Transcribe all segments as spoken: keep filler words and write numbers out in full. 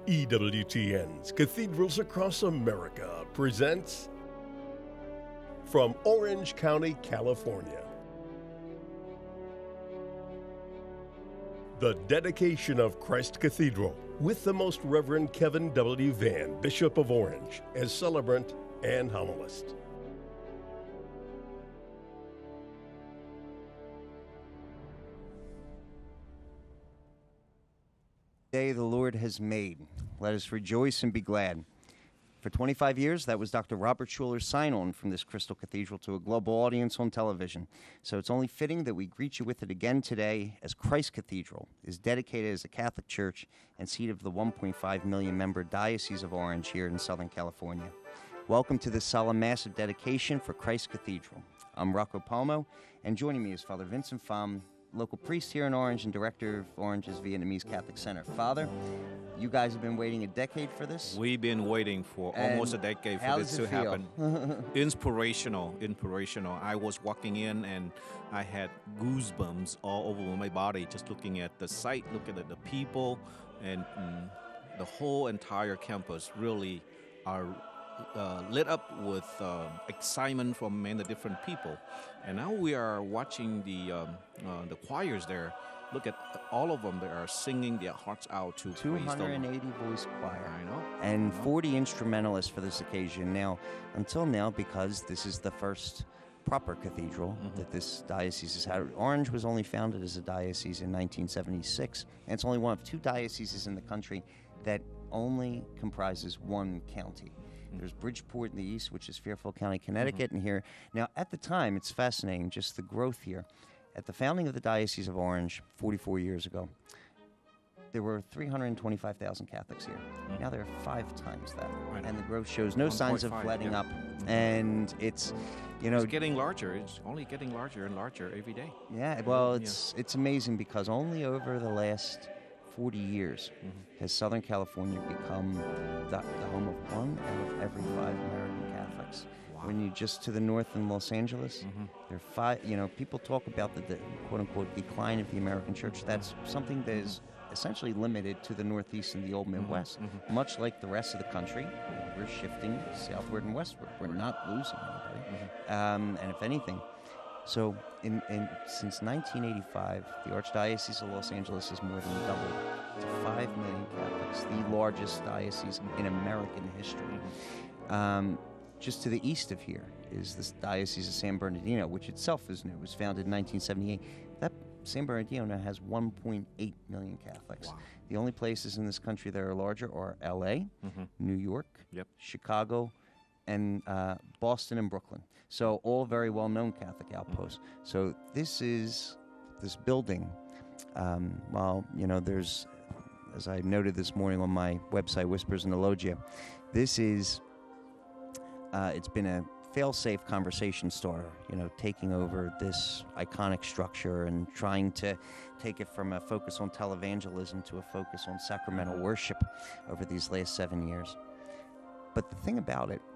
E W T N's Cathedrals Across America presents from Orange County, California, the dedication of Christ Cathedral with the Most Reverend Kevin W. Vann, Bishop of Orange, as celebrant and homilist. Day the Lord has made. Let us rejoice and be glad. For twenty-five years, that was Doctor Robert Schuller's sign-on from this Crystal Cathedral to a global audience on television. So it's only fitting that we greet you with it again today, as Christ Cathedral is dedicated as a Catholic church and seat of the one point five million member Diocese of Orange here in Southern California. Welcome to this solemn mass of dedication for Christ Cathedral. I'm Rocco Palmo, and joining me is Father Vincent Pham, local priest here in Orange and director of Orange's Vietnamese Catholic Center. Father, you guys have been waiting a decade for this? We've been waiting for And almost a decade how for this does to it feel? happen. Inspirational, inspirational. I was walking in and I had goosebumps all over my body just looking at the site, looking at the people, and mm, the whole entire campus really are Uh, lit up with uh, excitement from many different people. And now we are watching the um, uh, the choirs there. Look at all of them. They are singing their hearts out to praise the two hundred Lord. eighty voice choir. I know. And I know. forty instrumentalists for this occasion. Now, until now, because this is the first proper cathedral Mm-hmm. that this diocese has had. Orange was only founded as a diocese in nineteen seventy-six, and it's only one of two dioceses in the country that only comprises one county. There's Bridgeport in the east, which is Fairfield County, Connecticut, Mm-hmm. and here. Now, at the time, it's fascinating, just the growth here. At the founding of the Diocese of Orange, forty-four years ago, there were three hundred twenty-five thousand Catholics here. Now there are five times that. I know. And the growth shows no signs of one point five, letting yeah. up. And it's, you know, It's getting larger. It's only getting larger and larger every day. yeah, well, Yeah. it's it's amazing because only over the last forty years Mm-hmm. has Southern California become the, the home of one out of every five American Catholics. Wow. When you just to the north in Los Angeles, Mm-hmm. there are five, you know, people talk about the, the quote-unquote decline of the American church. That's something that is essentially limited to the Northeast and the old Midwest. Mm-hmm. Much like the rest of the country, we're shifting southward and westward. We're not losing anybody. Mm-hmm. Um, and if anything, so in, in since nineteen eighty-five, the Archdiocese of Los Angeles has more than doubled to five million Catholics, the largest diocese in American history. Um, just to the east of here is the Diocese of San Bernardino, which itself is new. It was founded in nineteen seventy-eight. That San Bernardino now has one point eight million Catholics. Wow. The only places in this country that are larger are L A, Mm-hmm. New York, Yep. Chicago, and uh, Boston and Brooklyn. So all very well-known Catholic outposts. So this is, this building, um, well, you know, there's, as I noted this morning on my website, Whispers and Elogia, this is, uh, it's been a fail-safe conversation starter, you know, taking over this iconic structure and trying to take it from a focus on televangelism to a focus on sacramental worship over these last seven years. But the thing about it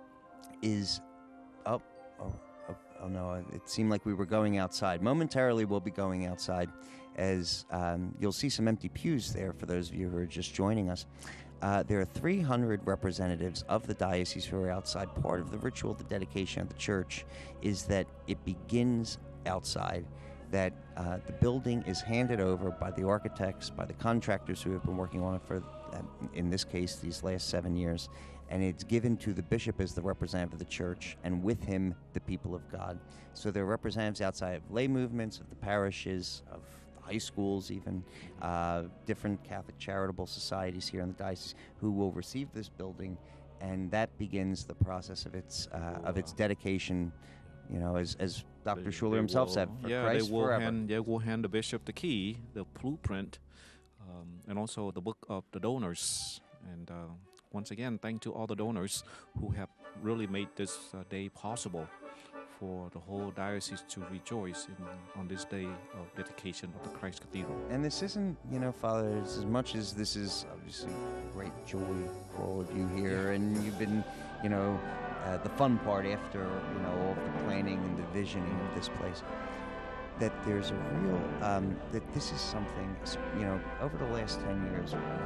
is, oh, oh, oh, oh no, it seemed like we were going outside. Momentarily, we'll be going outside as um, you'll see some empty pews there for those of you who are just joining us. Uh, there are three hundred representatives of the diocese who are outside. Part of the ritual of the dedication of the church is that it begins outside, that uh, the building is handed over by the architects, by the contractors who have been working on it for, uh, in this case, these last seven years, and it's given to the bishop as the representative of the church, and with him, the people of God. So there are representatives outside of lay movements, of the parishes, of high schools even, uh, different Catholic charitable societies here in the diocese who will receive this building, and that begins the process of its uh, of its dedication, you know, as, as Doctor They- Schuller they himself will- said, for yeah, Christ they will forever. hand they will hand the bishop the key, the blueprint, um, and also the book of the donors. And uh, once again, thank to all the donors who have really made this uh, day possible for the whole diocese to rejoice in, on this day of dedication of the Christ Cathedral. And this isn't, you know, Father, it's as much as this is obviously great joy for all of you here, and you've been, you know, uh, the fun part after, you know, all of the planning and the visioning of this place. that there's a real, um, that this is something, you know, over the last ten years, uh, the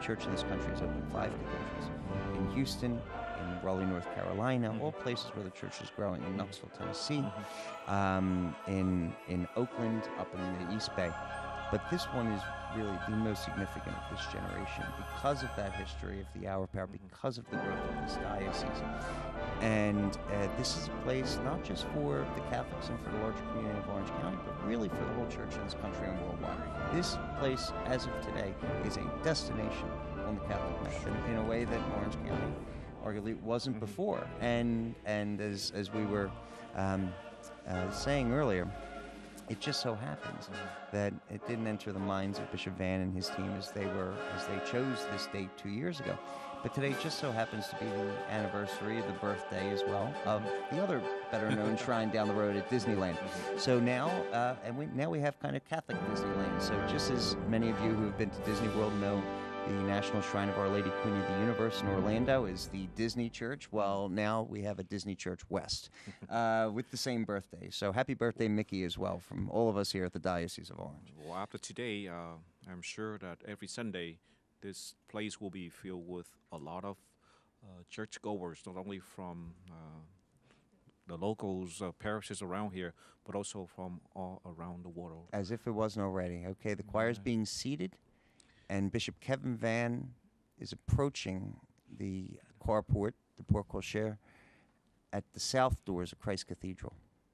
church in this country has opened five cathedrals. In Houston, in Raleigh, North Carolina, Mm-hmm. all places where the church is growing. In Knoxville, Tennessee, um, in, in Oakland, up in the East Bay. But this one is really the most significant of this generation because of that history of the Hour of Power, because of the growth of this diocese. And uh, this is a place not just for the Catholics and for the larger community of Orange County, but really for the whole church in this country and worldwide. This place, as of today, is a destination on the Catholic map in, in a way that Orange County arguably wasn't before. And and as, as we were um, uh, saying earlier, it just so happens that it didn't enter the minds of Bishop Van and his team as they were as they chose this date two years ago. But today just so happens to be the anniversary, the birthday as well, of the other better-known shrine down the road at Disneyland. So now, uh, and we, now we have kind of Catholic Disneyland. So just as many of you who have been to Disney World know, the National Shrine of Our Lady Queen of the Universe in Orlando is the Disney Church. Well, now we have a Disney Church West uh, with the same birthday. So happy birthday, Mickey, as well, from all of us here at the Diocese of Orange. Well, after today, uh, I'm sure that every Sunday, this place will be filled with a lot of uh, churchgoers, not only from uh, the locals, uh, parishes around here, but also from all around the world. As if it wasn't already. Okay, the choir's being seated, and Bishop Kevin Van is approaching the carport, the porte cochere, at the south doors of Christ Cathedral.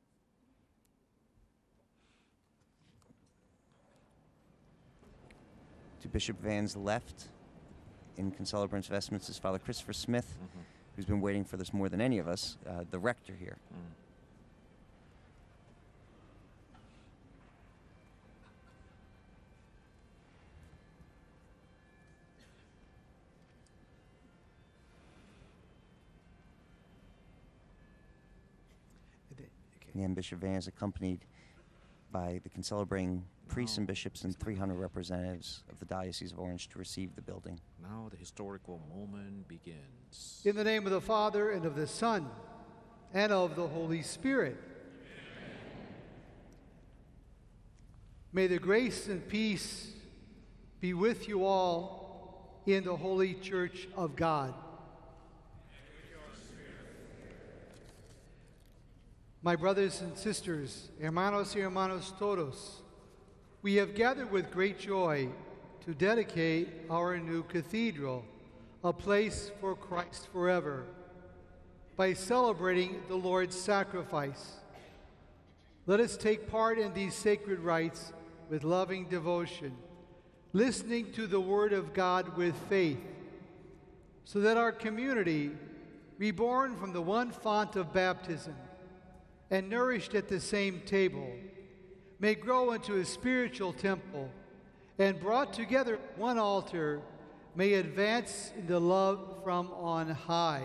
To Bishop Van's left, in concelebrant vestments, is Father Christopher Smith, Mm-hmm. who's been waiting for this more than any of us, uh, the rector here. Mm. And Bishop Van is accompanied by the concelebrating priests and bishops and three hundred representatives of the Diocese of Orange to receive the building. Now the historical moment begins. In the name of the Father, and of the Son, and of the Holy Spirit. May the grace and peace be with you all in the Holy Church of God. My brothers and sisters, hermanos y hermanos todos, we have gathered with great joy to dedicate our new cathedral, a place for Christ forever, by celebrating the Lord's sacrifice. Let us take part in these sacred rites with loving devotion, listening to the Word of God with faith, so that our community, reborn from the one font of baptism, and nourished at the same table, may grow into a spiritual temple, and brought together at one altar, may advance into love from on high.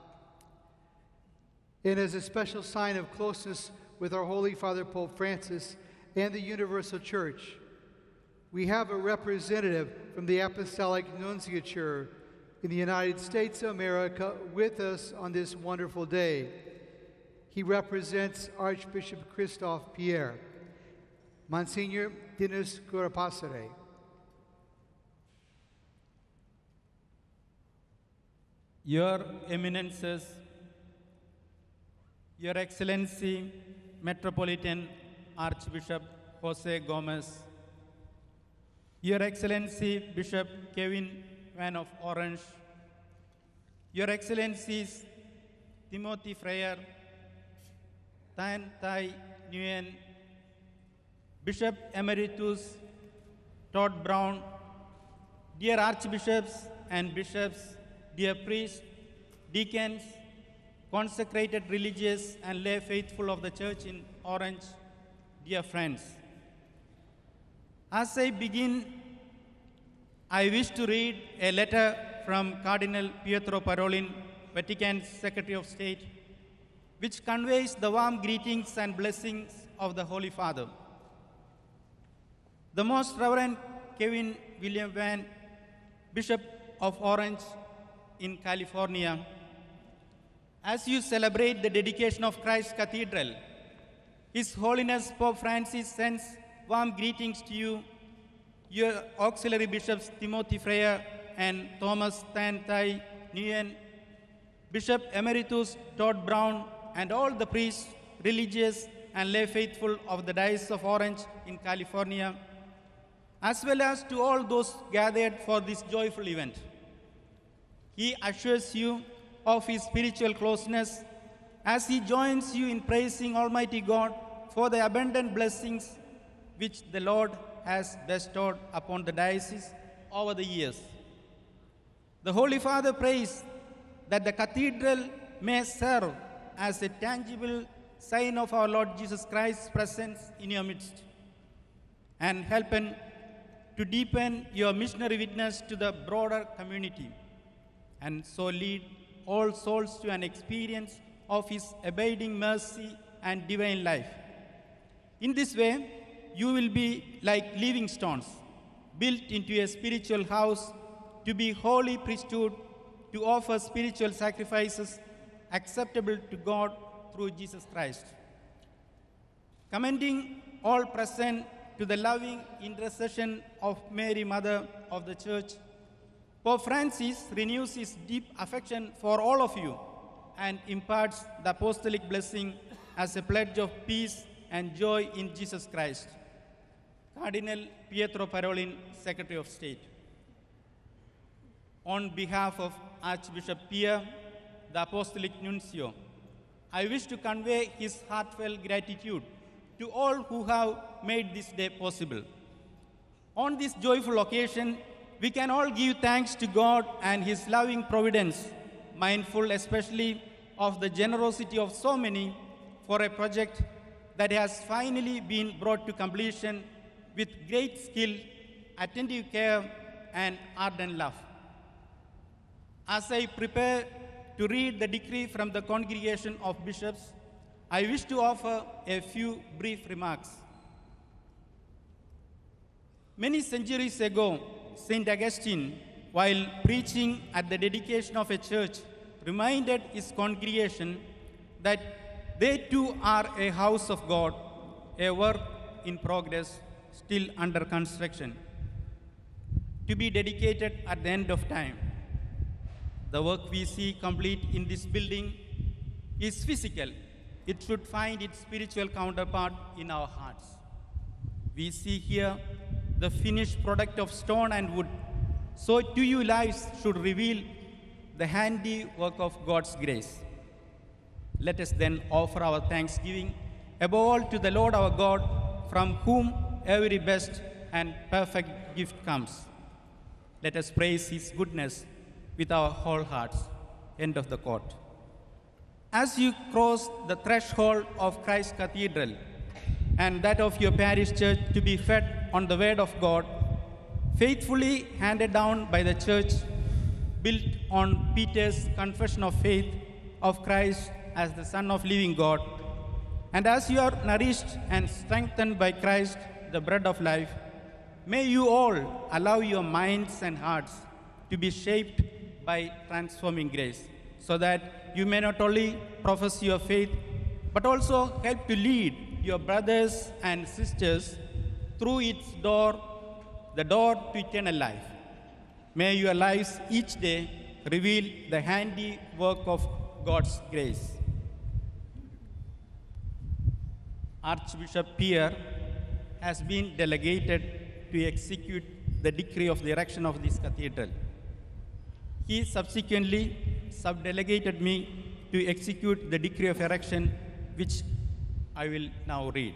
And as a special sign of closeness with our Holy Father Pope Francis and the Universal Church, we have a representative from the Apostolic Nunciature in the United States of America with us on this wonderful day. He represents Archbishop Christophe Pierre. Monsignor Dinis Kurapasare. Your Eminences, Your Excellency, Metropolitan Archbishop Jose Gomez, Your Excellency Bishop Kevin Van of Orange, Your Excellencies Timothy Freyer, Tan Tai Nguyen, Bishop Emeritus Todd Brown, dear Archbishops and Bishops, dear priests, deacons, consecrated religious and lay faithful of the Church in Orange, dear friends. As I begin, I wish to read a letter from Cardinal Pietro Parolin, Vatican's Secretary of State, which conveys the warm greetings and blessings of the Holy Father. The Most Reverend Kevin William Van, Bishop of Orange in California, as you celebrate the dedication of Christ Cathedral, His Holiness Pope Francis sends warm greetings to you, your auxiliary bishops Timothy Freyer and Thomas Tan Thai Nguyen, Bishop Emeritus Todd Brown, and all the priests, religious, and lay faithful of the Diocese of Orange in California, as well as to all those gathered for this joyful event. He assures you of his spiritual closeness as he joins you in praising Almighty God for the abundant blessings which the Lord has bestowed upon the diocese over the years. The Holy Father prays that the cathedral may serve as a tangible sign of our Lord Jesus Christ's presence in your midst, and help to deepen your missionary witness to the broader community, and so lead all souls to an experience of his abiding mercy and divine life. In this way, you will be like living stones, built into a spiritual house to be holy priesthood, to offer spiritual sacrifices acceptable to God through Jesus Christ. Commending all present to the loving intercession of Mary, Mother of the Church, Pope Francis renews his deep affection for all of you and imparts the apostolic blessing as a pledge of peace and joy in Jesus Christ. Cardinal Pietro Parolin, Secretary of State. On behalf of Archbishop Pierre, the Apostolic Nuncio, I wish to convey his heartfelt gratitude to all who have made this day possible. On this joyful occasion, we can all give thanks to God and his loving providence, mindful especially of the generosity of so many for a project that has finally been brought to completion with great skill, attentive care, and ardent love. As I prepare to read the decree from the Congregation of Bishops, I wish to offer a few brief remarks. Many centuries ago, Saint Augustine, while preaching at the dedication of a church, reminded his congregation that they too are a house of God, a work in progress, still under construction, to be dedicated at the end of time. The work we see complete in this building is physical. It should find its spiritual counterpart in our hearts. We see here the finished product of stone and wood. So to you lives should reveal the handiwork of God's grace. Let us then offer our thanksgiving, above all to the Lord our God, from whom every best and perfect gift comes. Let us praise his goodness with our whole hearts. End of the quote. As you cross the threshold of Christ's Cathedral and that of your parish church to be fed on the word of God, faithfully handed down by the church, built on Peter's confession of faith of Christ as the Son of living God, and as you are nourished and strengthened by Christ, the bread of life, may you all allow your minds and hearts to be shaped by transforming grace, so that you may not only profess your faith, but also help to lead your brothers and sisters through its door, the door to eternal life. May your lives each day reveal the handiwork of God's grace. Archbishop Pierre has been delegated to execute the decree of the erection of this cathedral. He subsequently subdelegated me to execute the decree of erection, which I will now read.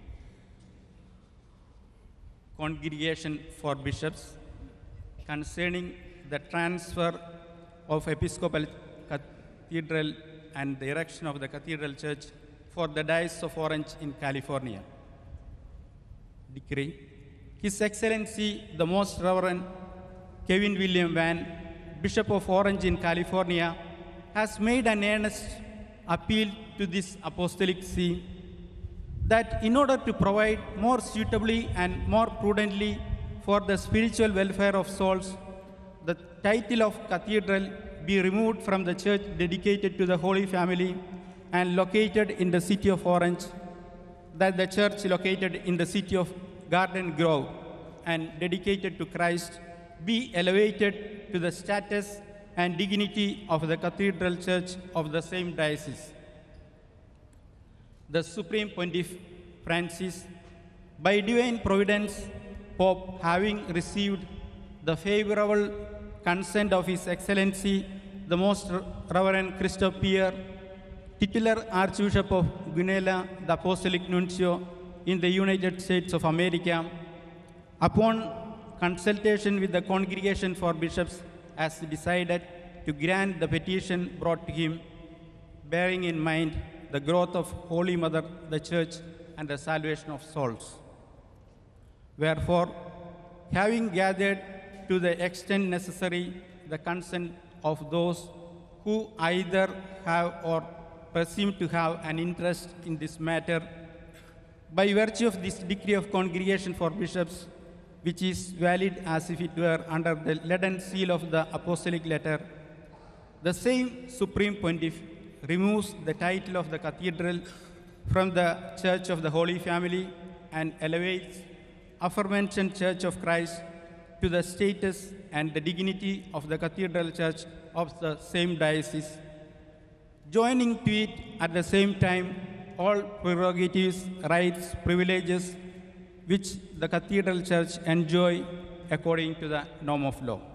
Congregation for Bishops, concerning the transfer of Episcopal Cathedral and the erection of the Cathedral Church for the Diocese of Orange in California. Decree. His Excellency, the Most Reverend Kevin William Van, Bishop of Orange in California, has made an earnest appeal to this apostolic see that in order to provide more suitably and more prudently for the spiritual welfare of souls, the title of cathedral be removed from the church dedicated to the Holy Family and located in the city of Orange, that the church located in the city of Garden Grove and dedicated to Christ be elevated to the status and dignity of the Cathedral Church of the same diocese. The Supreme Pontiff Francis, by divine providence, Pope, having received the favorable consent of His Excellency, the Most Reverend Christoph Pierre, titular Archbishop of Gunela, the Apostolic Nuncio in the United States of America, upon consultation with the Congregation for Bishops, has decided to grant the petition brought to him, bearing in mind the growth of Holy Mother, the Church, and the salvation of souls. Wherefore, having gathered to the extent necessary the consent of those who either have or presume to have an interest in this matter, by virtue of this decree of Congregation for Bishops, which is valid as if it were under the leaden seal of the apostolic letter, the same Supreme Pontiff removes the title of the cathedral from the Church of the Holy Family and elevates aforementioned Church of Christ to the status and the dignity of the Cathedral Church of the same diocese, joining to it at the same time all prerogatives, rights, privileges which the Cathedral Church enjoy according to the norm of law.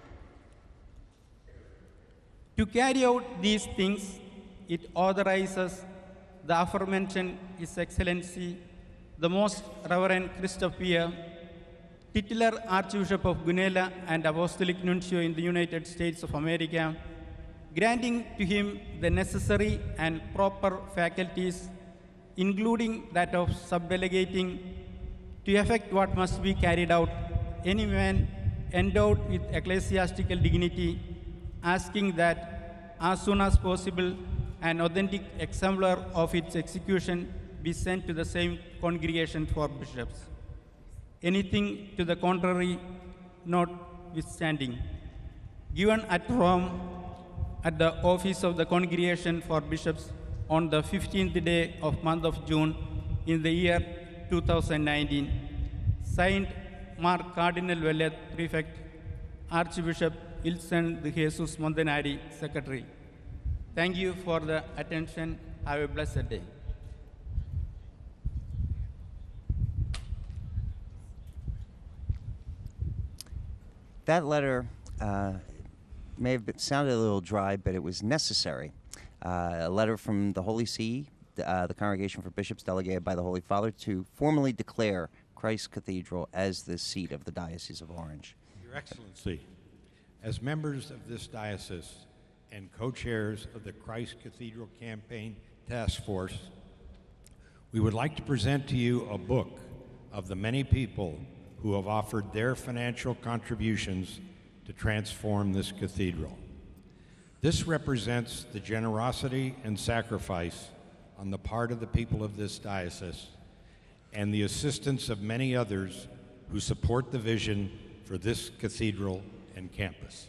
To carry out these things, it authorizes the aforementioned His Excellency, the Most Reverend Christoph Pierre, titular Archbishop of Gunela and Apostolic Nuncio in the United States of America, granting to him the necessary and proper faculties, including that of subdelegating to effect what must be carried out any man endowed with ecclesiastical dignity, asking that as soon as possible an authentic exemplar of its execution be sent to the same Congregation for Bishops. Anything to the contrary notwithstanding, given at Rome at the office of the Congregation for Bishops on the fifteenth day of month of June in the year two thousand nineteen, signed Mark Cardinal Velez, Prefect, Archbishop Ilson de Jesus Montanari, Secretary. Thank you for the attention. Have a blessed day. That letter uh, may have been, sounded a little dry, but it was necessary. Uh, a letter from the Holy See, the, uh, the Congregation for Bishops delegated by the Holy Father, to formally declare Christ Cathedral as the seat of the Diocese of Orange. Your Excellency, as members of this diocese and co-chairs of the Christ Cathedral Campaign Task Force, we would like to present to you a book of the many people who have offered their financial contributions to transform this cathedral. This represents the generosity and sacrifice on the part of the people of this diocese and the assistance of many others who support the vision for this cathedral and campus.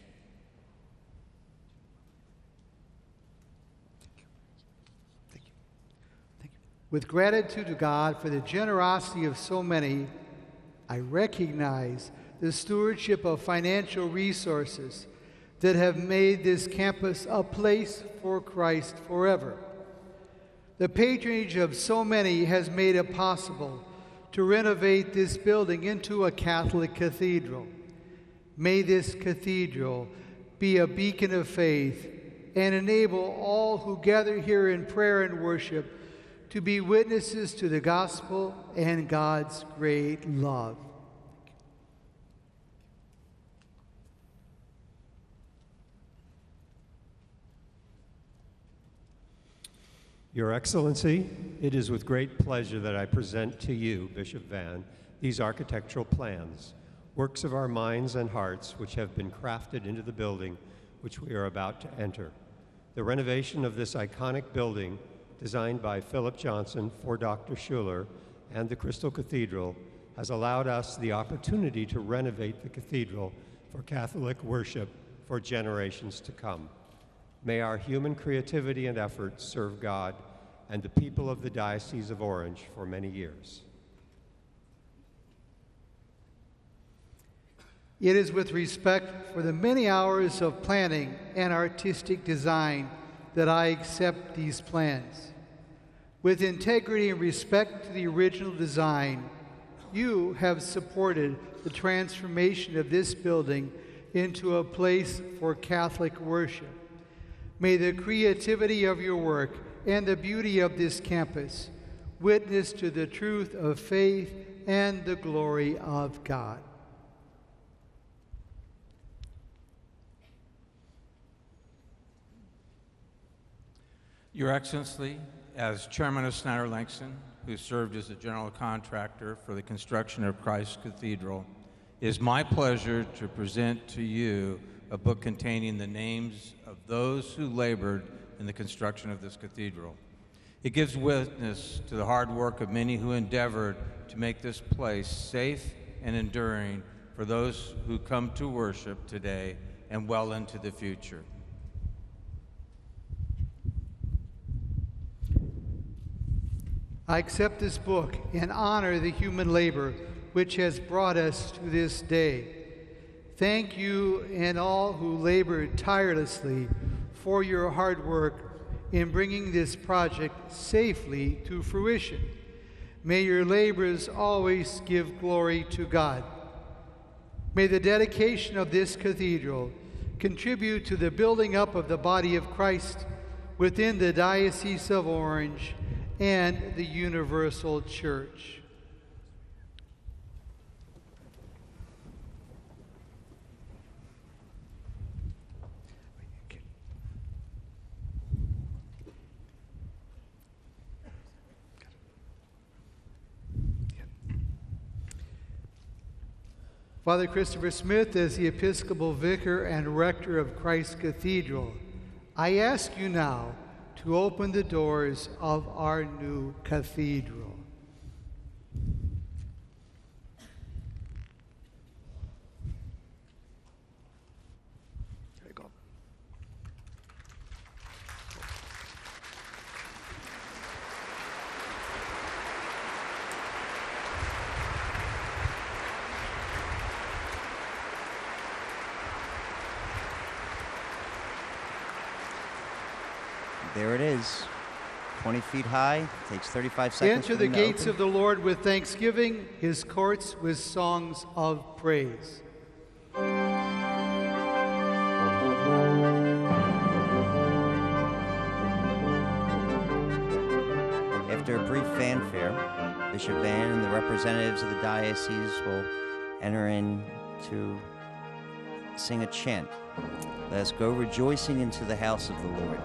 With gratitude to God for the generosity of so many, I recognize the stewardship of financial resources that have made this campus a place for Christ forever. The patronage of so many has made it possible to renovate this building into a Catholic cathedral. May this cathedral be a beacon of faith and enable all who gather here in prayer and worship to be witnesses to the gospel and God's great love. Your Excellency, it is with great pleasure that I present to you, Bishop Van, these architectural plans, works of our minds and hearts which have been crafted into the building which we are about to enter. The renovation of this iconic building, designed by Philip Johnson for Doctor Schuller and the Crystal Cathedral, has allowed us the opportunity to renovate the cathedral for Catholic worship for generations to come. May our human creativity and efforts serve God and the people of the Diocese of Orange for many years. It is with respect for the many hours of planning and artistic design that I accept these plans. With integrity and respect to the original design, you have supported the transformation of this building into a place for Catholic worship. May the creativity of your work and the beauty of this campus witness to the truth of faith and the glory of God. Your Excellency, as Chairman of Snyder Langston, who served as the general contractor for the construction of Christ Cathedral, it is my pleasure to present to you a book containing the names of those who labored in the construction of this cathedral. It gives witness to the hard work of many who endeavored to make this place safe and enduring for those who come to worship today and well into the future. I accept this book and honor the human labor which has brought us to this day. Thank you and all who labored tirelessly for your hard work in bringing this project safely to fruition. May your labors always give glory to God. May the dedication of this cathedral contribute to the building up of the body of Christ within the Diocese of Orange and the Universal Church. Father Christopher Smith, as the Episcopal Vicar and Rector of Christ Cathedral, I ask you now to open the doors of our new cathedral. There you go. There it is, twenty feet high, takes thirty-five seconds. Enter the gates of the Lord with thanksgiving, his courts with songs of praise. After a brief fanfare, Bishop Van and the representatives of the diocese will enter in to sing a chant. Let us go rejoicing into the house of the Lord.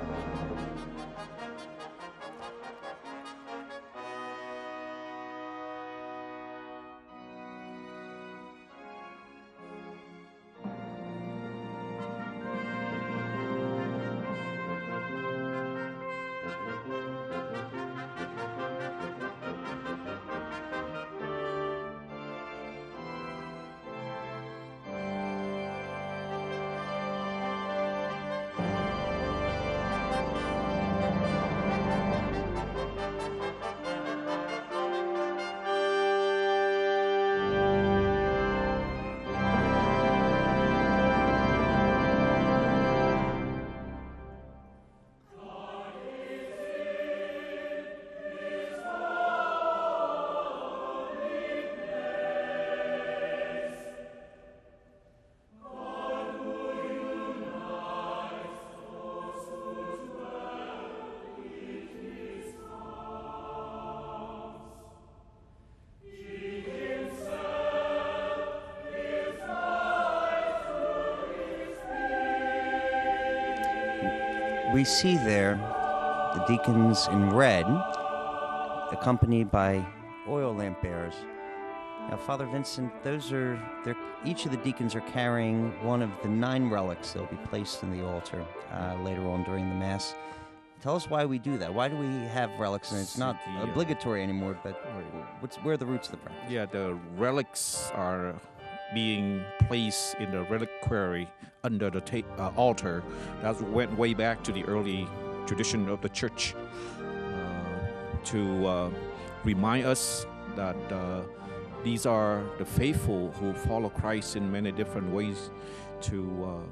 We see there the deacons in red, accompanied by oil lamp bearers. Now, Father Vincent, those are, they're, each of the deacons are carrying one of the nine relics that will be placed in the altar uh, later on during the Mass. Tell us why we do that. Why do we have relics? And it's not The, uh, obligatory anymore, but what's, where are the roots of the practice? Yeah, the relics are being placed in the reliquary under the ta- uh, altar. That went way back to the early tradition of the church uh, to uh, remind us that uh, these are the faithful who follow Christ in many different ways to uh,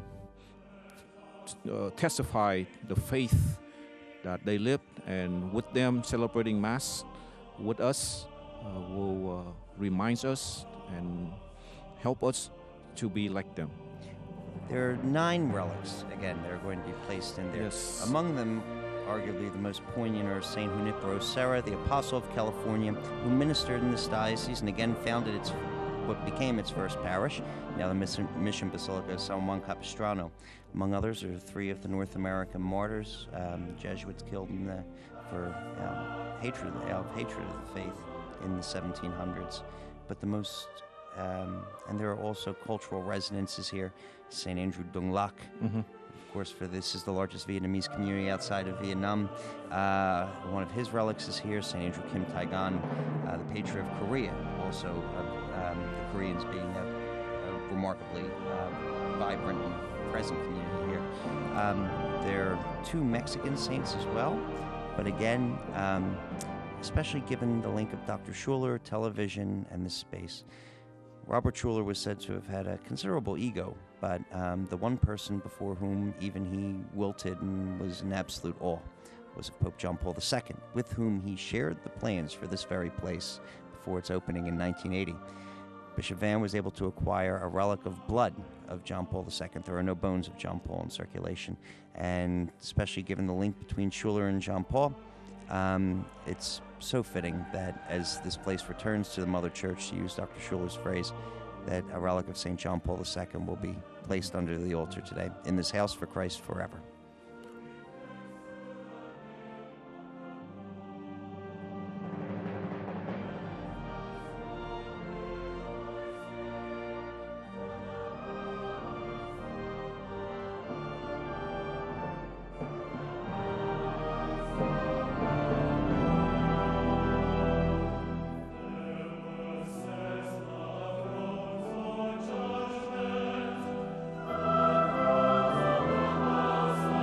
t- uh, testify the faith that they lived, and with them celebrating Mass with us uh, will uh, remind us and help us to be like them. There are nine relics, again, that are going to be placed in there. Yes. Among them, arguably the most poignant, are Saint Junipero Serra, the Apostle of California, who ministered in this diocese and again founded its what became its first parish, now the Mission, Mission Basilica of San Juan Capistrano. Among others are three of the North American martyrs, um, Jesuits killed in the, for um, hatred, out of hatred of the faith in the seventeen hundreds. But the most, um, and there are also cultural residences here. Saint Andrew Dung Lac, Mm-hmm. of course, for this is the largest Vietnamese community outside of Vietnam. Uh, one of his relics is here, Saint Andrew Kim Tai Gan, uh, the patriarch of Korea, also uh, um, the Koreans being a, a remarkably uh, vibrant and present community here. Um, there are two Mexican saints as well, but again, um, especially given the link of Doctor Schuller, television, and this space. Robert Schuller was said to have had a considerable ego, but um, the one person before whom even he wilted and was in absolute awe was of Pope John Paul the Second, with whom he shared the plans for this very place before its opening in nineteen eighty. Bishop Van was able to acquire a relic of blood of John Paul the Second. There are no bones of John Paul in circulation, and especially given the link between Schuller and John Paul, Um, it's so fitting that as this place returns to the Mother Church, to use Doctor Schuller's phrase, that a relic of Saint John Paul the Second will be placed under the altar today in this house for Christ forever. Amen.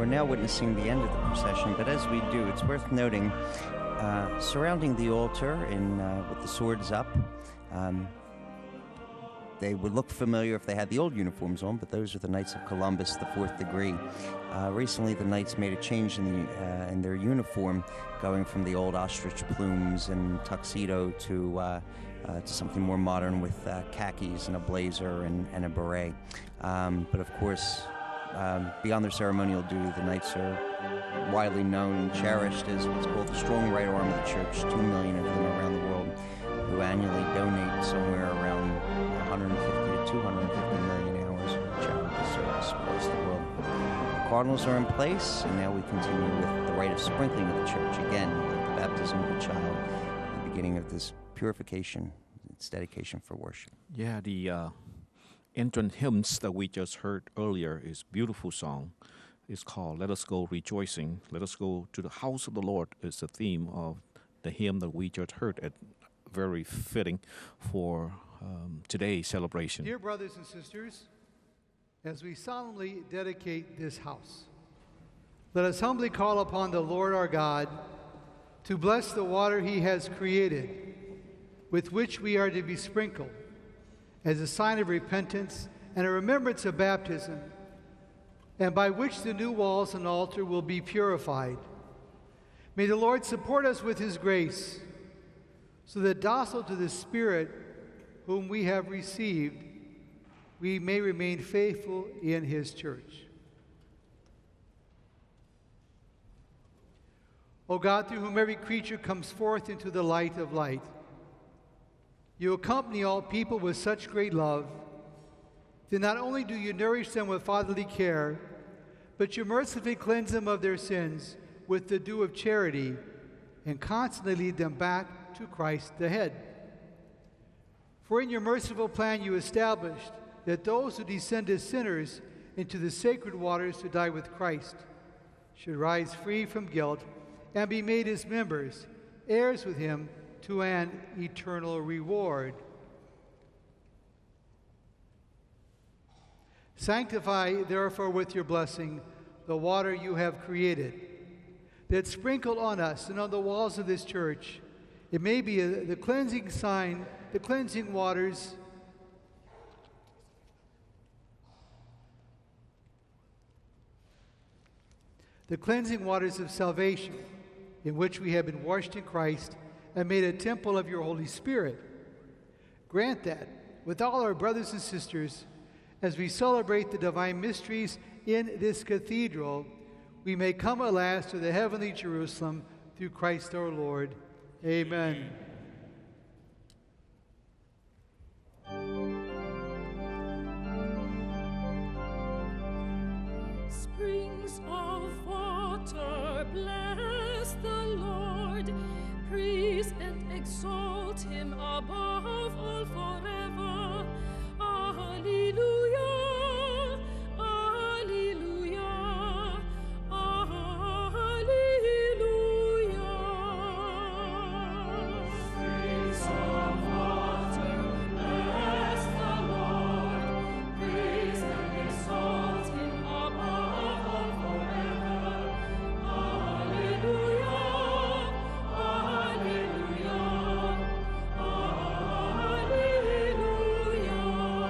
now witnessing the end of the procession, but as we do, it's worth noting, uh, surrounding the altar in, uh, with the swords up, um, they would look familiar if they had the old uniforms on, but those are the Knights of Columbus, the fourth degree. Uh, recently, the Knights made a change in, the, uh, in their uniform, going from the old ostrich plumes and tuxedo to, uh, uh, to something more modern with uh, khakis and a blazer and, and a beret. Um, but of course, um, beyond their ceremonial duty, the Knights are widely known and cherished as what's called the strong right arm of the Church, two million of them around the world, who annually donate somewhere around one hundred fifty to two hundred fifty million hours of charitable service across the world. The cardinals are in place, and now we continue with the rite of sprinkling of the Church, again, like the baptism of a child, the beginning of this purification, its dedication for worship. Yeah, the uh, entrance hymns that we just heard earlier is a beautiful song. It's called Let Us Go Rejoicing. Let Us Go to the House of the Lord is the theme of the hymn that we just heard. At very fitting for um, today's celebration. Dear brothers and sisters, as we solemnly dedicate this house, let us humbly call upon the Lord our God to bless the water he has created, with which we are to be sprinkled, as a sign of repentance and a remembrance of baptism, and by which the new walls and altar will be purified. May the Lord support us with his grace, so that docile to the Spirit whom we have received, we may remain faithful in his church. O God, through whom every creature comes forth into the light of light, you accompany all people with such great love, that not only do you nourish them with fatherly care, but you mercifully cleanse them of their sins with the dew of charity, and constantly lead them back to Christ the head. For in your merciful plan you established that those who descend as sinners into the sacred waters to die with Christ should rise free from guilt and be made his members, heirs with him to an eternal reward. Sanctify, therefore, with your blessing the water you have created, that sprinkled on us and on the walls of this church, it may be a, the cleansing sign, the cleansing waters the cleansing waters of salvation, in which we have been washed in Christ and made a temple of your Holy Spirit. Grant that, with all our brothers and sisters, as we celebrate the divine mysteries in this cathedral, we may come at last to the heavenly Jerusalem through Christ our Lord. Amen. Springs of water, bless the Lord. Praise and exalt him above all forever. Alleluia. Alleluia. Alleluia. Springs of water, bless the Lord. Praise and exalt him above all forever. Alleluia. Alleluia. Alleluia.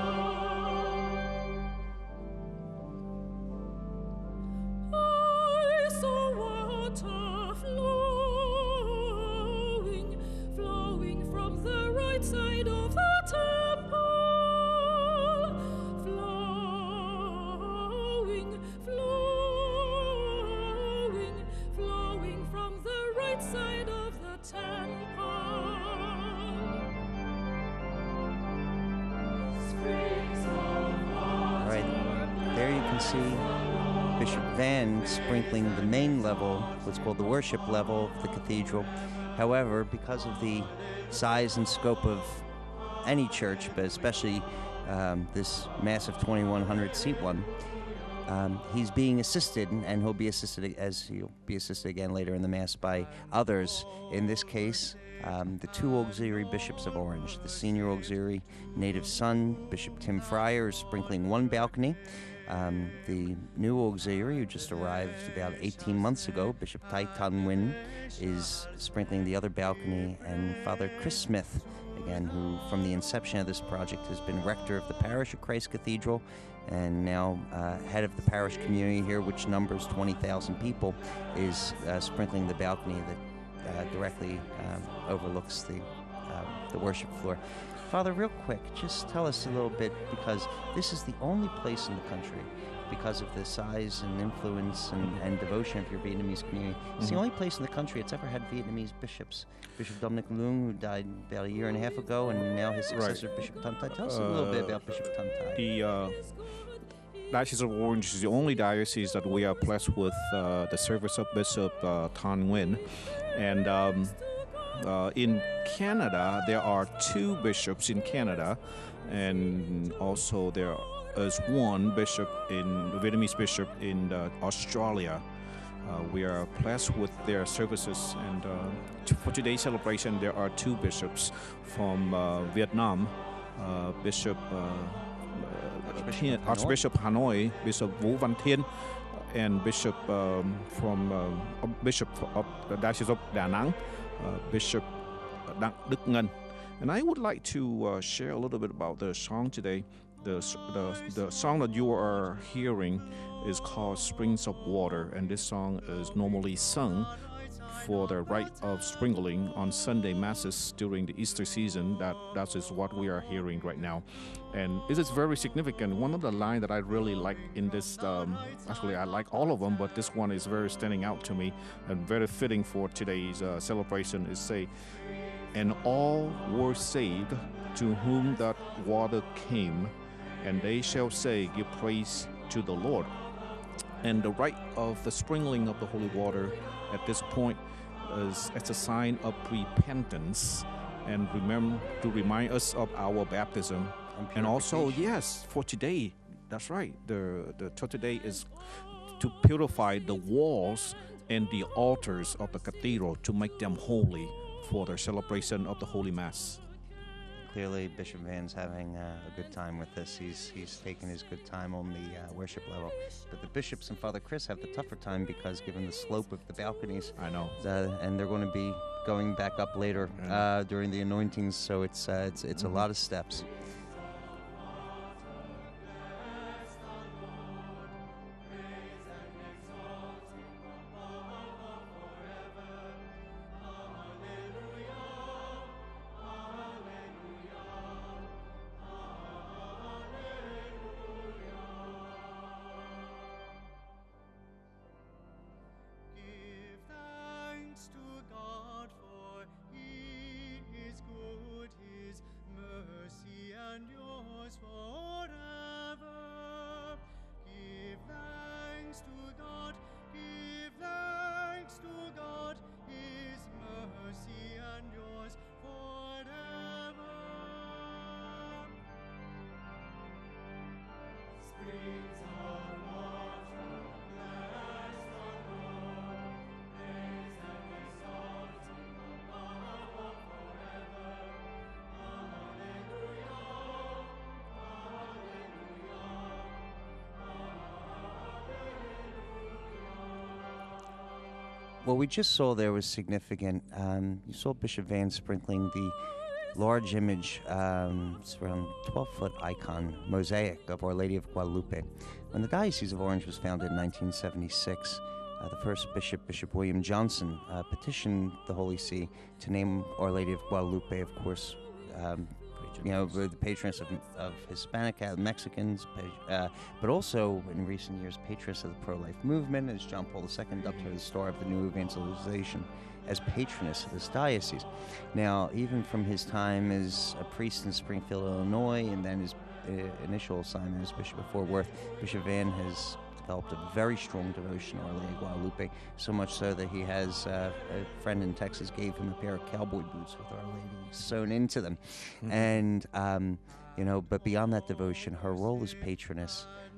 I saw water flowing, flowing from the right side of the temple. Flowing, flowing, flowing from the right side of the temple. Springs of water. All right, there you can see Bishop Van sprinkling the main level, what's called the worship level of the cathedral. However, because of the size and scope of any church, but especially um, this massive twenty-one hundred seat one, um, he's being assisted, and he'll be assisted, as he'll be assisted again later in the Mass, by others. In this case, um, the two auxiliary bishops of Orange. The senior auxiliary native son, Bishop Tim Fryer, is sprinkling one balcony, Um, the new auxiliary who just arrived about eighteen months ago, Bishop Tai Tan Nguyen, is sprinkling the other balcony, and Father Chris Smith, again, who from the inception of this project has been rector of the parish of Christ Cathedral and now uh, head of the parish community here, which numbers twenty thousand people, is uh, sprinkling the balcony that uh, directly um, overlooks the, uh, the worship floor. Father, real quick, just tell us a little bit, because this is the only place in the country, because of the size and influence and, and devotion of your Vietnamese community, it's Mhm. the only place in the country that's ever had Vietnamese bishops. Bishop Dominic Leung, who died about a year and a half ago, and now his successor, Bishop Tam Tai. Tell us a little bit Uh, about Bishop Tam Tai. The uh, Diocese of Orange is the only diocese that we are blessed with uh, the service of Bishop uh, Tan Nguyen. And um, uh, in Canada, there are two bishops in Canada, and also there is one bishop in Vietnamese bishop in uh, Australia. Uh, we are blessed with their services, and uh, t- for today's celebration, there are two bishops from uh, Vietnam, uh, Bishop uh, uh, Thien- Archbishop Hanoi, Bishop Vũ Văn Thiên, and Bishop um, from uh, Bishop of the Diocese of Da Nang, uh, Bishop Đặng Đức Ngân. And I would like to uh, share a little bit about the song today. The, s- the, the song that you are hearing is called Springs of Water, and this song is normally sung for the rite of sprinkling on Sunday masses during the Easter season. That that is what we are hearing right now, and this is very significant. One of the lines that I really like in this, um, actually I like all of them, but this one is very standing out to me and very fitting for today's uh, celebration. Is say, and all were saved to whom that water came, and they shall say, give praise to the Lord. And the rite of the sprinkling of the holy water at this point is it's a sign of repentance, and remember to remind us of our baptism. And And also, purification. yes, for today, that's right. The the to today is to purify the walls and the altars of the cathedral to make them holy for the celebration of the Holy Mass. Clearly, Bishop Van's having uh, a good time with this. He's he's taking his good time on the uh, worship level. But the bishops and Father Chris have the tougher time because, given the slope of the balconies, I know. uh, and they're going to be going back up later uh, during the anointings. So it's uh, it's it's Mhm. a lot of steps. Give thanks to God, for He is good, His mercy endures forever. Give thanks to God, give thanks to God, His mercy endures forever. Springs of water, bless the Lord. Praise and exalt Him above forever. Alleluia, What we just saw there was significant. Um, you saw Bishop Van sprinkling the large image, um, it's around twelve foot icon mosaic of Our Lady of Guadalupe. When the Diocese of Orange was founded in nineteen seventy-six, uh, the first bishop, Bishop William Johnson, uh, petitioned the Holy See to name Our Lady of Guadalupe, of course, um, you know, the patroness of, of Hispanic, uh, Mexicans, pa- uh, but also in recent years, patroness of the pro-life movement, as John Paul the Second dubbed her the star of the new evangelization, as patroness of this diocese. Now, even from his time as a priest in Springfield, Illinois, and then his uh, initial assignment as Bishop of Fort Worth, Bishop Van has developed a very strong devotion to Our Lady of Guadalupe, so much so that he has uh, a friend in Texas gave him a pair of cowboy boots with Our Lady sewn into them. Mhm. And, um, you know, but beyond that devotion, her role as patroness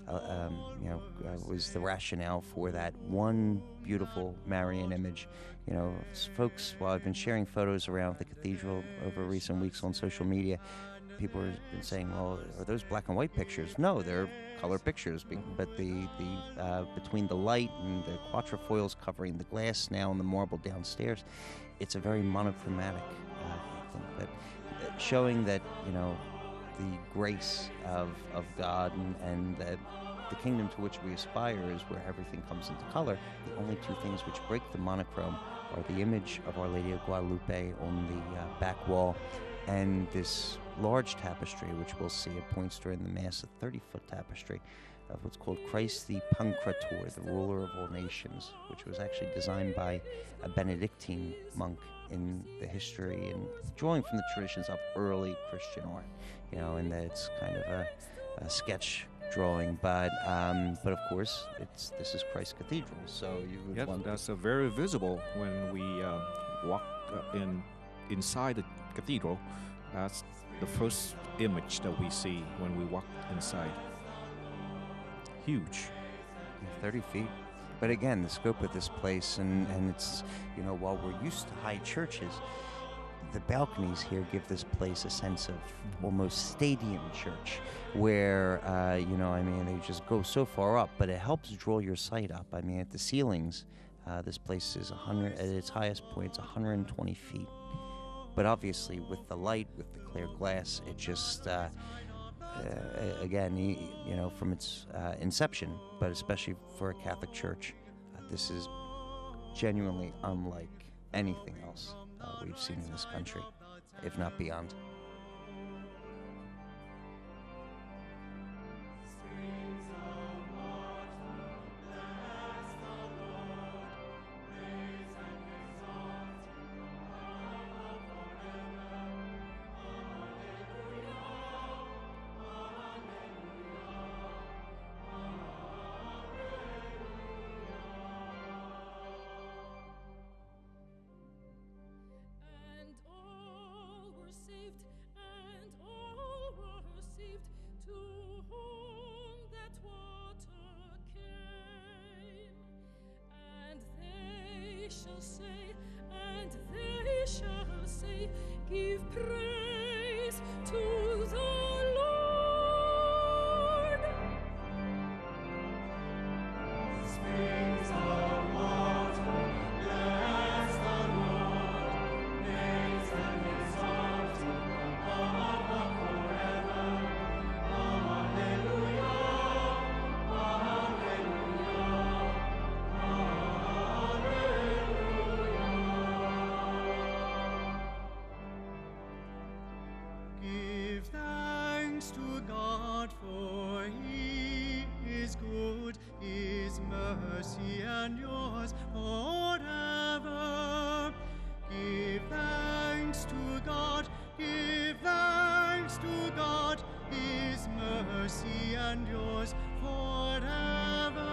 uh, um, you know, uh, was the rationale for that one beautiful Marian image. You know, s- folks, while I've been sharing photos around the cathedral over recent weeks on social media, people have been saying, well, are those black and white pictures? No, they're color pictures, be- but the, the uh, between the light and the quatrefoils covering the glass now and the marble downstairs, it's a very monochromatic uh, thing, but uh, showing that, you know, the grace of, of God and, and that the kingdom to which we aspire is where everything comes into color. The only two things which break the monochrome are the image of Our Lady of Guadalupe on the uh, back wall and this large tapestry, which we'll see. It points during the Mass, a thirty-foot tapestry of what's called Christ the Pancrator, the ruler of all nations, which was actually designed by a Benedictine monk in the history and drawing from the traditions of early Christian art. You know, and that it's kind of a, a sketch drawing, but um, but of course, it's this is Christ Cathedral, so you would Yep, want that's uh, very visible when we uh, walk uh, in inside the cathedral. That's the first image that we see when we walk inside. Huge. thirty feet. But again, the scope of this place, and, and it's, you know, while we're used to high churches, the balconies here give this place a sense of almost stadium church, where, uh, you know, I mean, they just go so far up, but it helps draw your sight up. I mean, at the ceilings, uh, this place is one hundred, at its highest point, it's one hundred twenty feet. But obviously, with the light, with the clear glass, it just, uh, uh, again, you, you know, from its uh, inception, but especially for a Catholic church, uh, this is genuinely unlike anything else uh, we've seen in this country, if not beyond. And all were saved, and all were saved, to whom that water came. And they shall say, and they shall say, give praise to the Lord. Springs of water, bless the Lord. Praise and exalt Him above and forever. Alleluia, Give thanks to God, for He is good, His mercy endures forever. Give thanks to God, give thanks to God, His mercy endures forever.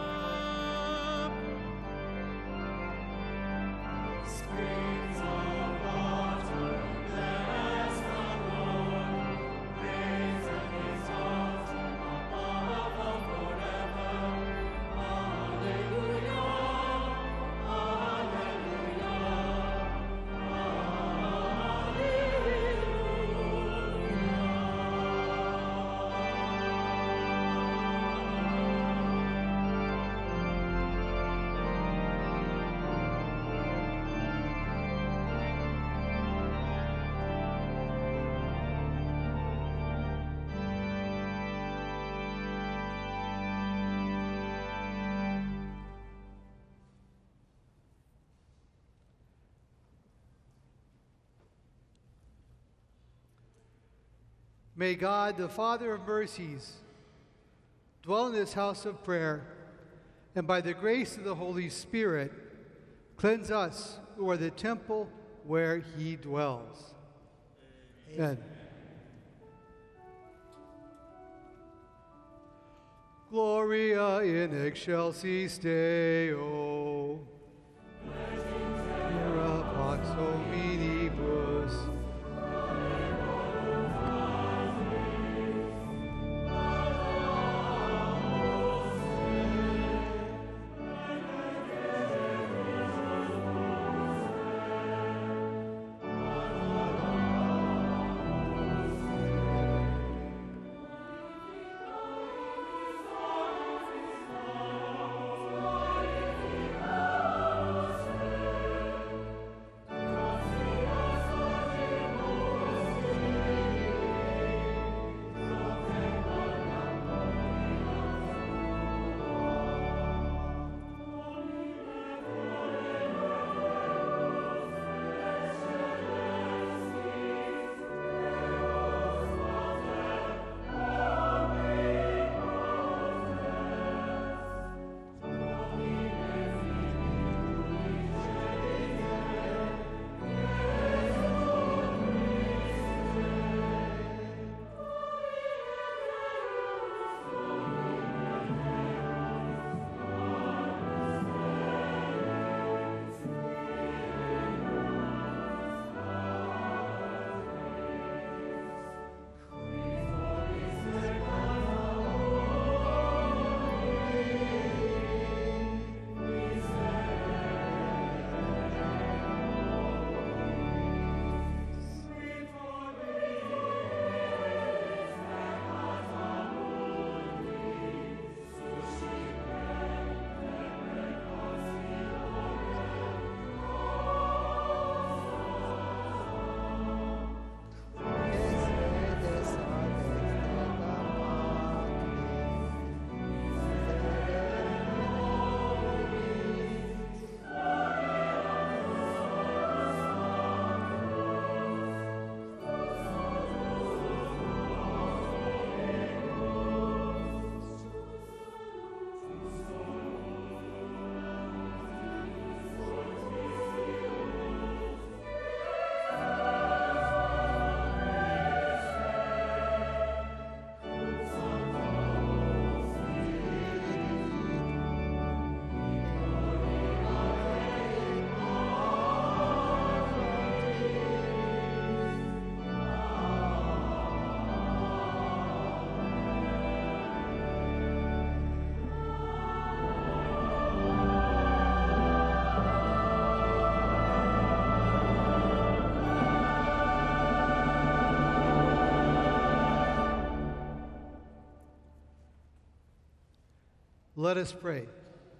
Springs of water, bless the Lord. Praise and exalt Him above and forever. Alleluia, May God, the Father of mercies, dwell in this house of prayer, and by the grace of the Holy Spirit, cleanse us who are the temple where He dwells. Amen. Gloria in excelsis Deo. Mira pax hominibus. Let us pray.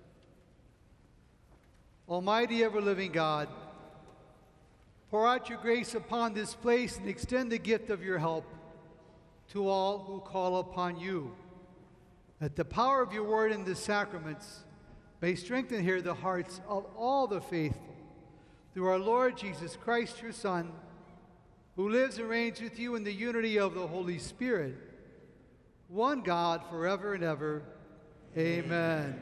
Almighty ever-living God, pour out your grace upon this place and extend the gift of your help to all who call upon you. That the power of your word and the sacraments may strengthen here the hearts of all the faithful. Through our Lord Jesus Christ, your Son, who lives and reigns with you in the unity of the Holy Spirit, one God forever and ever. Amen.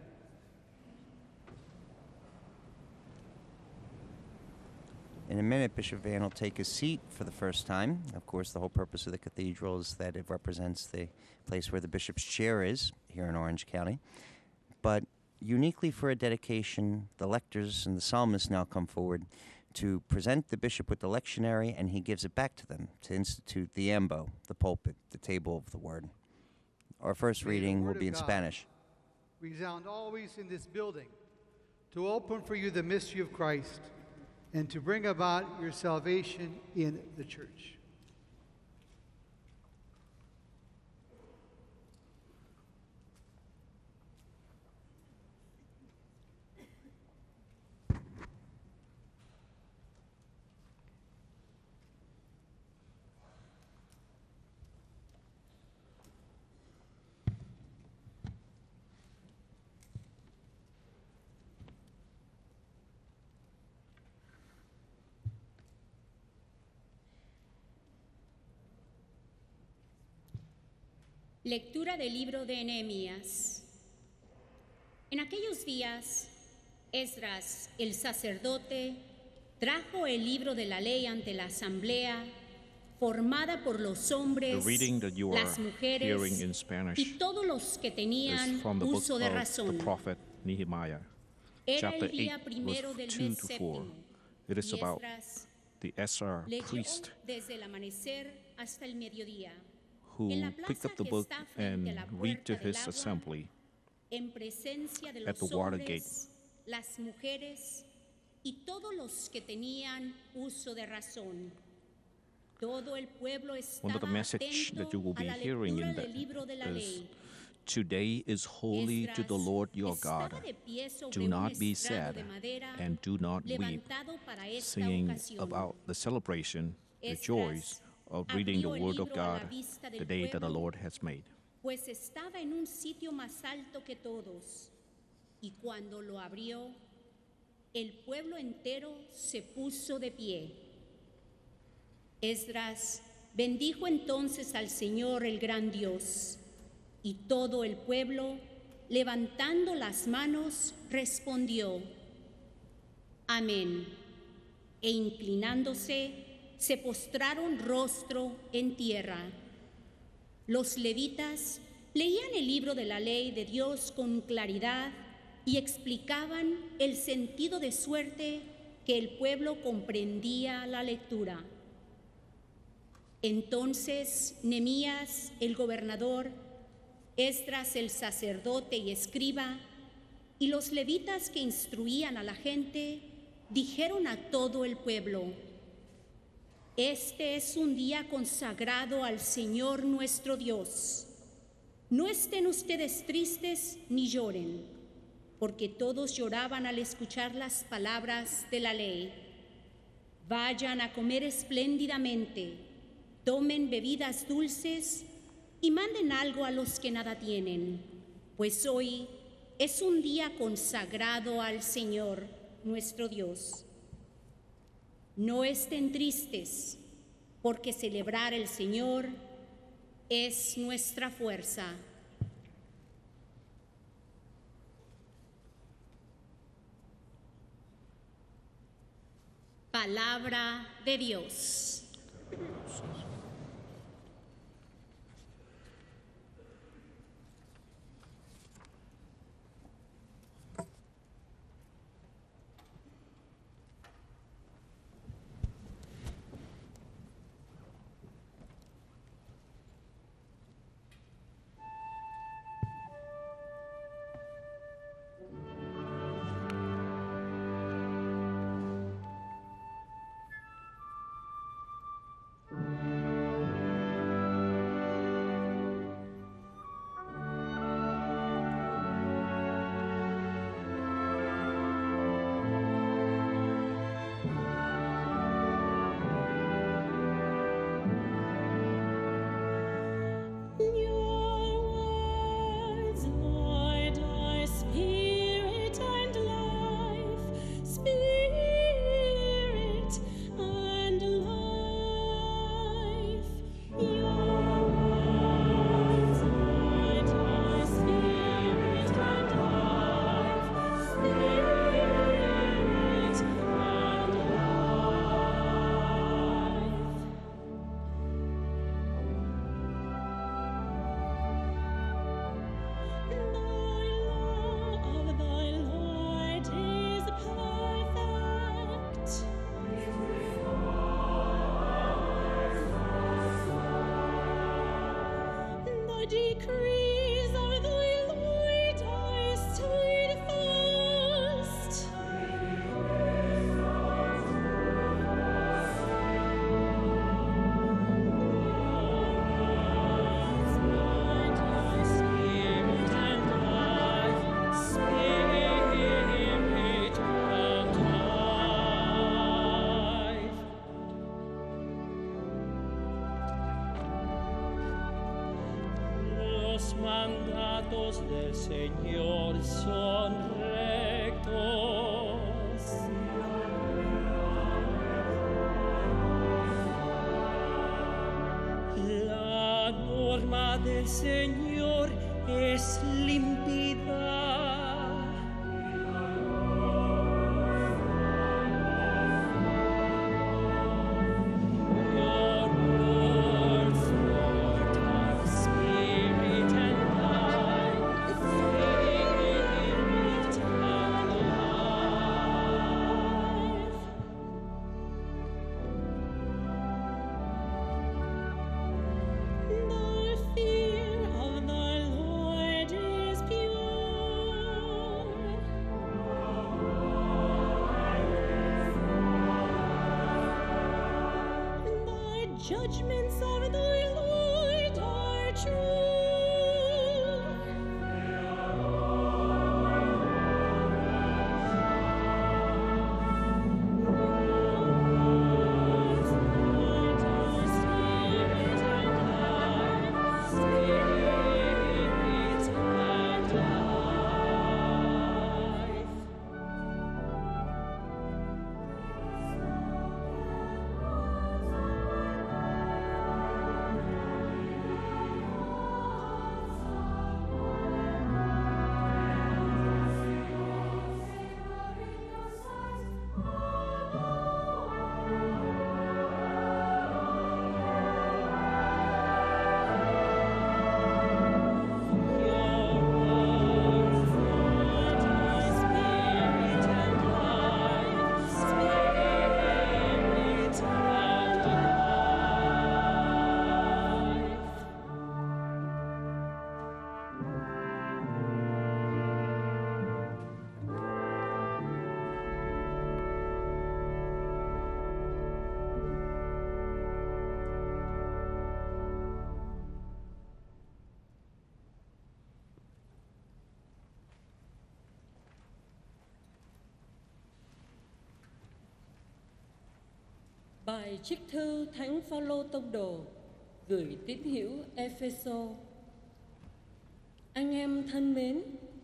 In a minute, Bishop Van will take his seat for the first time. Of course, the whole purpose of the cathedral is that it represents the place where the bishop's chair is here in Orange County. But uniquely for a dedication, the lectors and the psalmists now come forward to present the bishop with the lectionary, and he gives it back to them to institute the ambo, the pulpit, the table of the word. Our first May the reading will word be of in God Spanish. resound always in this building to open for you the mystery of Christ and to bring about your salvation in the church. Lectura del libro de Nehemías. En aquellos días, Esdras, el sacerdote, trajo el libro de la ley ante la asamblea, formada por los The hombres, reading that you are las mujeres hearing in Spanish y todos los que is tenían from the book uso de of the razón. prophet Nehemiah, Era chapter el día eight, primero del verse two mes to four. séptimo, It is y about Esdras the Ezra leyó priest desde el amanecer hasta el mediodía. who En la picked plaza up the que book está frente a and la read to puerta del his agua, assembly en presencia de at los the water gate. hombres, las mujeres y todos los que tenían uso de razón. Todo el pueblo One of the estaba message that you atento will a be la hearing lectura in del that libro de la is, ley. today is holy to the Esdras Lord your God. estaba de pie sobre Do un not be estrado sad de madera and do not weep, levantado para esta singing ocasión. about the celebration, the Esdras joys of reading the abrió el word of libro a la God, vista del the day that the pueblo, Lord has made. pues estaba en un sitio más alto que todos. Y cuando lo abrió, el pueblo entero se puso de pie. Esdras bendijo entonces al Señor el gran Dios, y todo el pueblo, levantando las manos, respondió: Amén. E inclinándose, se postraron rostro en tierra. Los levitas leían el libro de la ley de Dios con claridad y explicaban el sentido de suerte que el pueblo comprendía la lectura. Entonces Nehemías, el gobernador, Esdras, el sacerdote y escriba, y los levitas que instruían a la gente, dijeron a todo el pueblo: Este es un día consagrado al Señor nuestro Dios. No estén ustedes tristes ni lloren, porque todos lloraban al escuchar las palabras de la ley. Vayan a comer espléndidamente, tomen bebidas dulces y manden algo a los que nada tienen, pues hoy es un día consagrado al Señor nuestro Dios. No estén tristes, porque celebrar el Señor es nuestra fuerza. Palabra de Dios. The decrees of thy Lord are steadfast. Los mandatos del Señor son rectos. La norma del Señor es límpida. Your words, Lord, are spirit and life, spirit and life. The fear of the Lord is pure. The judgments of the Lord are true. Yours, Lord, are spirit and life, spirit and life. Bài trích thư Thánh Phaolô Tông Đồ gửi tín hữu Epheso. Anh em thân mến,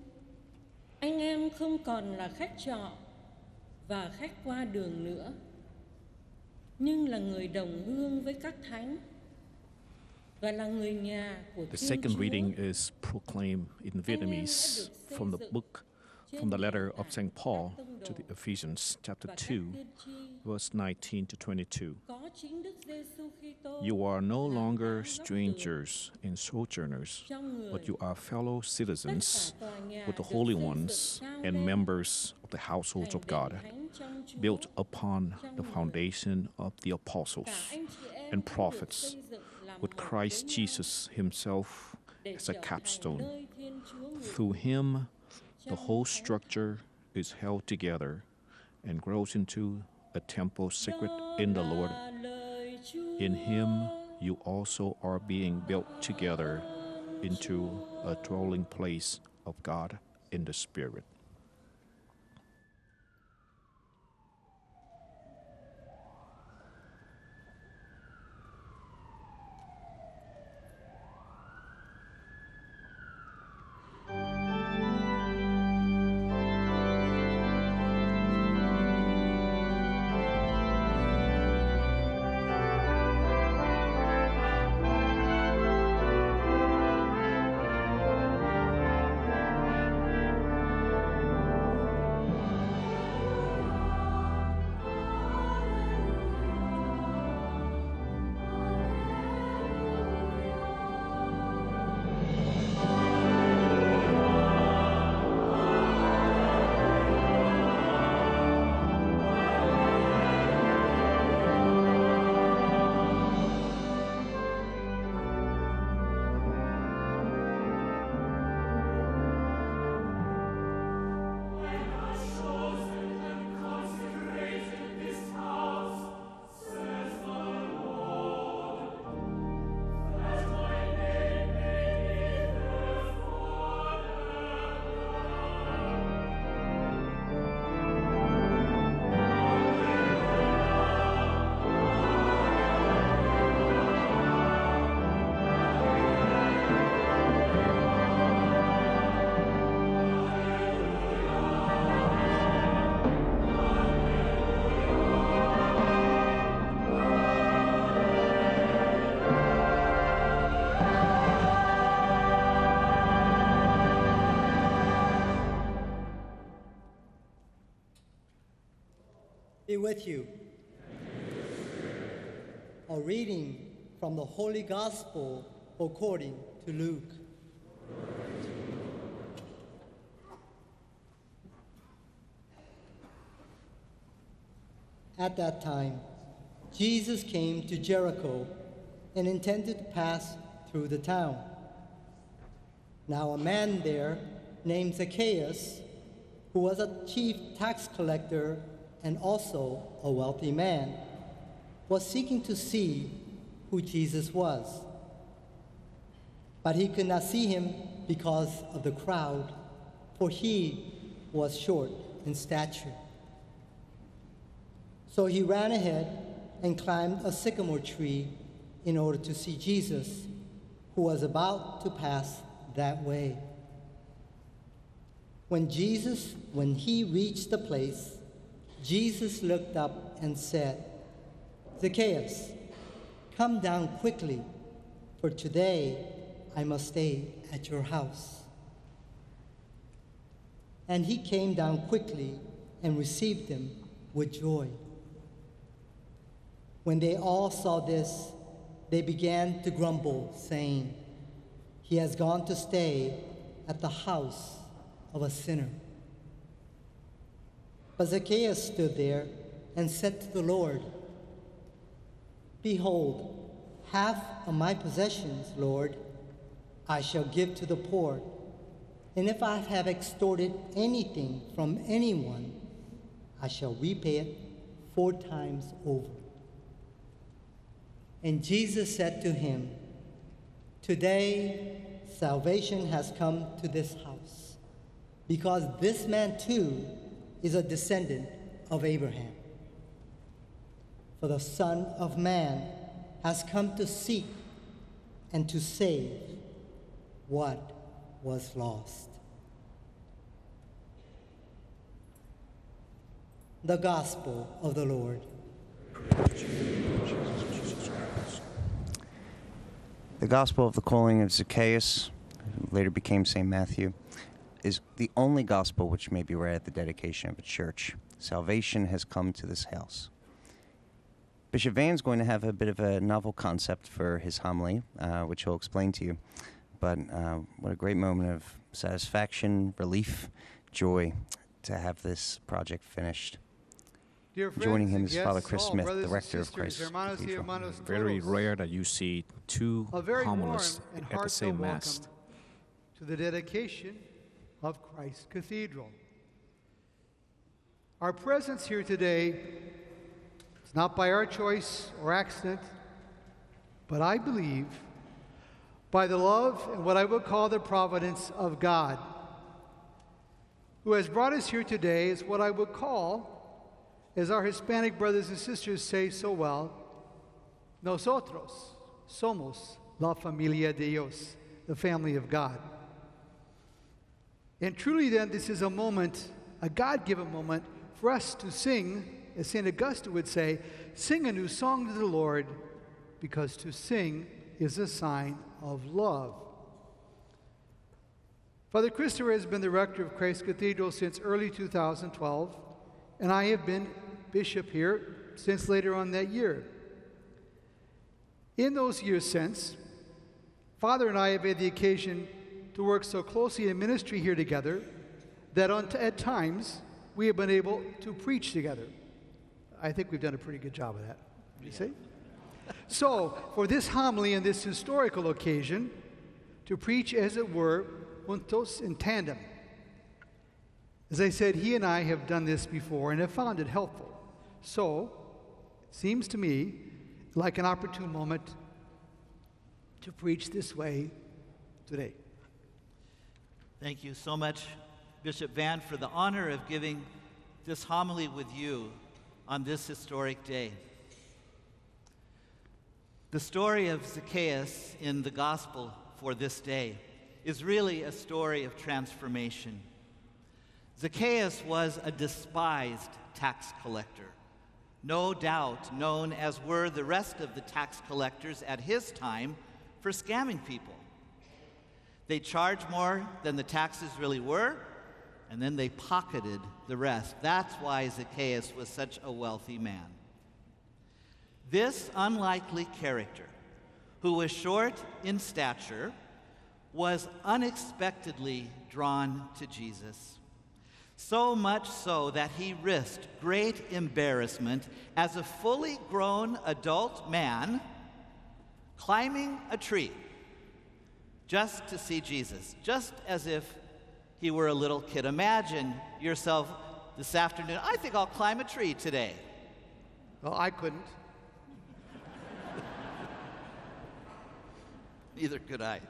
anh em không còn là khách trọ và khách qua đường nữa, nhưng là người đồng hương với các thánh và là người nhà của The Thiên second Chúa. reading is proclaimed in Vietnamese from the book, from the letter of Saint Paul to the Ephesians, chapter two, verse nineteen to twenty-two. Có chính Đức Giêsu Kitô You are no là longer đá gốc tường strangers and sojourners, trong người. but you are fellow citizens Tất cả tòa nhà with the được holy xây ones dựng sao and nên members of the households of thành God, đền thánh trong Chúa. built upon trong the người. foundation of the Cả apostles anh chị em and cũng được prophets, xây dựng làm with một Christ với nhau Jesus himself để as a trở thành capstone. nơi Thiên Chúa ngự Through him, the trong whole thánh structure is held together and grows into a temple sacred in the Lord. là lời Chúa. In him, you also are being built together into a dwelling place of God in the Spirit. Hãy with you. A reading from the Holy Gospel according to Luke. At that time, Jesus came to Jericho and intended to pass through the town. Now a man there named Zacchaeus, who was a chief tax collector and also a wealthy man, was seeking to see who Jesus was. But he could not see him because of the crowd, for he was short in stature. So he ran ahead and climbed a sycamore tree in order to see Jesus, who was about to pass that way. When Jesus, when he reached the place, Jesus looked up and said, "Zacchaeus, come down quickly, for today I must stay at your house." And he came down quickly and received him with joy. When they all saw this, they began to grumble, saying, "He has gone to stay at the house of a sinner." But Zacchaeus stood there and said to the Lord, "Behold, half of my possessions, Lord, I shall give to the poor, and if I have extorted anything from anyone, I shall repay it four times over." And Jesus said to him, "Today salvation has come to this house, because this man too is a descendant of Abraham. For the Son of Man has come to seek and to save what was lost." The Gospel of the Lord. The Gospel of the calling of Zacchaeus, who later became Saint Matthew, is the only gospel which may be read at the dedication of a church. Salvation has come to this house. Bishop Van's going to have a bit of a novel concept for his homily, uh, which he'll explain to you. But uh, what a great moment of satisfaction, relief, joy to have this project finished. Dear friends Joining him and is Father guests, Chris all Smith, brothers the and rector of sisters, Christ hermanos y Cathedral. hermanas Very todos, rare that you see two a very warm homilists and at the heartfelt same welcome Mass. to the dedication of Christ Cathedral. Our presence here today is not by our choice or accident, but I believe by the love and what I would call the providence of God, who has brought us here today as what I would call, as our Hispanic brothers and sisters say so well, nosotros somos la familia de Dios, the family of God. And truly then, this is a moment, a God-given moment, for us to sing, as Saint Augustine would say, sing a new song to the Lord, because to sing is a sign of love. Father Christopher has been the rector of Christ Cathedral since early two thousand twelve, and I have been bishop here since later on that year. In those years since, Father and I have had the occasion to work so closely in ministry here together that on t- at times we have been able to preach together. I think we've done a pretty good job of that. Would you say? So, for this homily and this historical occasion, to preach, as it were, juntos in tandem. As I said, he and I have done this before and have found it helpful. So, it seems to me like an opportune moment to preach this way today. Thank you so much, Bishop Van, for the honor of giving this homily with you on this historic day. The story of Zacchaeus in the gospel for this day is really a story of transformation. Zacchaeus was a despised tax collector, no doubt known as were the rest of the tax collectors at his time for scamming people. They charged more than the taxes really were, and then they pocketed the rest. That's why Zacchaeus was such a wealthy man. This unlikely character, who was short in stature, was unexpectedly drawn to Jesus. So much so that he risked great embarrassment as a fully grown adult man climbing a tree just to see Jesus, just as if he were a little kid. Imagine yourself this afternoon, I think I'll climb a tree today. Well, I couldn't. Neither could I.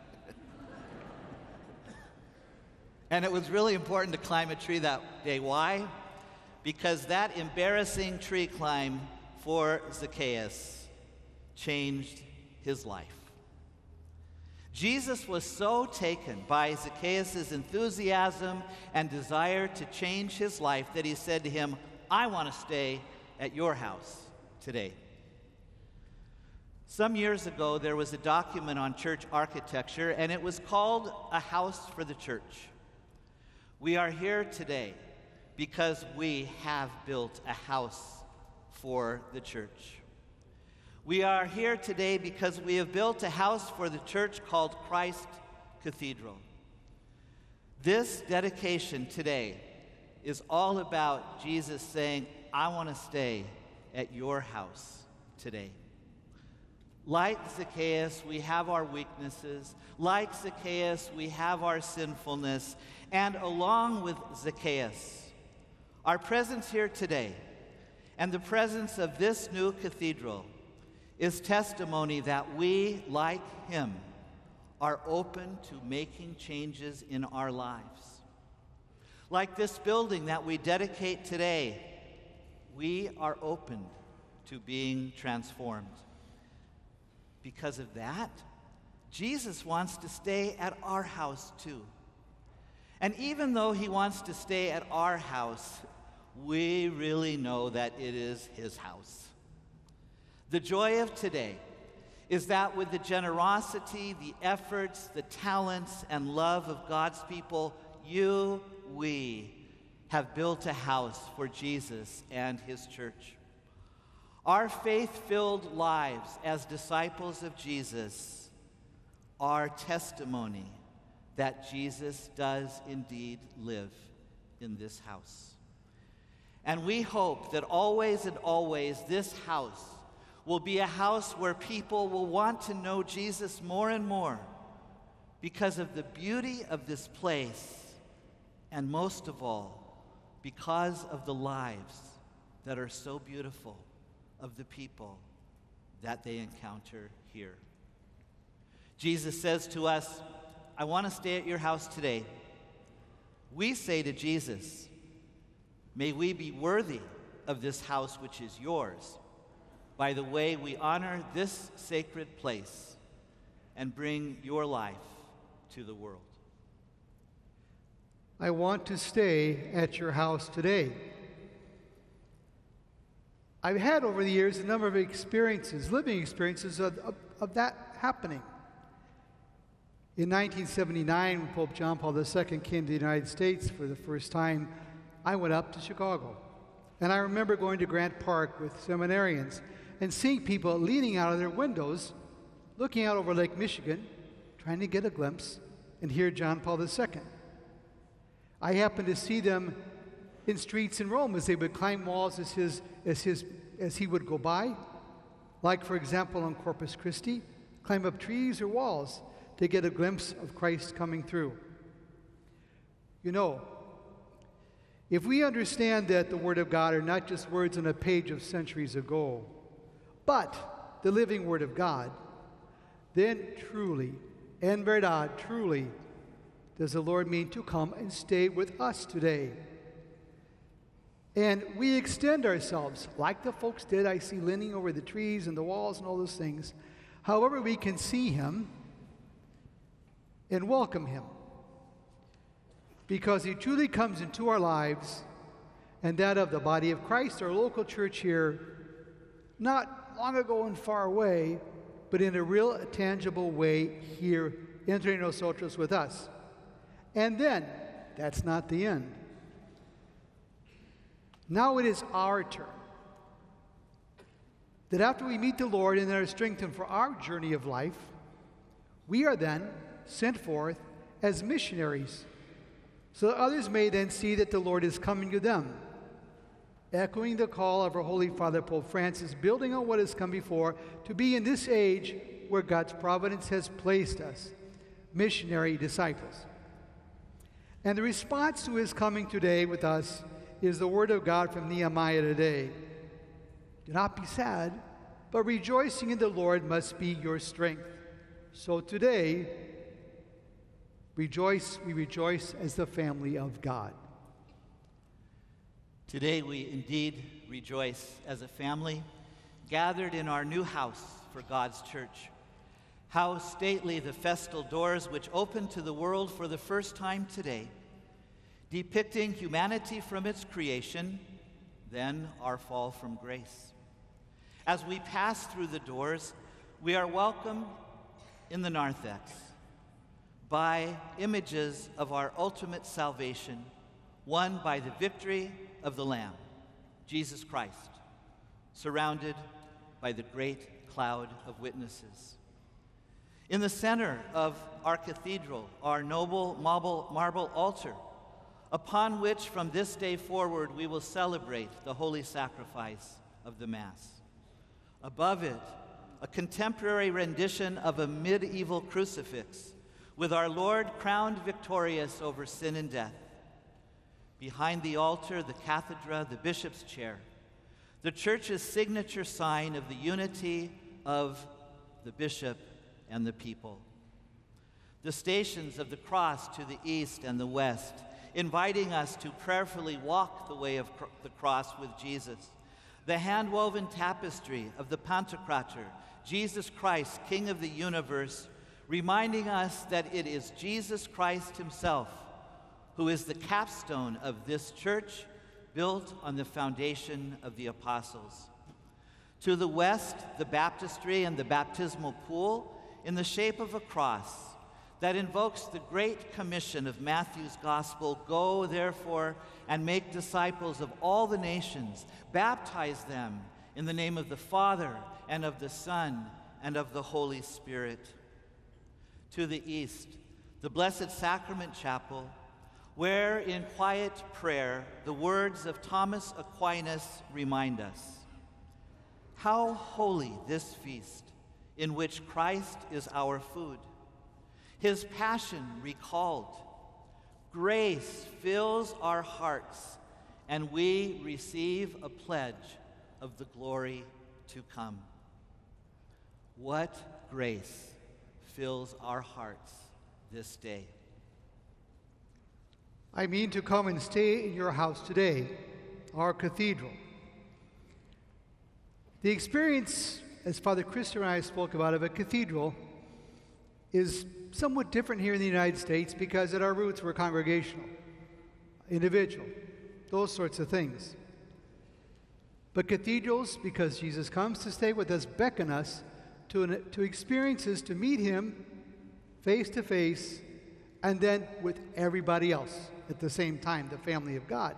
And it was really important to climb a tree that day. Why? Because that embarrassing tree climb for Zacchaeus changed his life. Jesus was so taken by Zacchaeus' enthusiasm and desire to change his life that he said to him, I want to stay at your house today. Some years ago, there was a document on church architecture, and it was called A House for the Church. We are here today because we have built a house for the church. We are here today because we have built a house for the church called Christ Cathedral. This dedication today is all about Jesus saying, I want to stay at your house today. Like Zacchaeus, we have our weaknesses. Like Zacchaeus, we have our sinfulness. And along with Zacchaeus, our presence here today and the presence of this new cathedral is testimony that we, like him, are open to making changes in our lives. Like this building that we dedicate today, we are open to being transformed. Because of that, Jesus wants to stay at our house too. And even though he wants to stay at our house, we really know that it is his house. The joy of today is that with the generosity, the efforts, the talents, and love of God's people, you, we, have built a house for Jesus and his church. Our faith-filled lives as disciples of Jesus are testimony that Jesus does indeed live in this house. And we hope that always and always this house will be a house where people will want to know Jesus more and more because of the beauty of this place, and most of all, because of the lives that are so beautiful of the people that they encounter here. Jesus says to us, I want to stay at your house today. We say to Jesus, may we be worthy of this house which is yours by the way we honor this sacred place and bring your life to the world. I want to stay at your house today. I've had over the years a number of experiences, living experiences of, of, of that happening. In nineteen seventy-nine, when Pope John Paul the Second came to the United States for the first time, I went up to Chicago. And I remember going to Grant Park with seminarians and seeing people leaning out of their windows, looking out over Lake Michigan, trying to get a glimpse and hear John Paul the Second. I happened to see them in streets in Rome as they would climb walls as, his, as, his, as he would go by, like, for example, on Corpus Christi, climb up trees or walls to get a glimpse of Christ coming through. You know, if we understand that the Word of God are not just words on a page of centuries ago, but the living Word of God, then truly, en verdad, truly, does the Lord mean to come and stay with us today. And we extend ourselves, like the folks did, I see leaning over the trees and the walls and all those things, however we can see him and welcome him. Because he truly comes into our lives and that of the body of Christ, our local church here, not long ago and far away, but in a real tangible way here, entre nosotros with us. And then, that's not the end. Now it is our turn. That after we meet the Lord and are strengthened for our journey of life, we are then sent forth as missionaries, so that others may then see that the Lord is coming to them. Echoing the call of our Holy Father Pope Francis, building on what has come before, to be in this age where God's providence has placed us, missionary disciples. And the response to his coming today with us is the word of God from Nehemiah today. Do not be sad, but rejoicing in the Lord must be your strength. So today, rejoice, we rejoice as the family of God. Today we indeed rejoice as a family, gathered in our new house for God's church. How stately the festal doors which open to the world for the first time today, depicting humanity from its creation, then our fall from grace. As we pass through the doors, we are welcomed in the narthex by images of our ultimate salvation, won by the victory of the Lamb, Jesus Christ, surrounded by the great cloud of witnesses. In the center of our cathedral, our noble marble, marble altar, upon which from this day forward we will celebrate the holy sacrifice of the Mass. Above it, a contemporary rendition of a medieval crucifix with our Lord crowned victorious over sin and death. Behind the altar, the cathedra, the bishop's chair, the church's signature sign of the unity of the bishop and the people. The stations of the cross to the east and the west, inviting us to prayerfully walk the way of cr- the cross with Jesus. The hand-woven tapestry of the Pantocrator, Jesus Christ, King of the universe, reminding us that it is Jesus Christ himself who is the capstone of this church, built on the foundation of the apostles. To the west, the baptistry and the baptismal pool in the shape of a cross that invokes the great commission of Matthew's gospel, "Go, therefore, and make disciples of all the nations, baptize them in the name of the Father, and of the Son, and of the Holy Spirit." To the east, the Blessed Sacrament Chapel, where in quiet prayer the words of Thomas Aquinas remind us, "How holy this feast in which Christ is our food, his passion recalled. Grace fills our hearts, and we receive a pledge of the glory to come." What grace fills our hearts this day? I mean to come and stay in your house today, our cathedral. The experience, as Father Christopher and I spoke about, of a cathedral is somewhat different here in the United States because at our roots we're congregational, individual, those sorts of things. But cathedrals, because Jesus comes to stay with us, beckon us to, an, to experiences to meet him face to face and then with everybody else at the same time, the family of God.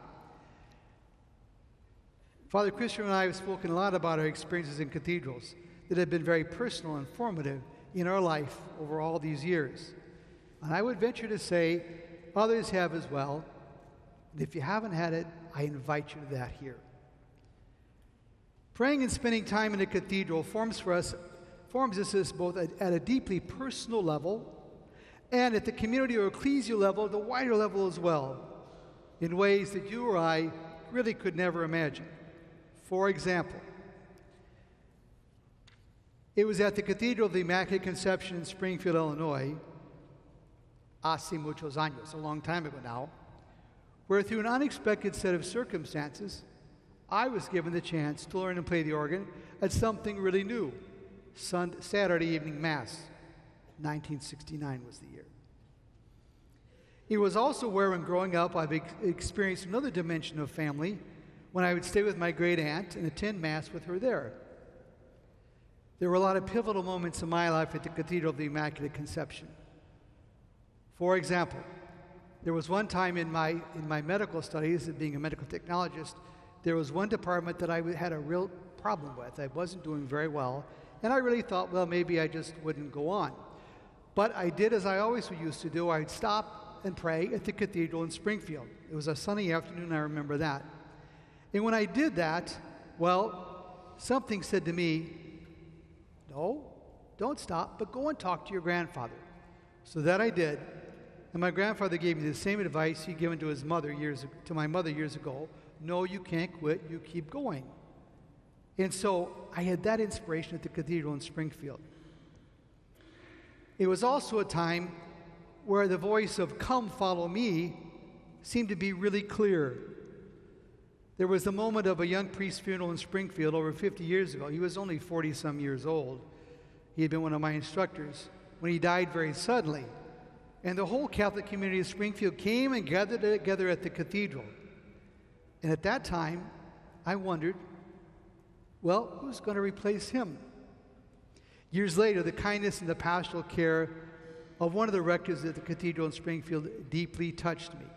Father Christian and I have spoken a lot about our experiences in cathedrals that have been very personal and formative in our life over all these years. And I would venture to say others have as well. And if you haven't had it, I invite you to that here. Praying and spending time in a cathedral forms for us, forms us as both at, at a deeply personal level and at the community or ecclesial level, the wider level as well, in ways that you or I really could never imagine. For example, it was at the Cathedral of the Immaculate Conception in Springfield, Illinois, hace muchos años, a long time ago now, where through an unexpected set of circumstances, I was given the chance to learn and play the organ at something really new, Sunday, Saturday evening Mass. nineteen sixty-nine was the year. It was also where, when growing up, I've ex- experienced another dimension of family when I would stay with my great aunt and attend Mass with her there. There were a lot of pivotal moments in my life at the Cathedral of the Immaculate Conception. For example, there was one time in my, in my medical studies, being a medical technologist, there was one department that I w- had a real problem with. I wasn't doing very well, and I really thought, well, maybe I just wouldn't go on. But I did as I always used to do. I'd stop and pray at the cathedral in Springfield. It was a sunny afternoon, I remember that. And when I did that, well, something said to me, no, don't stop, but go and talk to your grandfather. So that I did. And my grandfather gave me the same advice he'd given to his mother years to my mother years ago. No, you can't quit, you keep going. And so I had that inspiration at the cathedral in Springfield. It was also a time where the voice of "Come, follow me" seemed to be really clear. There was the moment of a young priest's funeral in Springfield over fifty years ago. He was only forty-some years old. He had been one of my instructors when he died very suddenly. And the whole Catholic community of Springfield came and gathered together at the cathedral. And at that time, I wondered, well, who's going to replace him? Years later, the kindness and the pastoral care of one of the rectors at the cathedral in Springfield deeply touched me.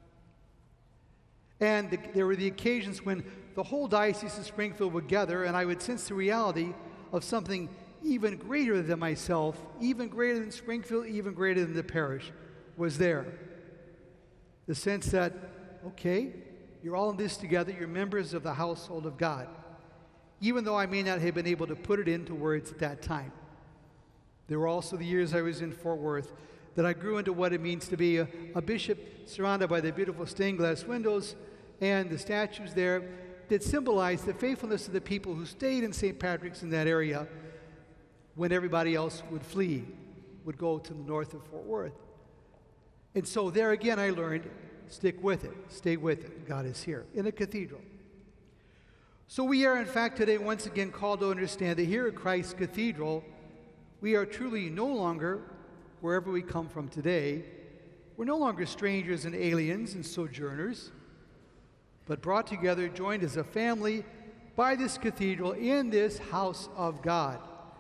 And the, there were the occasions when the whole Diocese of Springfield would gather, and I would sense the reality of something even greater than myself, even greater than Springfield, even greater than the parish, was there. The sense that, okay, you're all in this together, you're members of the household of God, even though I may not have been able to put it into words at that time. There were also the years I was in Fort Worth that I grew into what it means to be a, a bishop surrounded by the beautiful stained glass windows and the statues there that symbolize the faithfulness of the people who stayed in Saint Patrick's in that area when everybody else would flee, would go to the north of Fort Worth. And so there again I learned, stick with it, stay with it. God is here in a cathedral. So we are in fact today once again called to understand that here at Christ's Cathedral, we are truly no longer, wherever we come from today, we're no longer strangers and aliens and sojourners, but brought together, joined as a family by this cathedral in this house of God.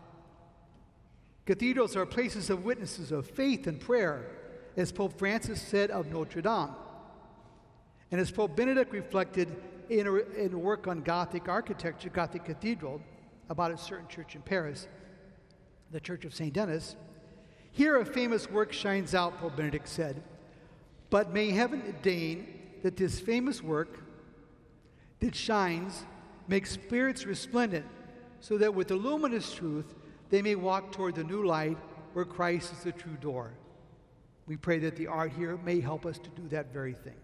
Cathedrals are places of witnesses of faith and prayer, as Pope Francis said of Notre Dame. And as Pope Benedict reflected in a, in a work on Gothic architecture, Gothic cathedral, about a certain church in Paris, the Church of Saint Denis, here a famous work shines out, Pope Benedict said, but may heaven deign that this famous work that shines makes spirits resplendent, so that with the luminous truth they may walk toward the new light where Christ is the true door. We pray that the art here may help us to do that very thing.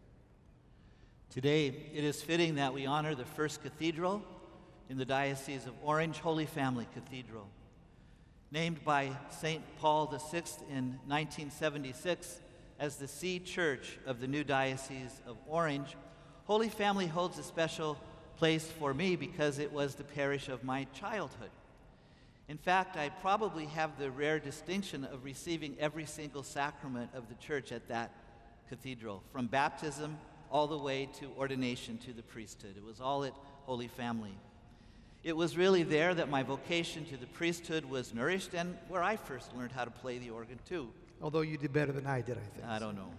Today, it is fitting that we honor the first cathedral in the Diocese of Orange, Holy Family Cathedral. Named by Saint Paul the Sixth in nineteen seventy-six as the See Church of the new Diocese of Orange, Holy Family holds a special place for me because it was the parish of my childhood. In fact, I probably have the rare distinction of receiving every single sacrament of the church at that cathedral, from baptism all the way to ordination to the priesthood. It was all at Holy Family. It was really there that my vocation to the priesthood was nourished and where I first learned how to play the organ too. Although you did better than I did, I think. I don't know.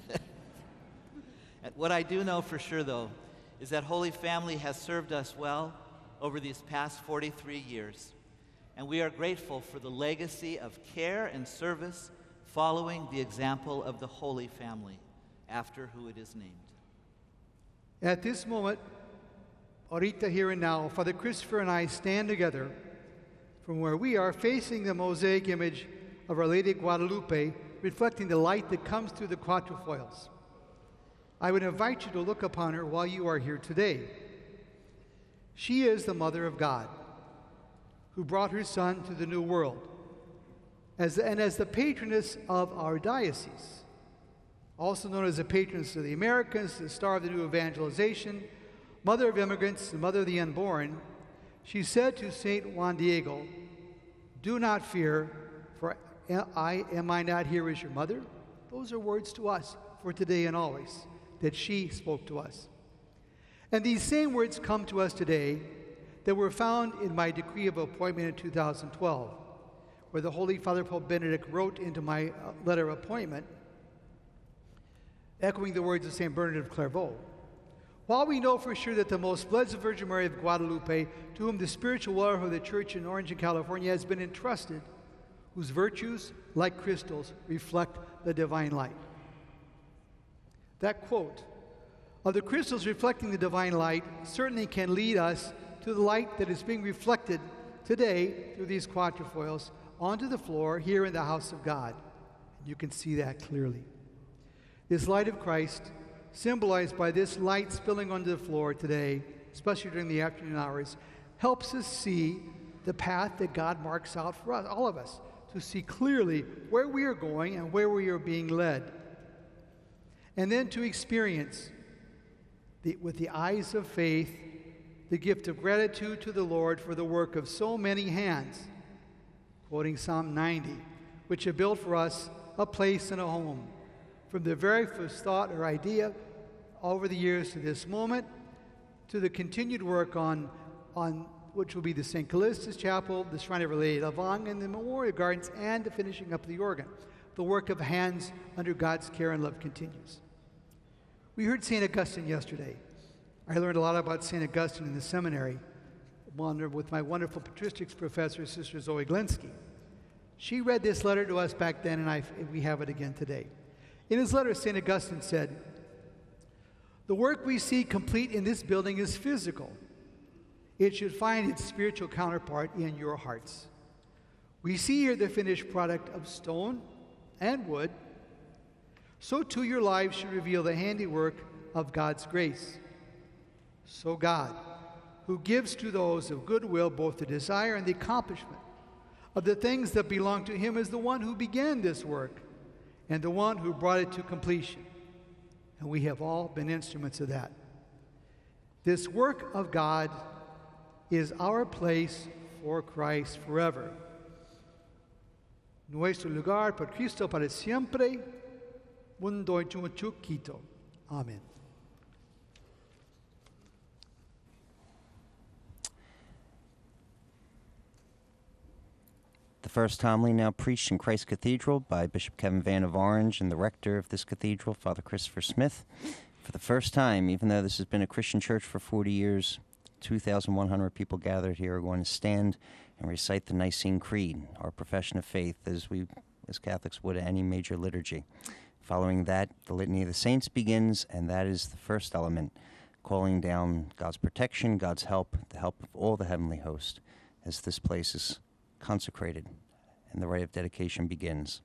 What I do know for sure, though, is that Holy Family has served us well over these past forty-three years. And we are grateful for the legacy of care and service following the example of the Holy Family, after who it is named. At this moment, ahorita, here and now, Father Christopher and I stand together from where we are facing the mosaic image of Our Lady of Guadalupe, reflecting the light that comes through the quatrefoils. I would invite you to look upon her while you are here today. She is the Mother of God, who brought her Son to the new world, as, and as the patroness of our diocese, also known as the patroness of the Americas, the star of the new evangelization, mother of immigrants, the mother of the unborn, she said to Saint Juan Diego, "Do not fear, for I am I not here as your mother?" Those are words to us for today and always, that she spoke to us. And these same words come to us today that were found in my decree of appointment in two thousand twelve, where the Holy Father Pope Benedict wrote into my letter of appointment, echoing the words of Saint Bernard of Clairvaux, While we know for sure that the Most Blessed Virgin Mary of Guadalupe, to whom the spiritual welfare of the Church in Orange and California has been entrusted, whose virtues, like crystals, reflect the divine light. That quote of the crystals reflecting the divine light certainly can lead us to the light that is being reflected today through these quatrefoils onto the floor here in the house of God. You can see that clearly. This light of Christ, symbolized by this light spilling onto the floor today, especially during the afternoon hours, helps us see the path that God marks out for us, all of us, to see clearly where we are going and where we are being led. And then to experience, the, with the eyes of faith, the gift of gratitude to the Lord for the work of so many hands, quoting Psalm ninety, which have built for us a place and a home. From the very first thought or idea over the years to this moment, to the continued work on, on which will be the Saint Callistus Chapel, the Shrine of Our Lady of Lavang, and the Memorial Gardens, and the finishing up of the organ. The work of hands under God's care and love continues. We heard Saint Augustine yesterday. I learned a lot about Saint Augustine in the seminary with my wonderful patristics professor, Sister Zoe Glinsky. She read this letter to us back then, and I, we have it again today. In his letter, Saint Augustine said, "The work we see complete in this building is physical. It should find its spiritual counterpart in your hearts. We see here the finished product of stone and wood. So too your lives should reveal the handiwork of God's grace. So God, who gives to those of good will both the desire and the accomplishment of the things that belong to him, is the one who began this work and the one who brought it to completion. And we have all been instruments of that. This work of God is our place for Christ forever. Nuestro lugar por Cristo para siempre. Mundo chuquito. Amen. The first homily now preached in Christ Cathedral by Bishop Kevin Van of Orange and the rector of this cathedral, Father Christopher Smith. For the first time, even though this has been a Christian church for forty years, two thousand one hundred people gathered here are going to stand and recite the Nicene Creed, our profession of faith, as we, as Catholics would any major liturgy. Following that, the Litany of the Saints begins, and that is the first element, calling down God's protection, God's help, the help of all the heavenly host, as this place is consecrated and the rite of dedication begins.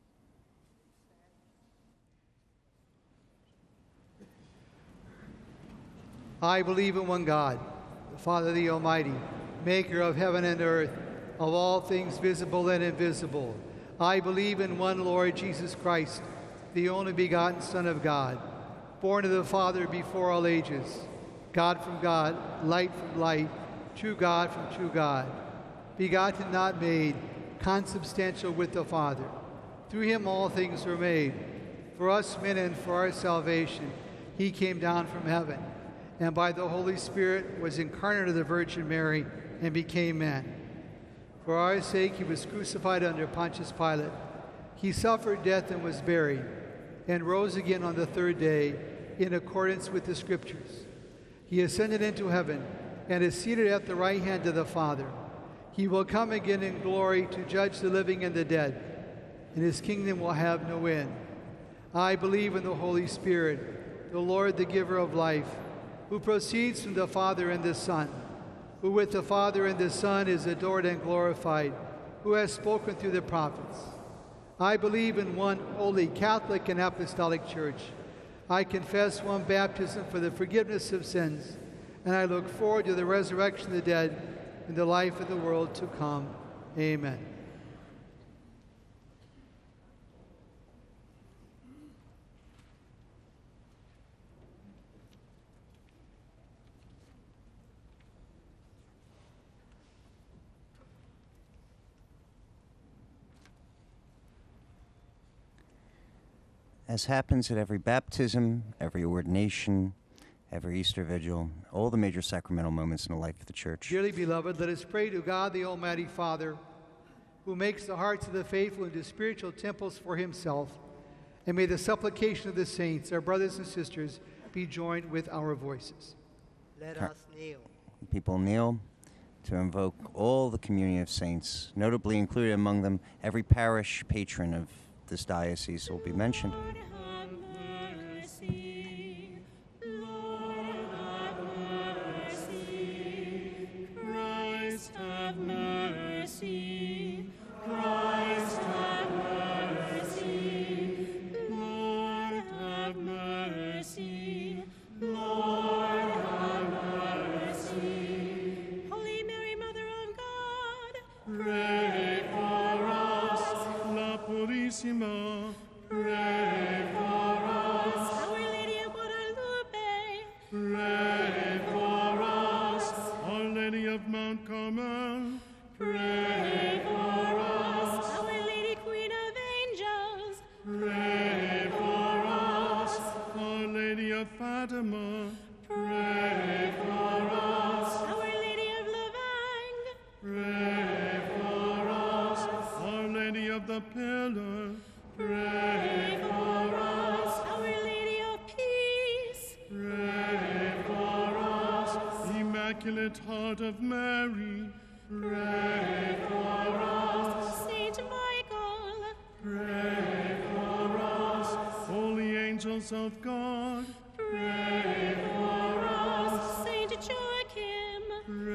I believe in one God, the Father, the Almighty, maker of heaven and earth, of all things visible and invisible. I believe in one Lord Jesus Christ, the only begotten Son of God, born of the Father before all ages, God from God, light from light, true God from true God, begotten, not made, consubstantial with the Father. Through him all things were made. For us men and for our salvation, he came down from heaven, and by the Holy Spirit was incarnate of the Virgin Mary and became man. For our sake he was crucified under Pontius Pilate. He suffered death and was buried, and rose again on the third day in accordance with the Scriptures. He ascended into heaven and is seated at the right hand of the Father. He will come again in glory to judge the living and the dead, and his kingdom will have no end. I believe in the Holy Spirit, the Lord, the giver of life, who proceeds from the Father and the Son, who with the Father and the Son is adored and glorified, who has spoken through the prophets. I believe in one holy Catholic and Apostolic Church. I confess one baptism for the forgiveness of sins, and I look forward to the resurrection of the dead and the life of the world to come. Amen. As happens at every baptism, every ordination, every Easter Vigil, all the major sacramental moments in the life of the Church. Dearly beloved, let us pray to God, the Almighty Father, who makes the hearts of the faithful into spiritual temples for himself, and may the supplication of the saints, our brothers and sisters, be joined with our voices. Let Tur- us kneel. People kneel to invoke all the community of saints, notably included among them every parish patron of this diocese will be mentioned. Christ have mercy. Christ have mercy. Lord have mercy. Lord have mercy. Holy Mary, Mother of God, Pray for us. La Purissima. Pray for us. Our Lady of Guadalupe, Pray for us. Our Lady of Mount Carmel. Pray for us. Our Lady Queen of Angels, Pray for us. Our Lady of Fatima. Pray for us. Our Lady of Lavang, Pray for us. Our Lady of the Pillar. Pray for us. Our Lady of Peace, Pray for us. Immaculate Heart of Mary. Pray for us. Saint Michael, Pray for us. Holy angels of God. Pray for us. Saint Joachim,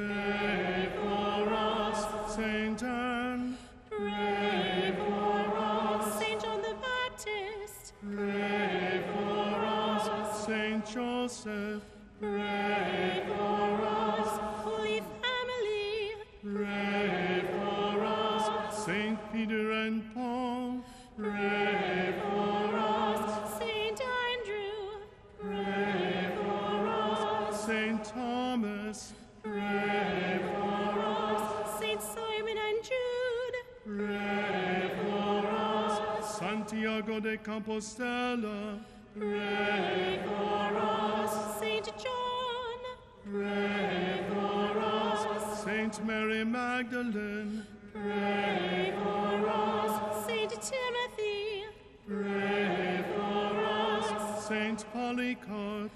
Pray for us. Saint Anne. pray for us. Saint John the Baptist, Pray for us. Saint Joseph. Pray for us. Holy Family, Pray for us. Saint Peter and Paul. Pray for us. Saint Andrew, Pray for us. Saint Thomas. Pray for us. Saint Simon and Jude, Pray for us. Santiago de Compostela. Pray for us. Saint John, Pray for us. Saint Mary Magdalene. Pray for us. Saint Timothy, Pray for us. Saint Polycarp.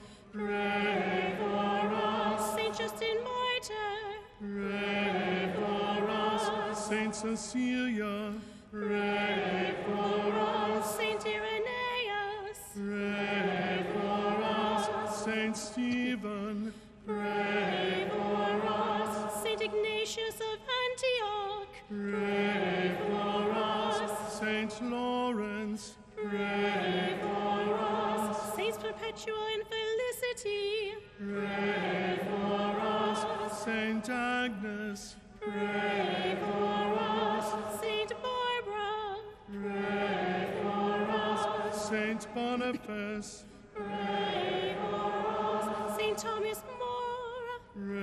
Pray for us. Saint Justin Martyr, Pray for us. Saint Cecilia. Pray for us. Saint Irenaeus, Pray for us. Saint Stephen. Pray for us. Saint Ignatius of Antioch, Pray for us. Saint Lawrence. Pray for us. Saints Perpetua and Felicity, Pray for us. Saint Agnes. Pray for us. Saint Barbara, Pray for us. Saint Boniface. pray for us. Saint Thomas More,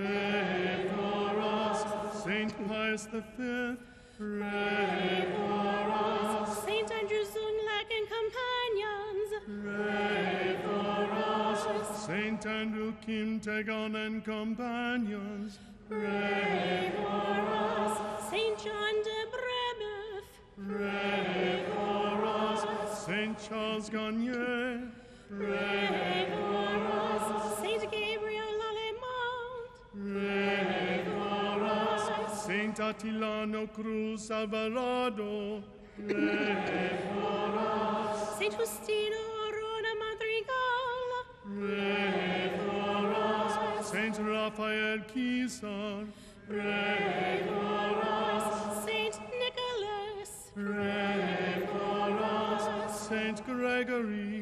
Pray for us. Saint Pius the Fifth. Pray for us. Saint Andrew Zunlac and companions, Pray for us. Saint Andrew Kim Tagon and companions. Pray for us. Saint John de Brebeuf, Pray for us. Saint Charles Garnier. Pray for us. Saint Gabriel Lalemant, Pray for us. Saint Attilano Cruz Alvarado. Pray for us. Saint Justino Arona Madrigal, Pray for us. Saint Raphael Kisar. Pray for us. Saint Nicholas, Pray for us. Saint Gregory.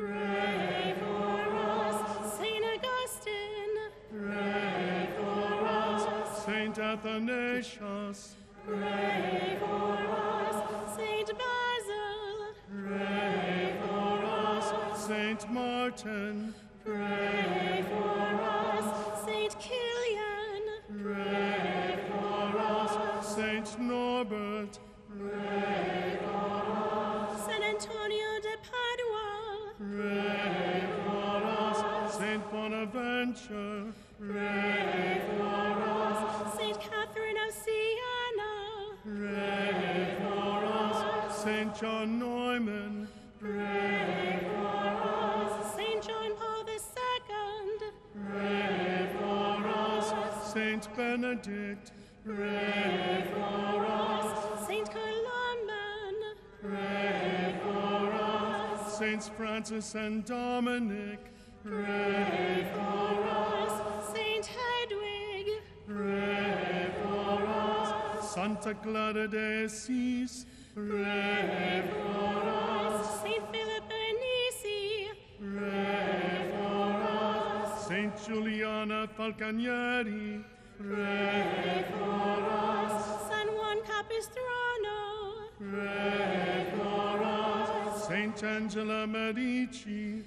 Pray for us. Saint Augustine, Pray for us. Saint Athanasius. pray for us. Saint Basil, Pray for us. Saint Martin. pray for us. Saint Kilian, Pray for us. Saint Norbert. Pray for us. San Antonio de Padua, Pray for us. Saint Bonaventure. Pray for us. Saint Catherine of Siena, Pray for us. Saint John Neumann. Pray for us. Saint John Paul the Second, Pray for Benedict, pray for us. Saint Columban, pray for us. Saints Francis and Dominic, pray for us. Saint Hedwig, pray for us. Santa Clara de Assis, pray for us. Saint Philip Bernisi, pray for us. Saint Juliana Falcanieri, pray for us. San Juan Capistrano, pray for us. Saint Angela Medici,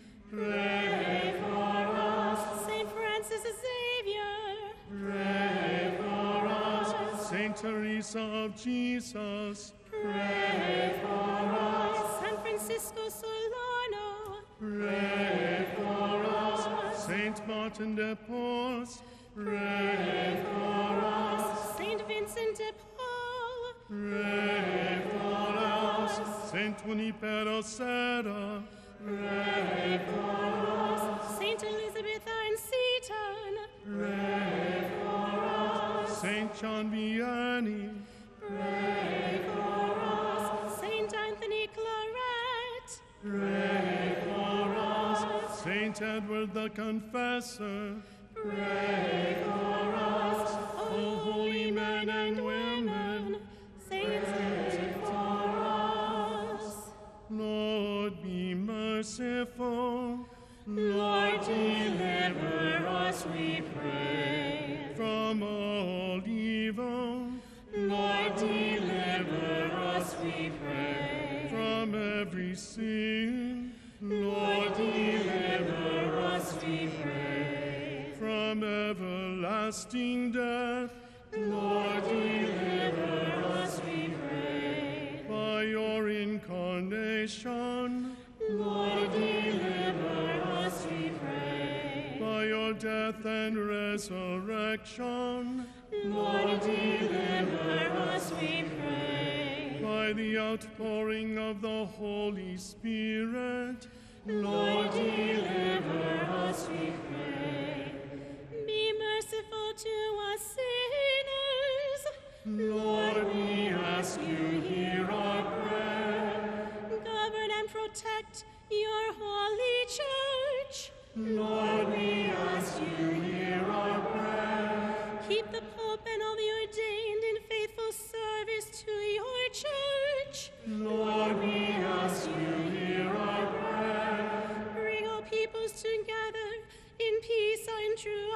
pray for us. Saint Francis Xavier, pray for us. Saint Teresa of Jesus, pray for us. San Francisco Solano, pray for us. Saint Martin de Porres, pray for us. Saint Vincent de Paul, pray for us. Saint Junipero Serra, pray for us. Saint Elizabeth Ann Seton, pray for us. Saint John Vianney, pray for us. Saint Anthony Claret, pray for us. Saint Edward the Confessor, pray for us. O holy men and women, saints pray for us. Lord, be merciful. Lord, deliver us, we pray. From all evil. Lord, deliver us, we pray. From every sin. Lord, deliver us, we pray. From everlasting death. Lord, deliver us, we pray. By your incarnation. Lord, deliver us, we pray. By your death and resurrection. Lord, deliver us, we pray. By the outpouring of the Holy Spirit. Lord, deliver us, we pray. Be merciful to us sinners. Lord, we ask you, hear our prayer. Govern and protect your holy church. Lord, we ask you, hear our prayer. Keep the Pope and all the ordained in faithful service to your church. Lord, we ask you, hear our prayer. Bring all peoples together in peace and true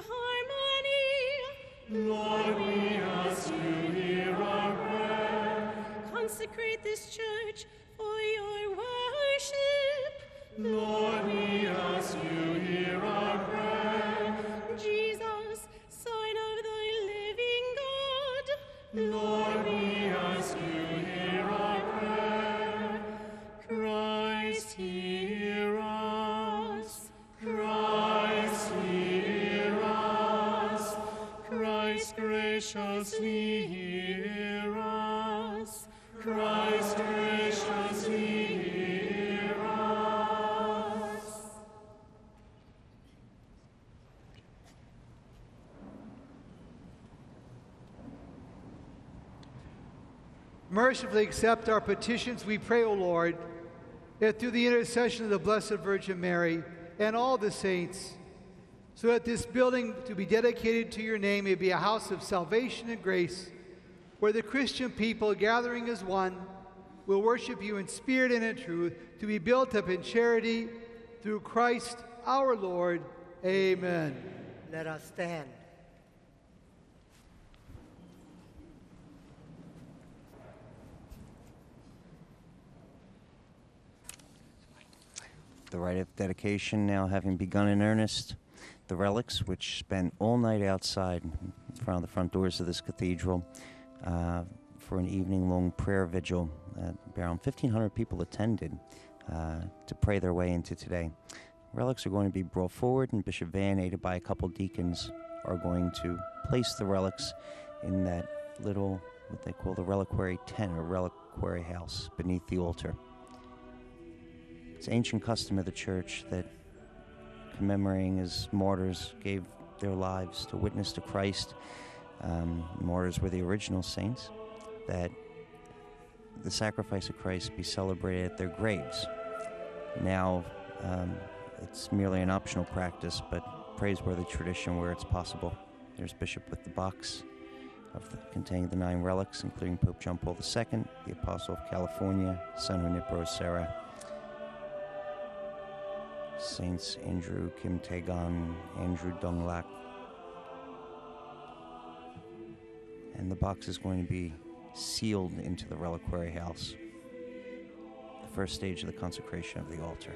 harmony. Lord, we ask you, hear our prayer. Consecrate this church for your worship. Lord, we ask you, hear our prayer. Jesus, Son of the living God. Lord, we ask you, hear our prayer. Christ, hear us. Christ, hear us. Christ, graciously hear us. Christ, graciously hear us. Mercifully accept our petitions, we pray, O Lord, that through the intercession of the Blessed Virgin Mary and all the saints, so that this building to be dedicated to your name may be a house of salvation and grace, where the Christian people gathering as one will worship you in spirit and in truth, to be built up in charity through Christ our Lord. Amen. Let us stand. The rite of dedication now having begun in earnest, the relics, which spent all night outside in front of the front doors of this cathedral uh, for an evening-long prayer vigil. Uh, around fifteen hundred people attended uh, to pray their way into today. Relics are going to be brought forward, and Bishop Van, aided by a couple deacons, are going to place the relics in that little, what they call the reliquary tent or reliquary house beneath the altar. It's ancient custom of the church that commemorating as martyrs gave their lives to witness to Christ, um, martyrs were the original saints, that the sacrifice of Christ be celebrated at their graves. Now, um, it's merely an optional practice, but praiseworthy tradition where it's possible. There's Bishop with the box of the, containing the nine relics, including Pope John Paul the Second, the Apostle of California, San Junipero Serra, Saints Andrew Kim Taegon, Andrew Donglak. And the box is going to be sealed into the reliquary house, the first stage of the consecration of the altar.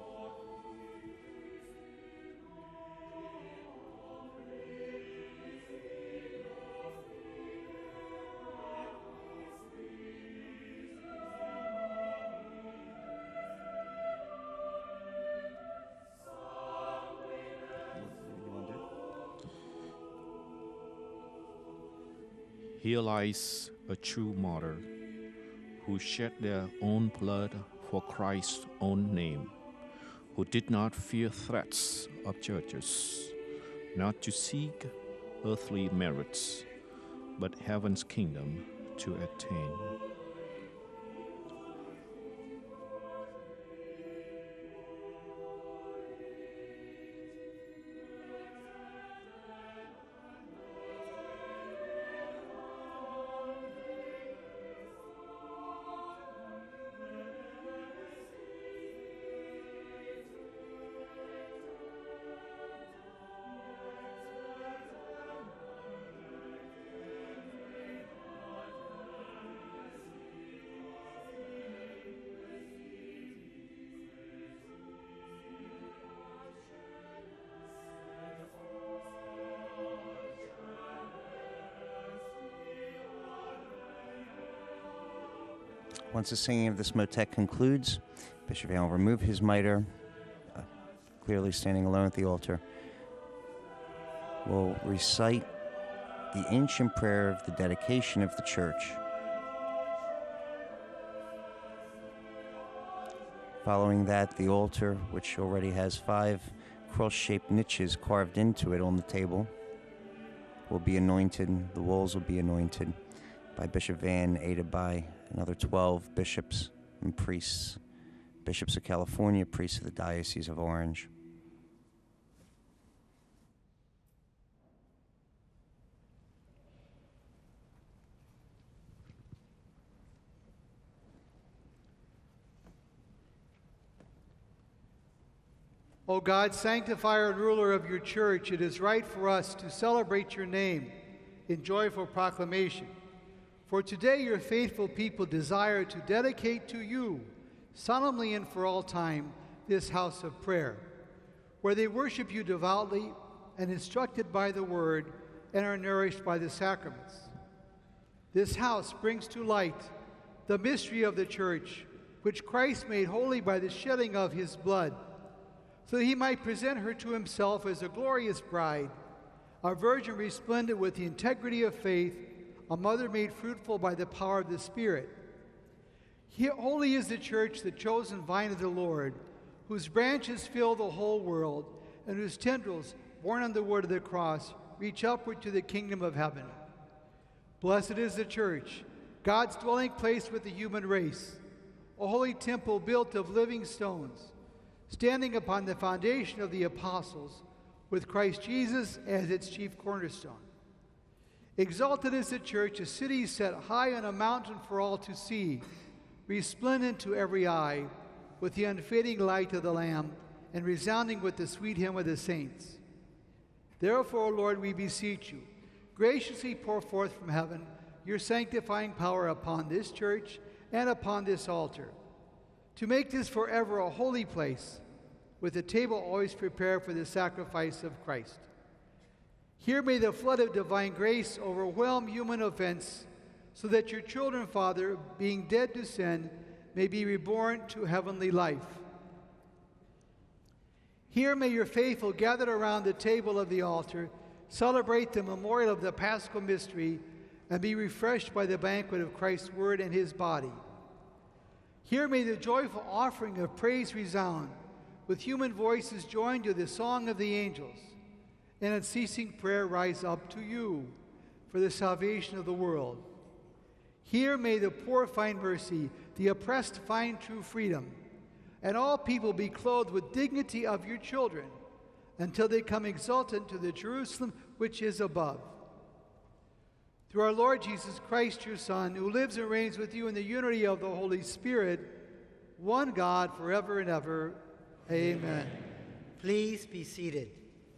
Here lies a true martyr who shed their own blood for Christ's own name, who did not fear threats of churches, not to seek earthly merits, but heaven's kingdom to attain. Once the singing of this motet concludes, Bishop Van will remove his mitre, uh, clearly standing alone at the altar. Will recite the ancient prayer of the dedication of the church. Following that, the altar, which already has five cross-shaped niches carved into it on the table, will be anointed. The walls will be anointed by Bishop Van, aided by another twelve bishops and priests, bishops of California, priests of the Diocese of Orange. O God, sanctifier and ruler of your church, it is right for us to celebrate your name in joyful proclamation. For today your faithful people desire to dedicate to you, solemnly and for all time, this house of prayer, where they worship you devoutly and instructed by the word and are nourished by the sacraments. This house brings to light the mystery of the church, which Christ made holy by the shedding of his blood, so that he might present her to himself as a glorious bride, a virgin resplendent with the integrity of faith, a mother made fruitful by the power of the Spirit. He, holy is the church, the chosen vine of the Lord, whose branches fill the whole world, and whose tendrils, borne on the wood of the cross, reach upward to the kingdom of heaven. Blessed is the church, God's dwelling place with the human race, a holy temple built of living stones, standing upon the foundation of the apostles, with Christ Jesus as its chief cornerstone. Exalted is the church, a city set high on a mountain for all to see, resplendent to every eye, with the unfading light of the Lamb, and resounding with the sweet hymn of the saints. Therefore, O Lord, we beseech you, graciously pour forth from heaven your sanctifying power upon this church and upon this altar, to make this forever a holy place, with a table always prepared for the sacrifice of Christ. Here may the flood of divine grace overwhelm human offense, so that your children, Father, being dead to sin, may be reborn to heavenly life. Here may your faithful gathered around the table of the altar celebrate the memorial of the Paschal mystery and be refreshed by the banquet of Christ's word and his body. Here may the joyful offering of praise resound, with human voices joined to the song of the angels, and unceasing prayer rise up to you, for the salvation of the world. Here may the poor find mercy, the oppressed find true freedom, and all people be clothed with dignity of your children, until they come exultant to the Jerusalem which is above. Through our Lord Jesus Christ, your Son, who lives and reigns with you in the unity of the Holy Spirit, one God, forever and ever. Amen. Please be seated.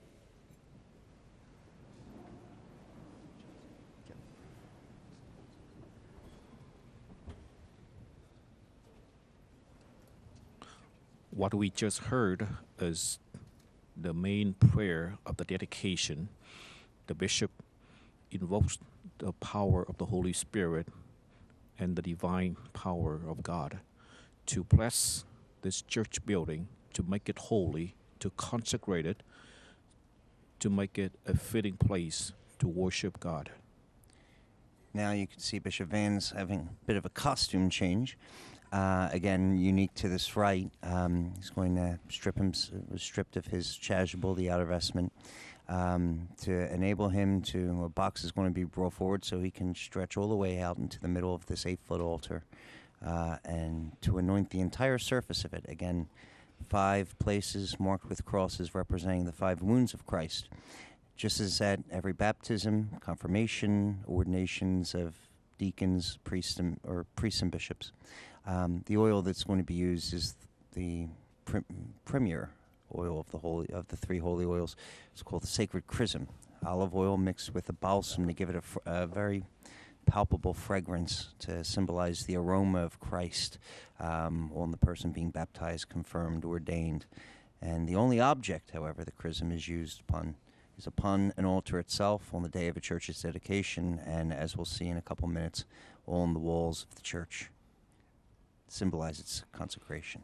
What we just heard is the main prayer of the dedication. The bishop invokes the power of the Holy Spirit and the divine power of God to bless this church building, to make it holy, to consecrate it, to make it a fitting place to worship God. Now you can see Bishop Van's having a bit of a costume change. Uh, again, unique to this rite. Um, he's going to strip him, was stripped of his chasuble, the outer vestment, um, to enable him to, a box is going to be brought forward so he can stretch all the way out into the middle of this eight-foot altar uh, and to anoint the entire surface of it. Again, five places marked with crosses representing the five wounds of Christ. Just as at every baptism, confirmation, ordinations of deacons, priests, and, or priests and bishops. Um, the oil that's going to be used is the prim- premier oil of the holy of the three holy oils. It's called the sacred chrism, olive oil mixed with a balsam to give it a, fr- a very palpable fragrance to symbolize the aroma of Christ um, on the person being baptized, confirmed, ordained. And the only object, however, the chrism is used upon is upon an altar itself on the day of a church's dedication, and as we'll see in a couple minutes, on the walls of the church. Symbolize its consecration.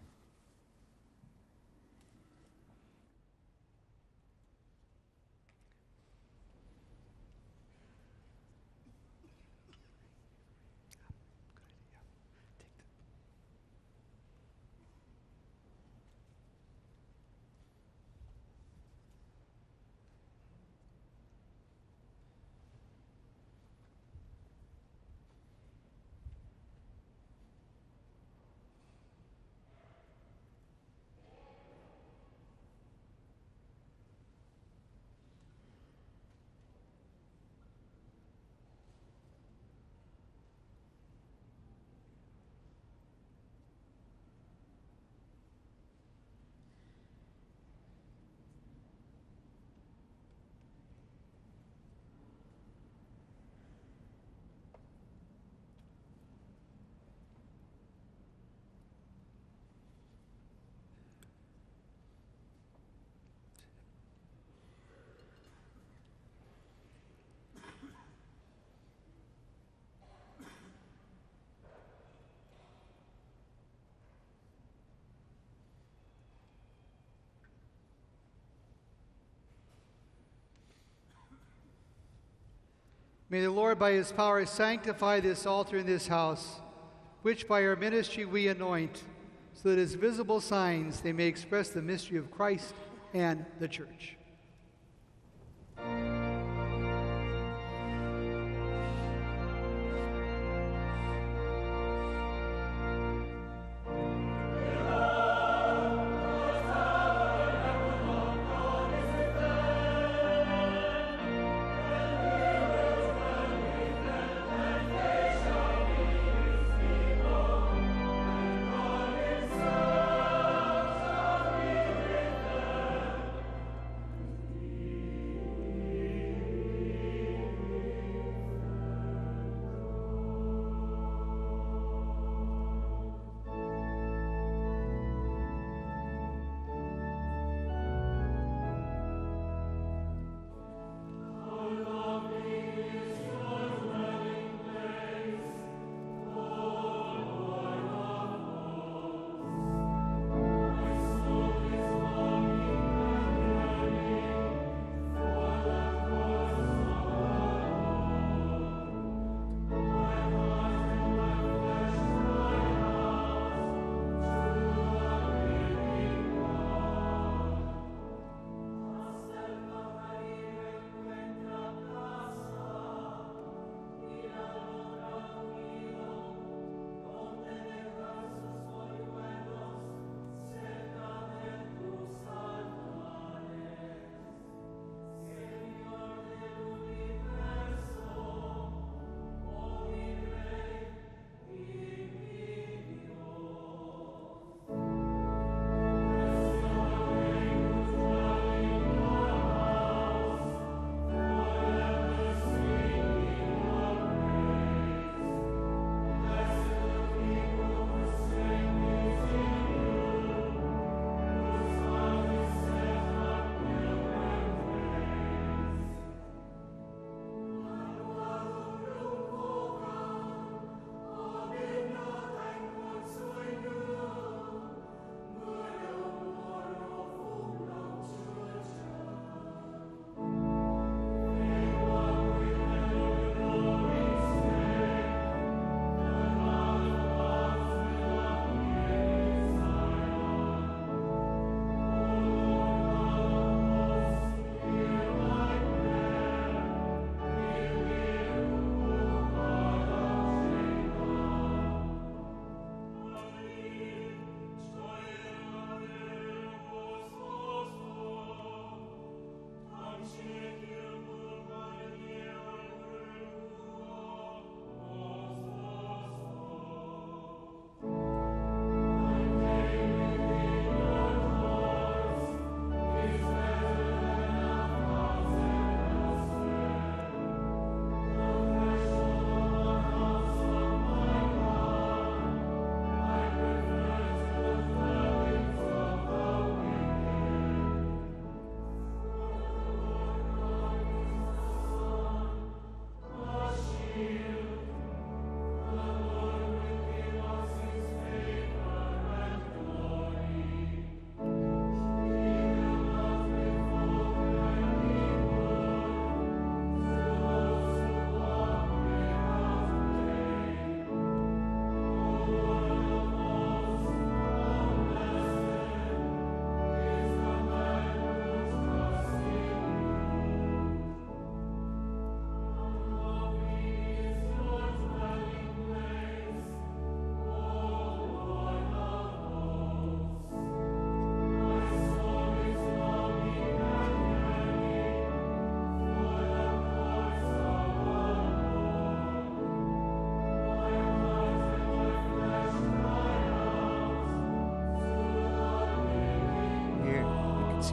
May the Lord by his power sanctify this altar in this house, which by our ministry we anoint, so that as visible signs they may express the mystery of Christ and the church.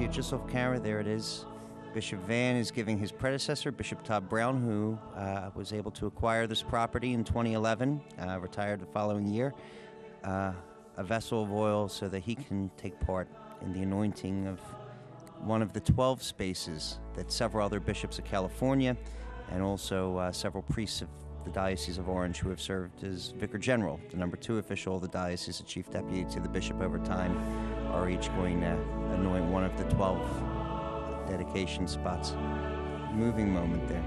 see it just off camera. There it is. Bishop Van is giving his predecessor, Bishop Todd Brown, who uh, was able to acquire this property in twenty eleven, uh, retired the following year, uh, a vessel of oil so that he can take part in the anointing of one of the twelve spaces that several other bishops of California and also uh, several priests of the Diocese of Orange who have served as Vicar General, the number two official of the diocese, the chief deputy to the bishop over time, are each going to anoint one of the twelve dedication spots. Moving moment there.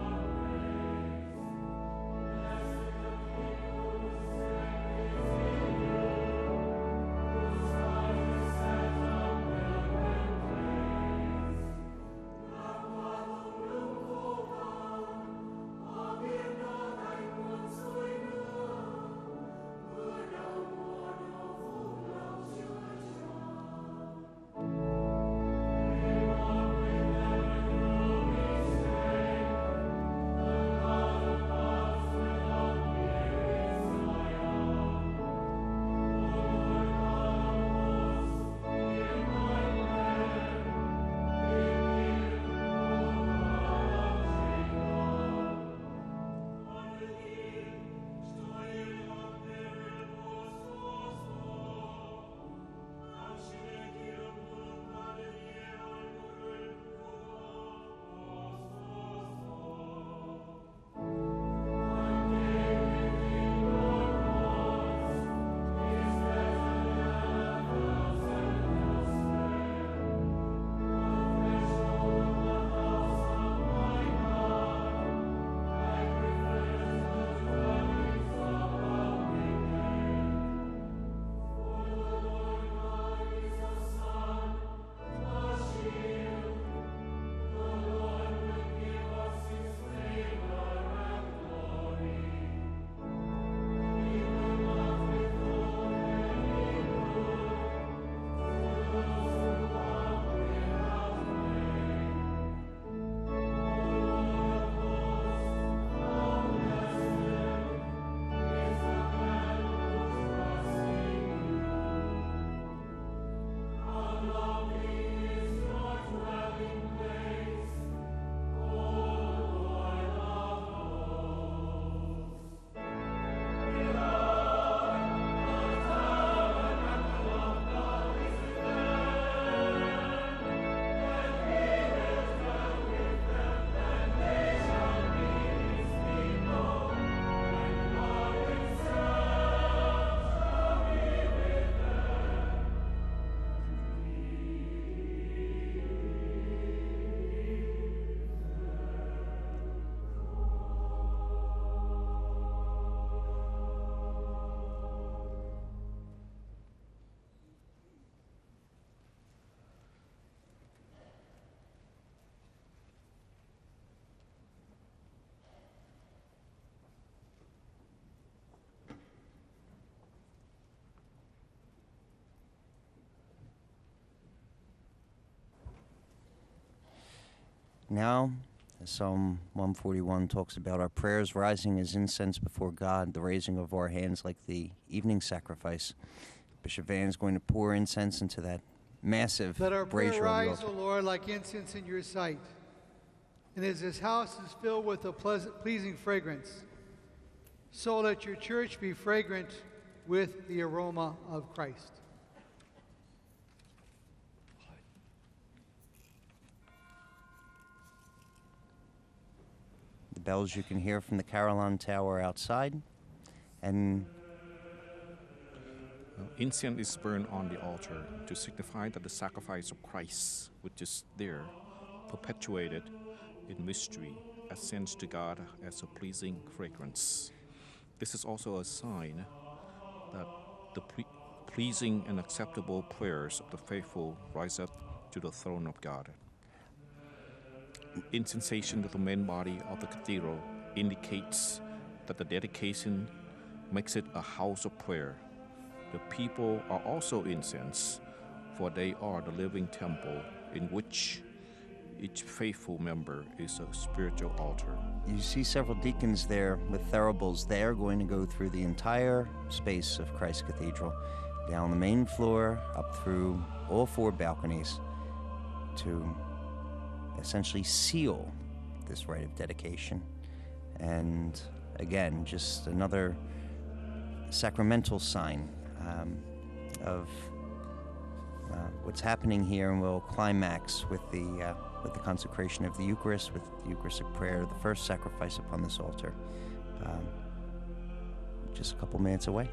Now, as Psalm one forty-one talks about our prayers rising as incense before God, the raising of our hands like the evening sacrifice. Bishop Van is going to pour incense into that massive Let our prayer brazier rise, of O the altar. Lord, like incense in your sight. And as this house is filled with a pleasant, pleasing fragrance, so let your church be fragrant with the aroma of Christ. The bells you can hear from the Carillon Tower outside. And incense is burned on the altar to signify that the sacrifice of Christ, which is there, perpetuated in mystery, ascends to God as a pleasing fragrance. This is also a sign that the pre- pleasing and acceptable prayers of the faithful rise up to the throne of God. Incensation of the main body of the cathedral indicates that the dedication makes it a house of prayer. The people are also incensed, for they are the living temple in which each faithful member is a spiritual altar. you see several deacons there with thuribles. They are going to go through the entire space of Christ Cathedral, down the main floor, up through all four balconies, to essentially seal this rite of dedication. And again, just another sacramental sign um, of uh, what's happening here, and will climax with the uh, with the consecration of the Eucharist, with the Eucharistic prayer, the first sacrifice upon this altar, um, just a couple minutes away.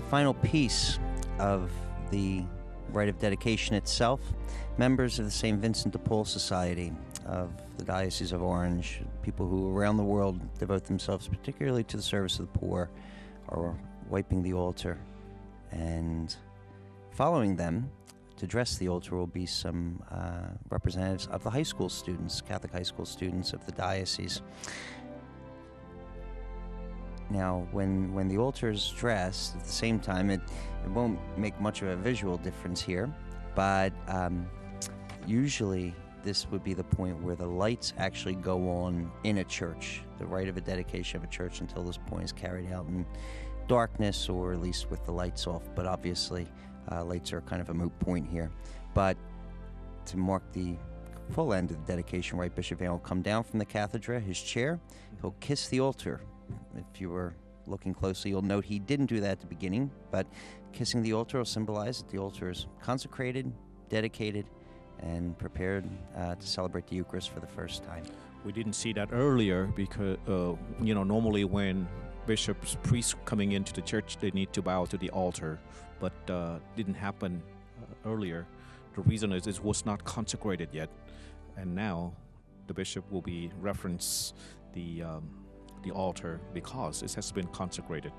final piece of the rite of dedication itself, members of the Saint Vincent de Paul Society of the Diocese of Orange, people who around the world devote themselves particularly to the service of the poor, are wiping the altar. And following them, to dress the altar, will be some uh, representatives of the high school students, Catholic high school students of the diocese. Now, when when the altar is dressed, at the same time, it, it won't make much of a visual difference here, but um, usually this would be the point where the lights actually go on in a church, the rite of a dedication of a church until this point is carried out in darkness or at least with the lights off, but obviously uh, lights are kind of a moot point here. But to mark the full end of the dedication rite, Bishop Van will come down from the cathedra, his chair, he'll kiss the altar. If you were looking closely, you'll note he didn't do that at the beginning, but kissing the altar will symbolize that the altar is consecrated, dedicated, and prepared uh, to celebrate the Eucharist for the first time. We didn't see that earlier because, uh, you know, normally when bishops, priests coming into the church, they need to bow to the altar, but uh, didn't happen uh, earlier. The reason is it was not consecrated yet, and now the bishop will be reference the um, the altar because it has been consecrated.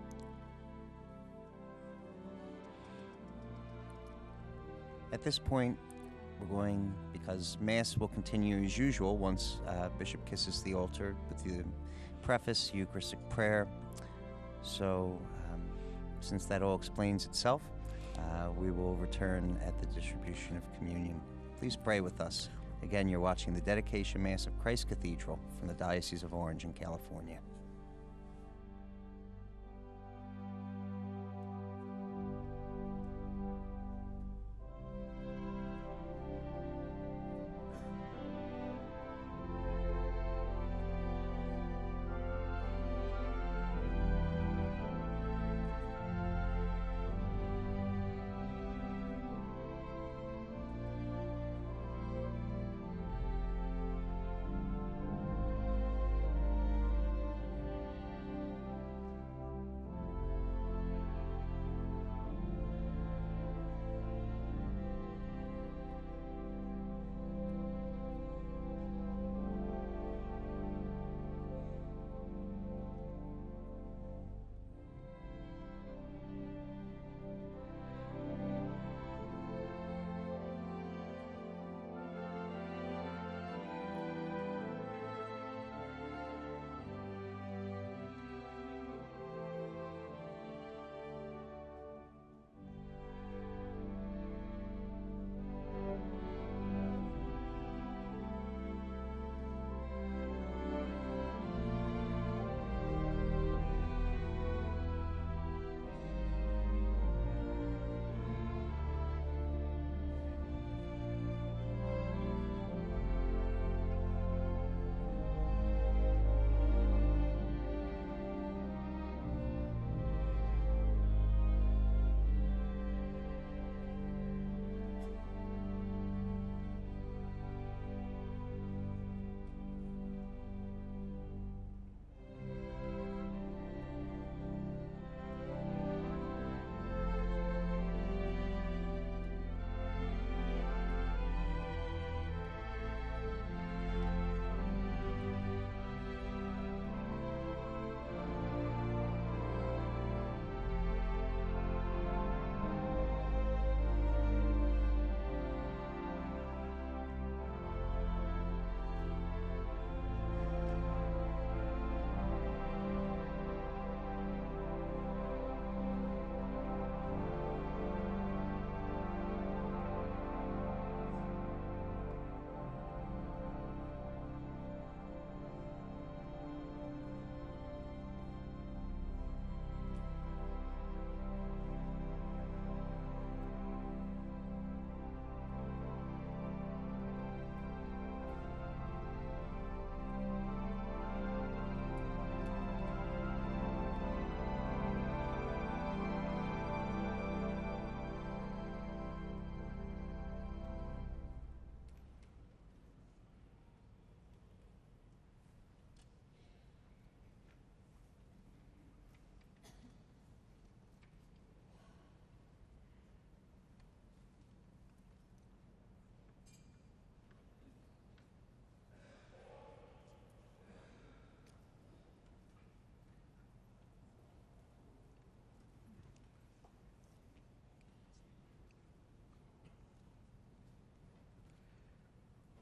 At this point, we're going, because Mass will continue as usual once uh, Bishop kisses the altar with the preface, Eucharistic prayer. So, um, since that all explains itself, uh, we will return at the distribution of communion. Please pray with us. Again, you're watching the Dedication Mass of Christ Cathedral from the Diocese of Orange in California.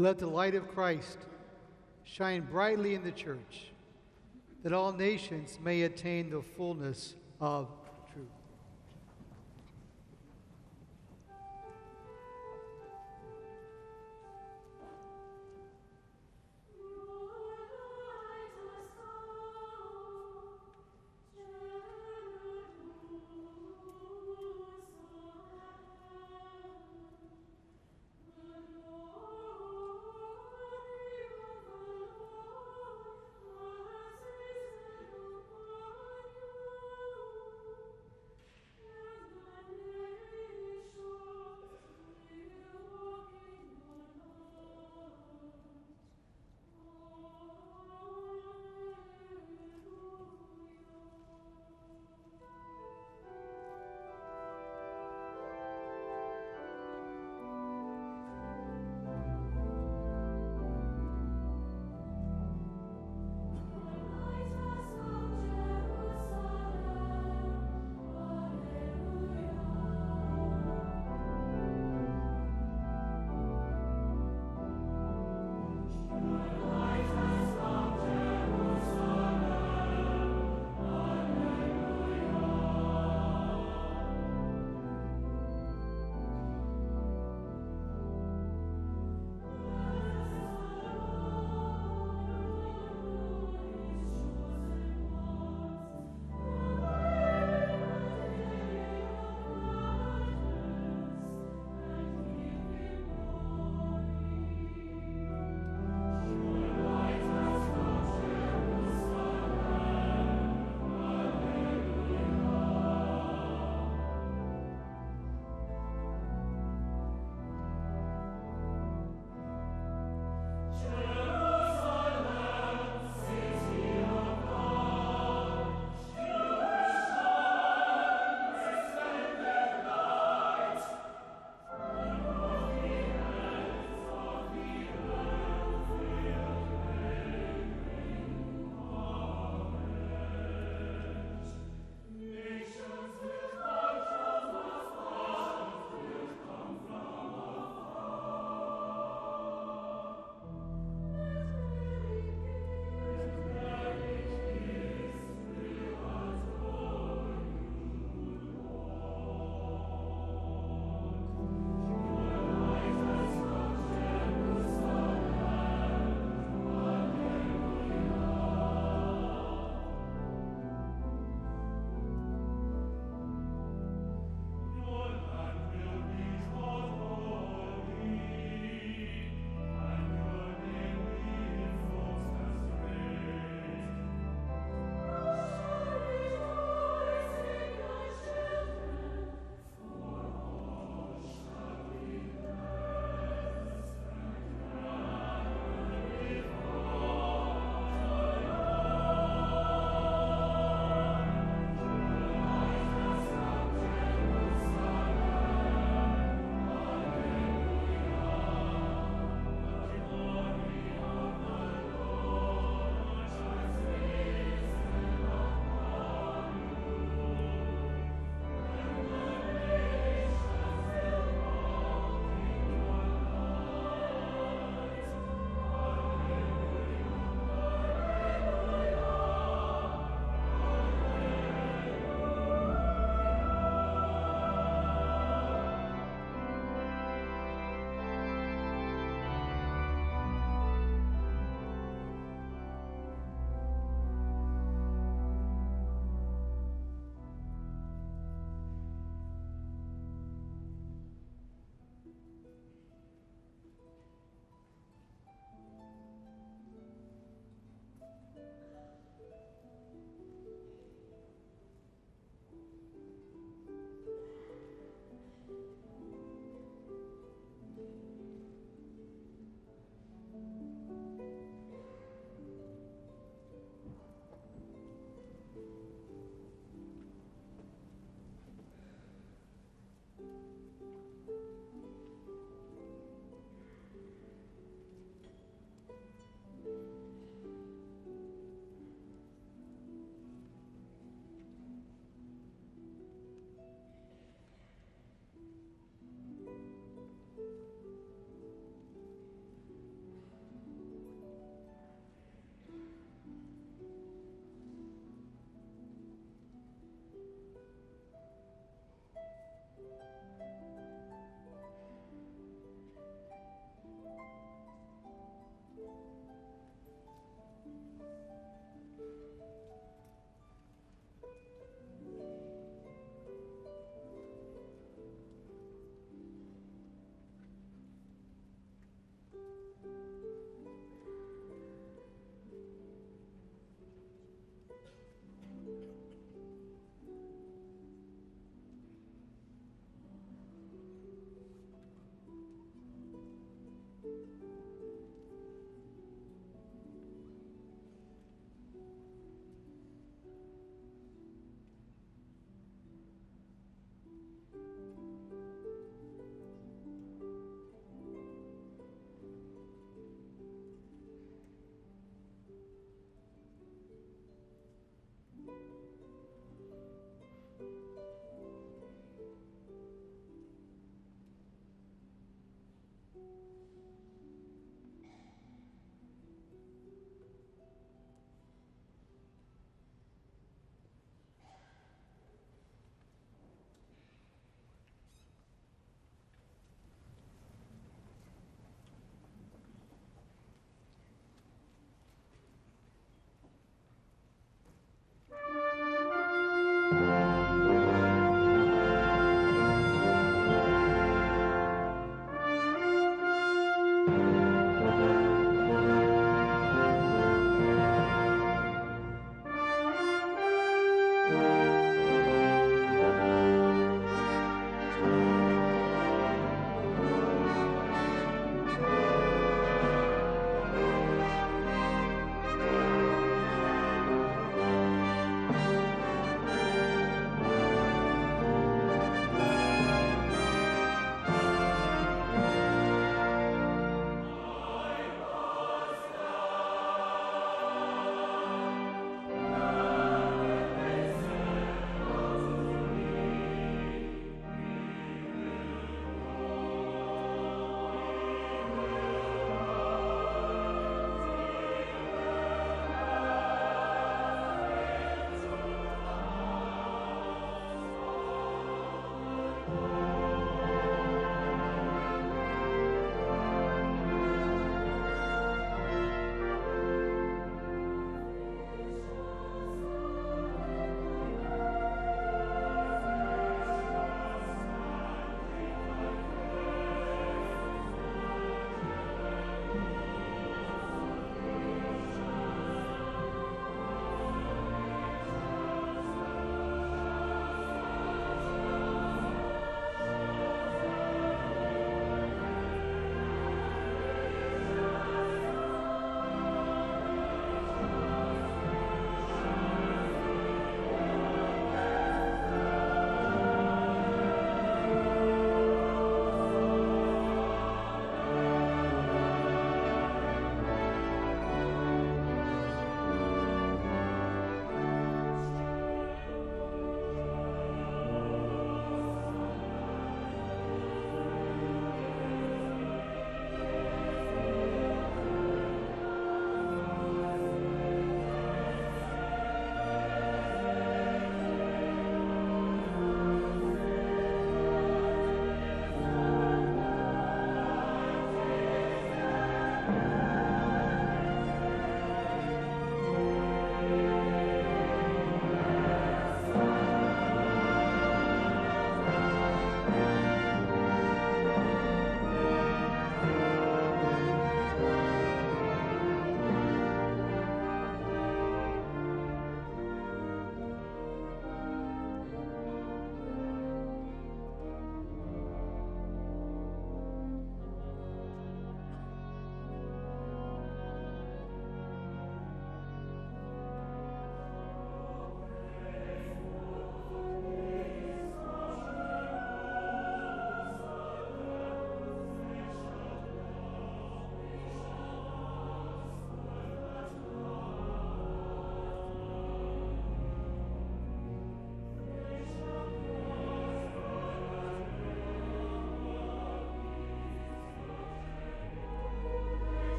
Let the light of Christ shine brightly in the church, that all nations may attain the fullness of truth.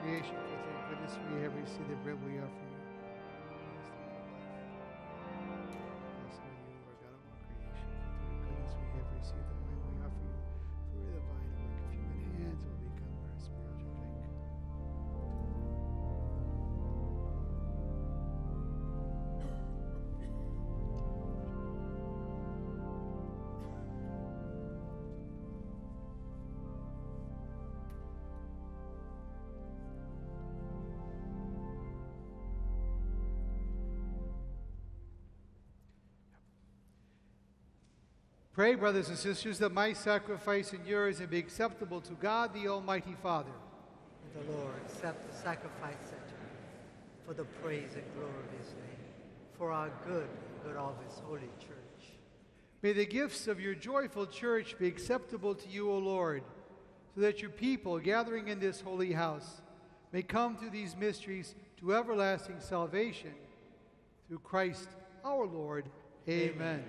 creation, for through your goodness we have received the bread we offer you. Blessed are you, Lord God of all creation, for through your goodness we have received the wine we offer you. For the vine work of human hands will become our spiritual drink. Pray, brothers and sisters, that my sacrifice and yours may be acceptable to God, the Almighty Father. And the Lord accept the sacrifice at your hand for the praise and glory of his name, for our good and good of his holy church. May the gifts of your joyful church be acceptable to you, O Lord, so that your people gathering in this holy house may come through these mysteries to everlasting salvation. Through Christ our Lord. Amen. Amen.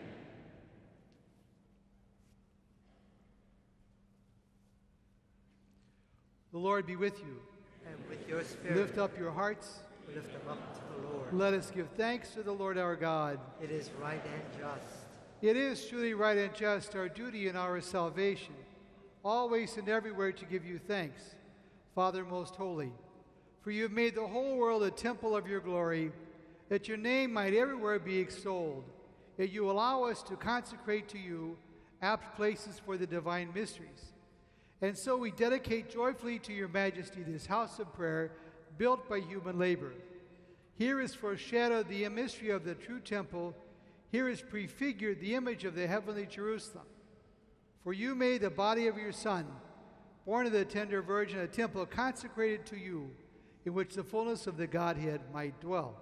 The Lord be with you. And with your spirit. Lift up your hearts. Lift them up to the Lord. Let us give thanks to the Lord our God. It is right and just. It is truly right and just, our duty and our salvation, always and everywhere to give you thanks, Father most holy. For you have made the whole world a temple of your glory, that your name might everywhere be extolled. Yet you allow us to consecrate to you apt places for the divine mysteries. And so we dedicate joyfully to your majesty this house of prayer built by human labor. Here is foreshadowed the mystery of the true temple. Here is prefigured the image of the heavenly Jerusalem. For you made the body of your Son, born of the tender Virgin, a temple consecrated to you, in which the fullness of the Godhead might dwell.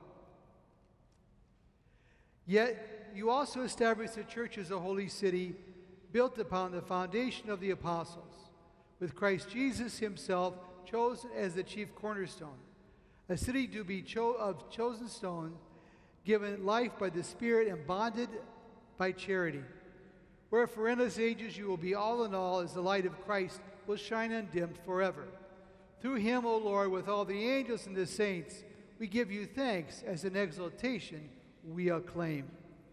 Yet you also established the church as a holy city, built upon the foundation of the apostles, with Christ Jesus himself chosen as the chief cornerstone, a city to be cho- of chosen stone, given life by the Spirit and bonded by charity. Wherefore in those ages you will be all in all, as the light of Christ will shine undimmed forever. Through him, O Lord, with all the angels and the saints, we give you thanks, as an exaltation we acclaim.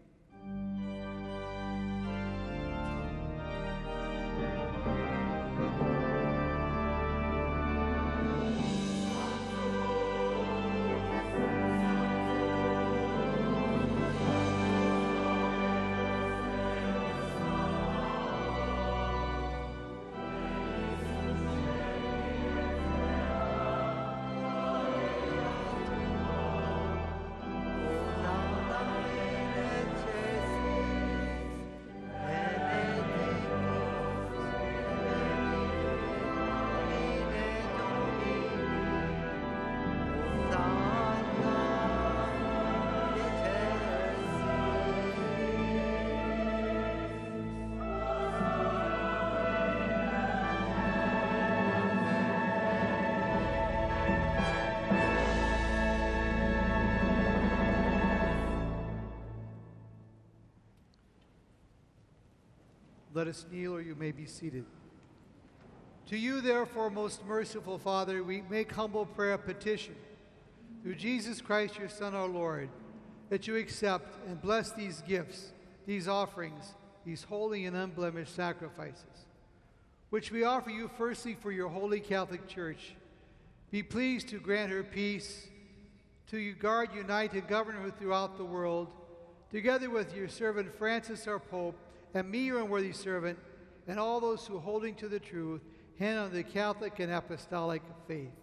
Let us kneel, or you may be seated. To you, therefore, most merciful Father, we make humble prayer petition, through Jesus Christ, your Son, our Lord, that you accept and bless these gifts, these offerings, these holy and unblemished sacrifices, which we offer you firstly for your holy Catholic Church. Be pleased to grant her peace, to guard, unite, and govern her throughout the world, together with your servant Francis, our Pope, and me, your unworthy servant, and all those who, holding to the truth, hang on the Catholic and Apostolic faith.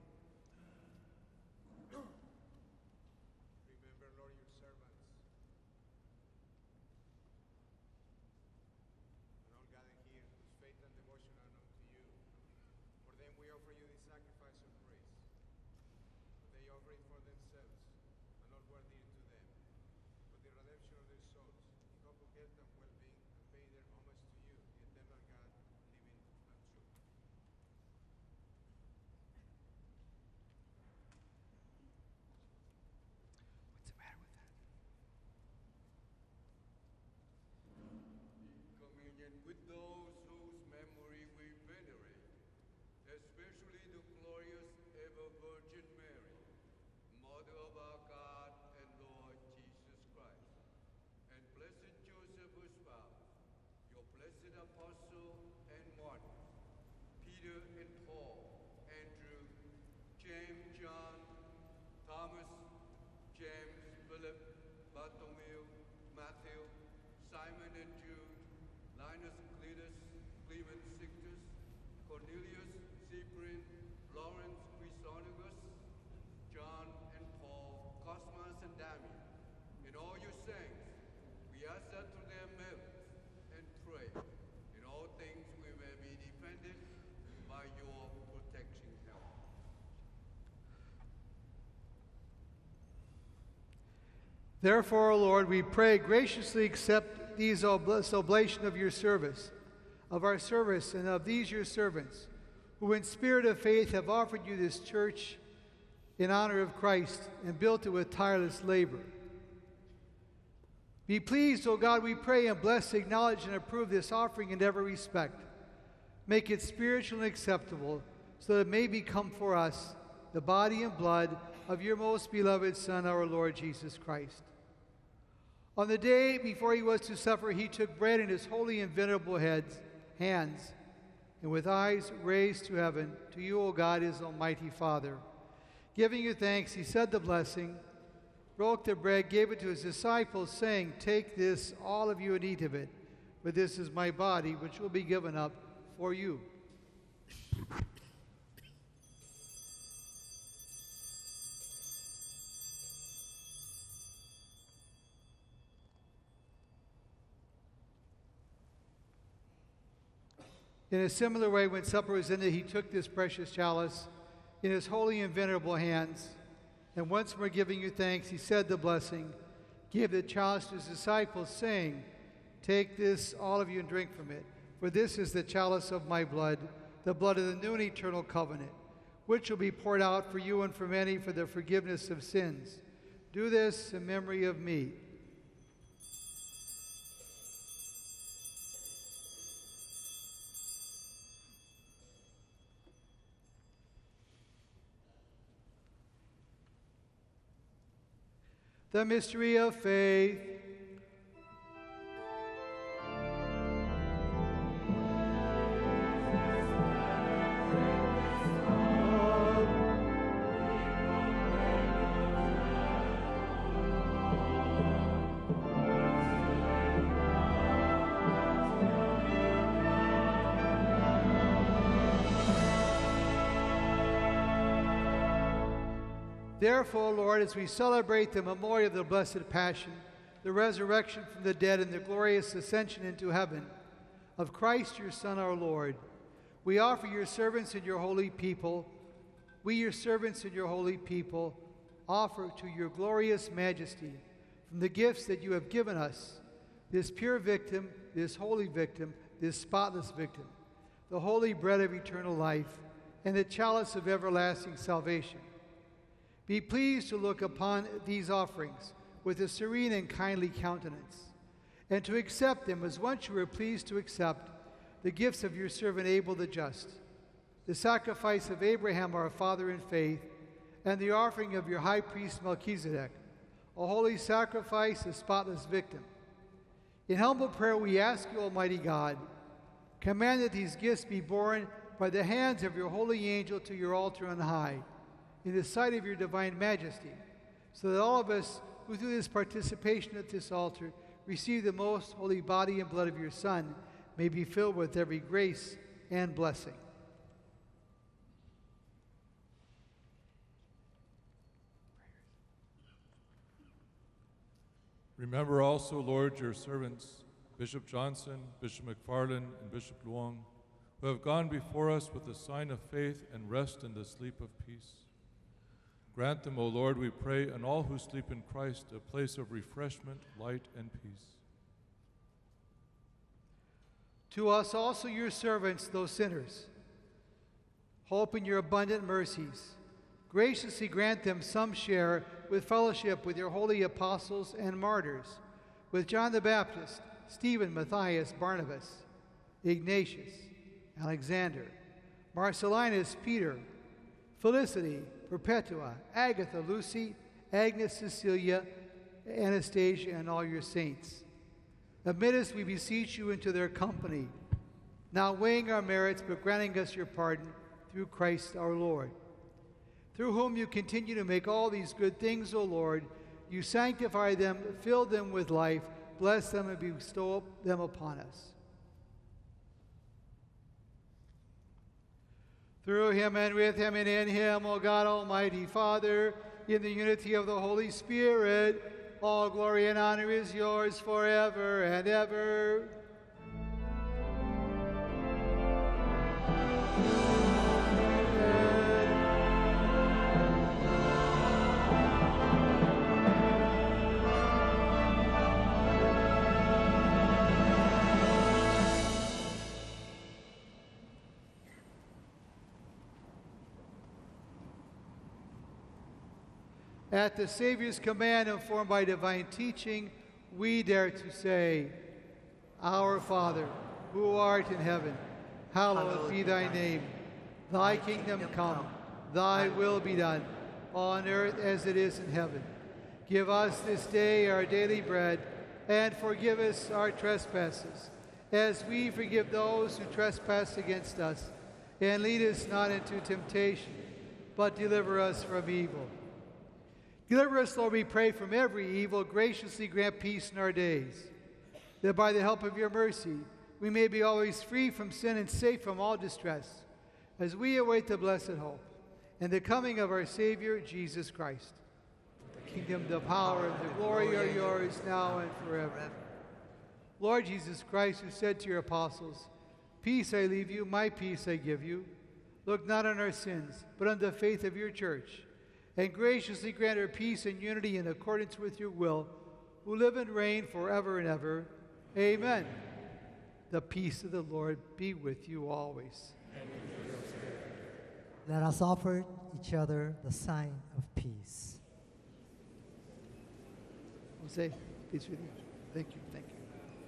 Remember, Lord, your servants, and all gathered here, whose faith and devotion are known to you. For them we offer you this sacrifice of praise. For they offer it for themselves, and not worthy to them, for the redemption of their souls, in hope of health and well-being, and pay their homage to you, the eternal God, living and true. Peter and Paul, Andrew, James, John, Thomas, James, Philip, Bartholomew, Matthew, Simon and Jude, Linus, Cletus, Clement, Sictus, Cornelius, Cyprian, Lawrence, Chrysonigus, John and Paul, Cosmas and Damian, and all your saints, we ask that through their merits and pray, in all things we may be defended by your protection help. Therefore, O Lord, we pray, graciously accept these obl- this oblation of your service, of our service, and of these your servants, who in spirit of faith have offered you this church in honor of Christ and built it with tireless labor. Be pleased, O God, we pray, and bless, acknowledge, and approve this offering in every respect. Make it spiritual and acceptable, so that it may become for us the body and blood of your most beloved Son, our Lord Jesus Christ. On the day before he was to suffer, he took bread in his holy and venerable heads, hands, and with eyes raised to heaven, to you, O God, his almighty Father. Giving you thanks, he said the blessing, broke the bread, gave it to his disciples, saying, "Take this, all of you, and eat of it, for this is my body, which will be given up for you." In a similar way, when supper was ended, he took this precious chalice in his holy and venerable hands, and once more giving you thanks, he said the blessing, gave the chalice to his disciples, saying, "Take this, all of you, and drink from it, for this is the chalice of my blood, the blood of the new and eternal covenant, which will be poured out for you and for many for the forgiveness of sins. Do this in memory of me." The mystery of faith. Therefore, Lord, as we celebrate the memorial of the Blessed Passion, the resurrection from the dead, and the glorious ascension into heaven of Christ your Son, our Lord, we offer your servants and your holy people, we your servants and your holy people, offer to your glorious majesty from the gifts that you have given us, this pure victim, this holy victim, this spotless victim, the holy bread of eternal life, and the chalice of everlasting salvation. Be pleased to look upon these offerings with a serene and kindly countenance, and to accept them as once you were pleased to accept the gifts of your servant Abel the just, the sacrifice of Abraham our father in faith, and the offering of your high priest Melchizedek, a holy sacrifice, a spotless victim. In humble prayer we ask you, Almighty God, command that these gifts be borne by the hands of your holy angel to your altar on high, in the sight of your divine majesty, so that all of us who through this participation at this altar receive the most holy body and blood of your Son may be filled with every grace and blessing. Remember also, Lord, your servants, Bishop Johnson, Bishop McFarland, and Bishop Luong, who have gone before us with the sign of faith and rest in the sleep of peace. Grant them, O Lord, we pray, and all who sleep in Christ, a place of refreshment, light, and peace. To us also, your servants, those sinners, hope in your abundant mercies. Graciously grant them some share with fellowship with your holy apostles and martyrs, with John the Baptist, Stephen, Matthias, Barnabas, Ignatius, Alexander, Marcellinus, Peter, Felicity, Perpetua, Agatha, Lucy, Agnes, Cecilia, Anastasia, and all your saints. Admit us, we beseech you, into their company, now weighing our merits but granting us your pardon through Christ our Lord, through whom you continue to make all these good things, O Lord. You sanctify them, fill them with life, bless them, and bestow them upon us. Through him and with him and in him, O God, Almighty Father, in the unity of the Holy Spirit, all glory and honor is yours forever and ever. At the Savior's command, informed by divine teaching, we dare to say, Our Father, who art in heaven, hallowed be thy name. Thy kingdom come, thy will be done, on earth as it is in heaven. Give us this day our daily bread, and forgive us our trespasses, as we forgive those who trespass against us. And lead us not into temptation, but deliver us from evil. Deliver us, Lord, we pray, from every evil. Graciously grant peace in our days, that by the help of your mercy we may be always free from sin and safe from all distress, as we await the blessed hope and the coming of our Savior, Jesus Christ. The kingdom, the power, and the glory are yours now and forever. Lord Jesus Christ, who said to your apostles, Peace I leave you, my peace I give you, look not on our sins, but on the faith of your church, and graciously grant her peace and unity in accordance with your will, who live and reign forever and ever. Amen. The peace of the Lord be with you always. Let us offer each other the sign of peace. Jose, peace with you. Thank you, thank you.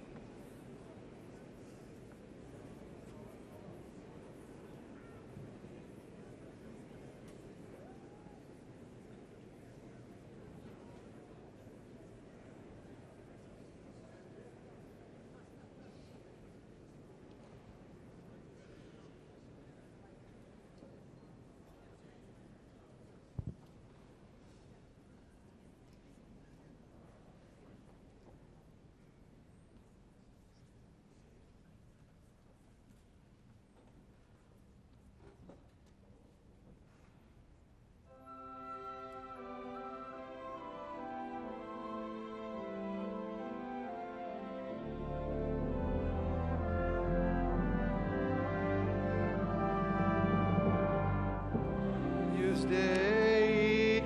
Day.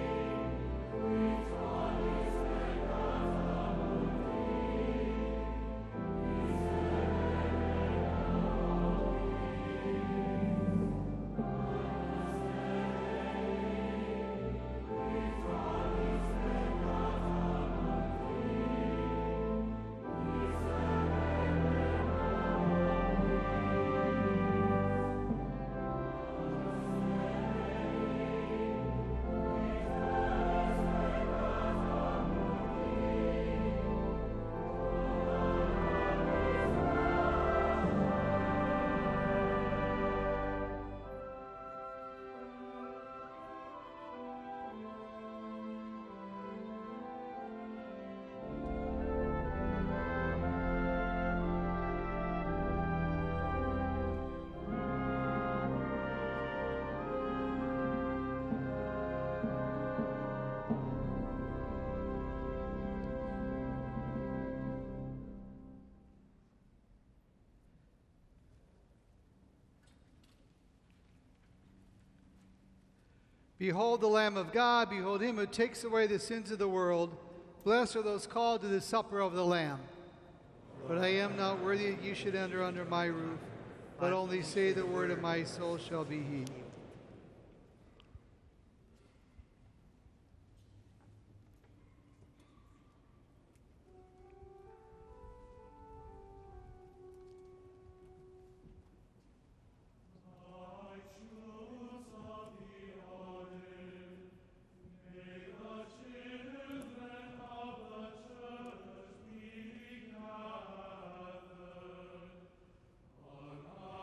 Behold the Lamb of God, behold him who takes away the sins of the world. Blessed are those called to the supper of the Lamb. But I am not worthy that you should enter under my roof, but only say the word, and my soul shall be healed. Amen.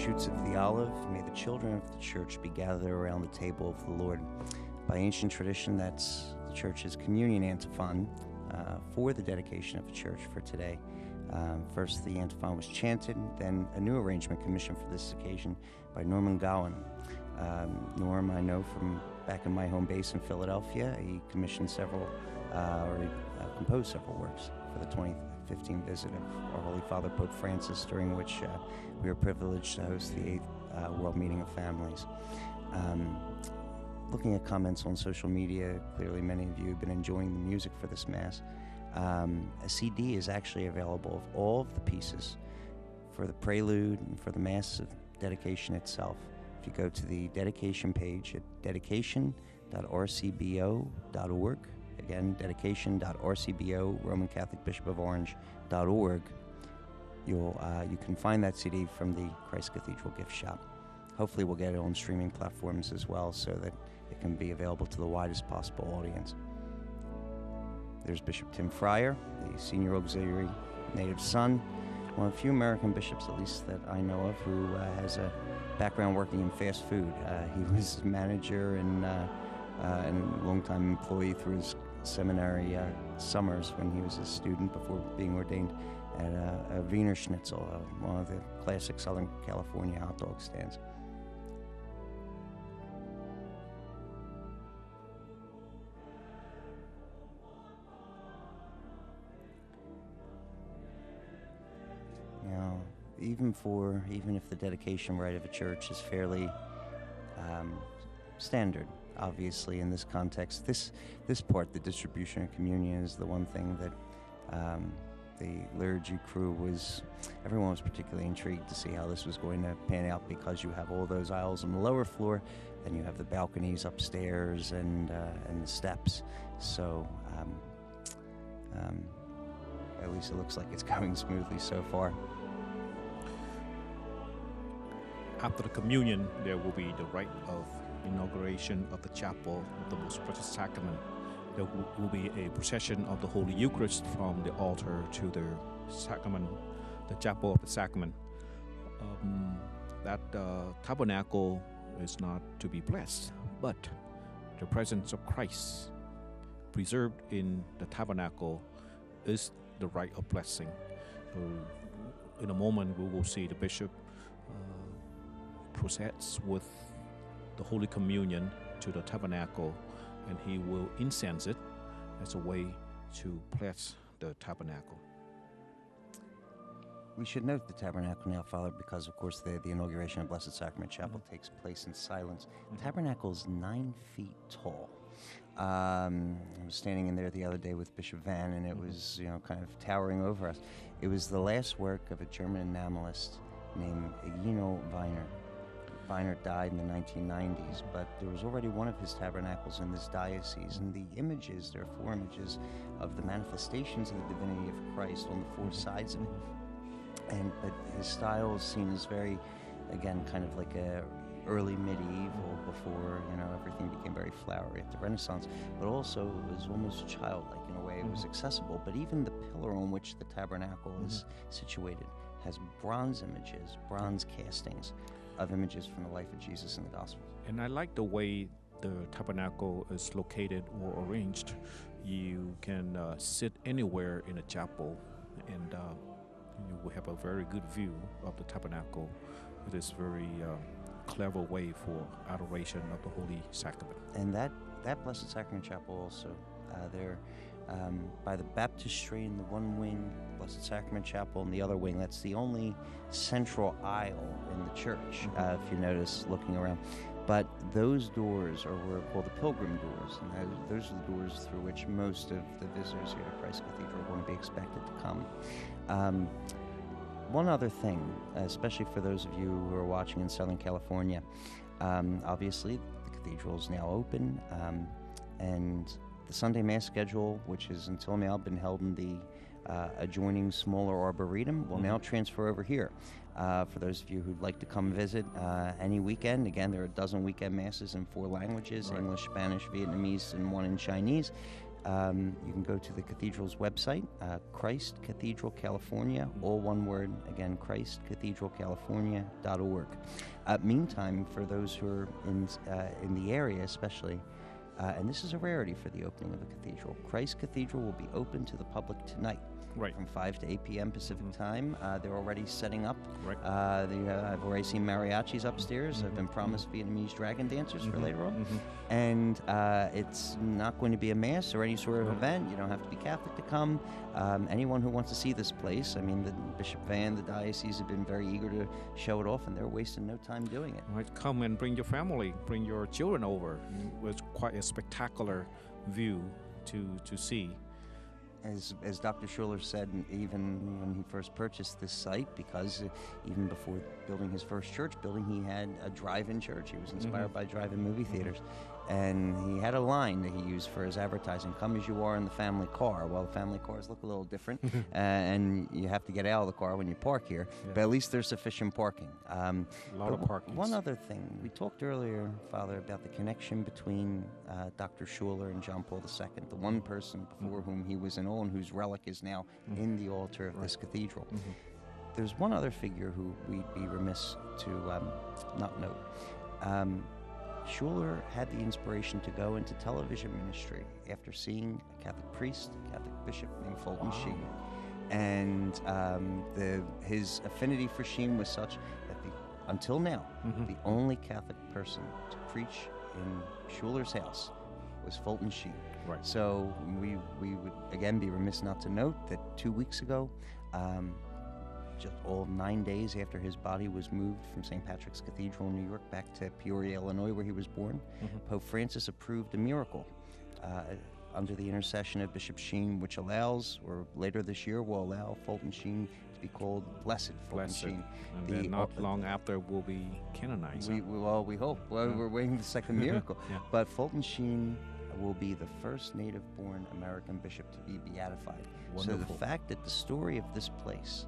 shoots of the olive, may the children of the church be gathered around the table of the Lord. By ancient tradition, that's the church's communion antiphon uh, for the dedication of the church for today. Um, first, the antiphon was chanted, then a new arrangement commissioned for this occasion by Norman Gowan. Um, Norm, I know from back in my home base in Philadelphia, he commissioned several, uh, or he uh, composed several works for the twenty fifteen visit of our Holy Father Pope Francis, during which uh, we were privileged to host the eighth uh, World Meeting of Families. Um, looking at comments on social media, clearly many of you have been enjoying the music for this Mass. Um, a C D is actually available of all of the pieces for the prelude and for the Mass of dedication itself. If you go to the dedication page at dedication dot r c b o dot org, again, dedication dot r c b o, Roman Catholic Bishop of Orange dot org, you'll uh, you can find that C D from the Christ Cathedral gift shop. Hopefully we'll get it on streaming platforms as well, so that it can be available to the widest possible audience. There's Bishop Tim Fryer, the Senior Auxiliary Native Son, one of the few American bishops, at least that I know of, who uh, has a background working in fast food. Uh, he was manager and, uh, uh, and longtime employee through his seminary uh, summers when he was a student before being ordained at uh, a Wiener Schnitzel, uh, one of the classic Southern California hot dog stands. Now, even for, even if the dedication rite of a church is fairly um, standard, obviously in this context, this this part, the distribution of communion, is the one thing that um, the liturgy crew was, everyone was particularly intrigued to see how this was going to pan out, because you have all those aisles on the lower floor, then you have the balconies upstairs and uh, and the steps. So um, um, at least it looks like it's going smoothly so far. After the communion, there will be the rite of inauguration of the chapel of the Most Precious Sacrament. There will be a procession of the Holy Eucharist from the altar to the sacrament, the chapel of the sacrament. Um, that uh, tabernacle is not to be blessed, but the presence of Christ preserved in the tabernacle is the rite of blessing. So in a moment, we will see the bishop proceeds with the Holy Communion to the tabernacle, and he will incense it as a way to bless the tabernacle. We should note the tabernacle now, Father, because of course the, the inauguration of Blessed Sacrament Chapel mm-hmm. takes place in silence. The tabernacle is nine feet tall. Um, I was standing in there the other day with Bishop Van, and it was, you know, kind of towering over us. It was the last work of a German enamelist named Gino Weiner. Weiner died in the nineteen nineties, but there was already one of his tabernacles in this diocese, and the images, there are four images of the manifestations of the divinity of Christ on the four sides of it. And but his style seems very, again, kind of like a early medieval, before, you know, everything became very flowery at the Renaissance, but also it was almost childlike in a way. It was accessible, but even the pillar on which the tabernacle mm-hmm. is situated has bronze images, bronze castings of images from the life of Jesus in the Gospels. And I like the way the tabernacle is located or arranged. You can uh, sit anywhere in a chapel, and uh, you will have a very good view of the tabernacle. It is very uh, clever way for adoration of the Holy Sacrament. And that, that Blessed Sacrament Chapel also, uh, there um, by the baptistry in the one wing, Blessed Sacrament Chapel in the other wing, that's the only central aisle in the church, mm-hmm. uh, if you notice looking around. But those doors are what are called the pilgrim doors, and those, those are the doors through which most of the visitors here to Christ Cathedral are going to be expected to come. Um, one other thing, especially for those of you who are watching in Southern California, um, obviously the cathedral is now open, um, and the Sunday Mass schedule, which has until now been held in the uh, adjoining smaller Arboretum, will mm-hmm. now transfer over here. Uh, for those of you who'd like to come visit uh, any weekend, again, there are a dozen weekend masses in four languages, right. English, Spanish, Vietnamese, and one in Chinese. Um, you can go to the cathedral's website, uh, Christ Cathedral California, all one word, again, Christ Cathedral California dot org. Uh, meantime, for those who are in, uh, in the area especially, uh, and this is a rarity for the opening of a cathedral, Christ Cathedral will be open to the public tonight. Right. From five to eight p.m. Pacific mm-hmm. time. Uh, they're already setting up. Right. Uh, the, uh, I've already seen mariachis upstairs. Mm-hmm. I've been promised Vietnamese dragon dancers mm-hmm. for later on. Mm-hmm. And uh, it's not going to be a mass or any sort of mm-hmm. event. You don't have to be Catholic to come. Um, anyone who wants to see this place, I mean, the Bishop Van, the diocese have been very eager to show it off, and they're wasting no time doing it. Right. Come and bring your family, bring your children over. It was quite a spectacular view to, to see. As, as Doctor Schuller said, even when he first purchased this site, because uh, even before building his first church building, he had a drive-in church. He was inspired mm-hmm. by drive-in movie theaters. And he had a line that he used for his advertising, come as you are in the family car. Well, the family cars look a little different, uh, and you have to get out of the car when you park here, yeah. but at least there's sufficient parking. Um, a lot of parking. One other thing, we talked earlier, Father, about the connection between uh, Doctor Schuller and John Paul the Second, the one person before mm-hmm. whom he was in awe and whose relic is now mm-hmm. in the altar of right. this cathedral. Mm-hmm. There's one other figure who we'd be remiss to um, not note. Um, Schuller had the inspiration to go into television ministry after seeing a Catholic priest, a Catholic bishop named Fulton wow. Sheen. And um, the, his affinity for Sheen was such that the, until now, mm-hmm. the only Catholic person to preach in Schuller's house was Fulton Sheen. Right. So we, we would again be remiss not to note that two weeks ago, um, just all nine days after his body was moved from Saint Patrick's Cathedral in New York back to Peoria, Illinois, where he was born, mm-hmm. Pope Francis approved a miracle uh, under the intercession of Bishop Sheen, which allows, or later this year will allow, Fulton Sheen to be called Blessed Fulton Blessed. Sheen. And the, then not uh, long after will be canonized. We, we, well, we hope. Well, yeah. we're waiting for the second miracle. yeah. But Fulton Sheen will be the first native-born American bishop to be beatified. Wonderful. So the fact that the story of this place,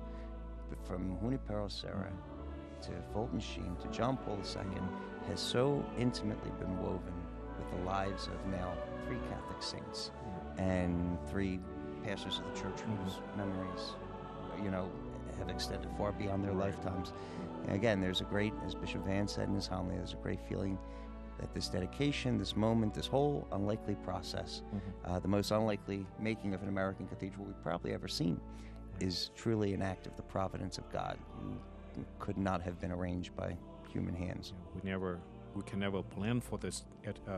from Junipero Serra to Fulton Sheen to John Paul the Second, has so intimately been woven with the lives of now three Catholic saints mm-hmm. and three pastors of the church whose mm-hmm. memories, you know, have extended far beyond their lifetimes. And again, there's a great, as Bishop Van said in his homily, there's a great feeling that this dedication, this moment, this whole unlikely process, mm-hmm. uh, the most unlikely making of an American cathedral we've probably ever seen, is truly an act of the providence of God, who could not have been arranged by human hands. We never, we can never plan for this at, uh,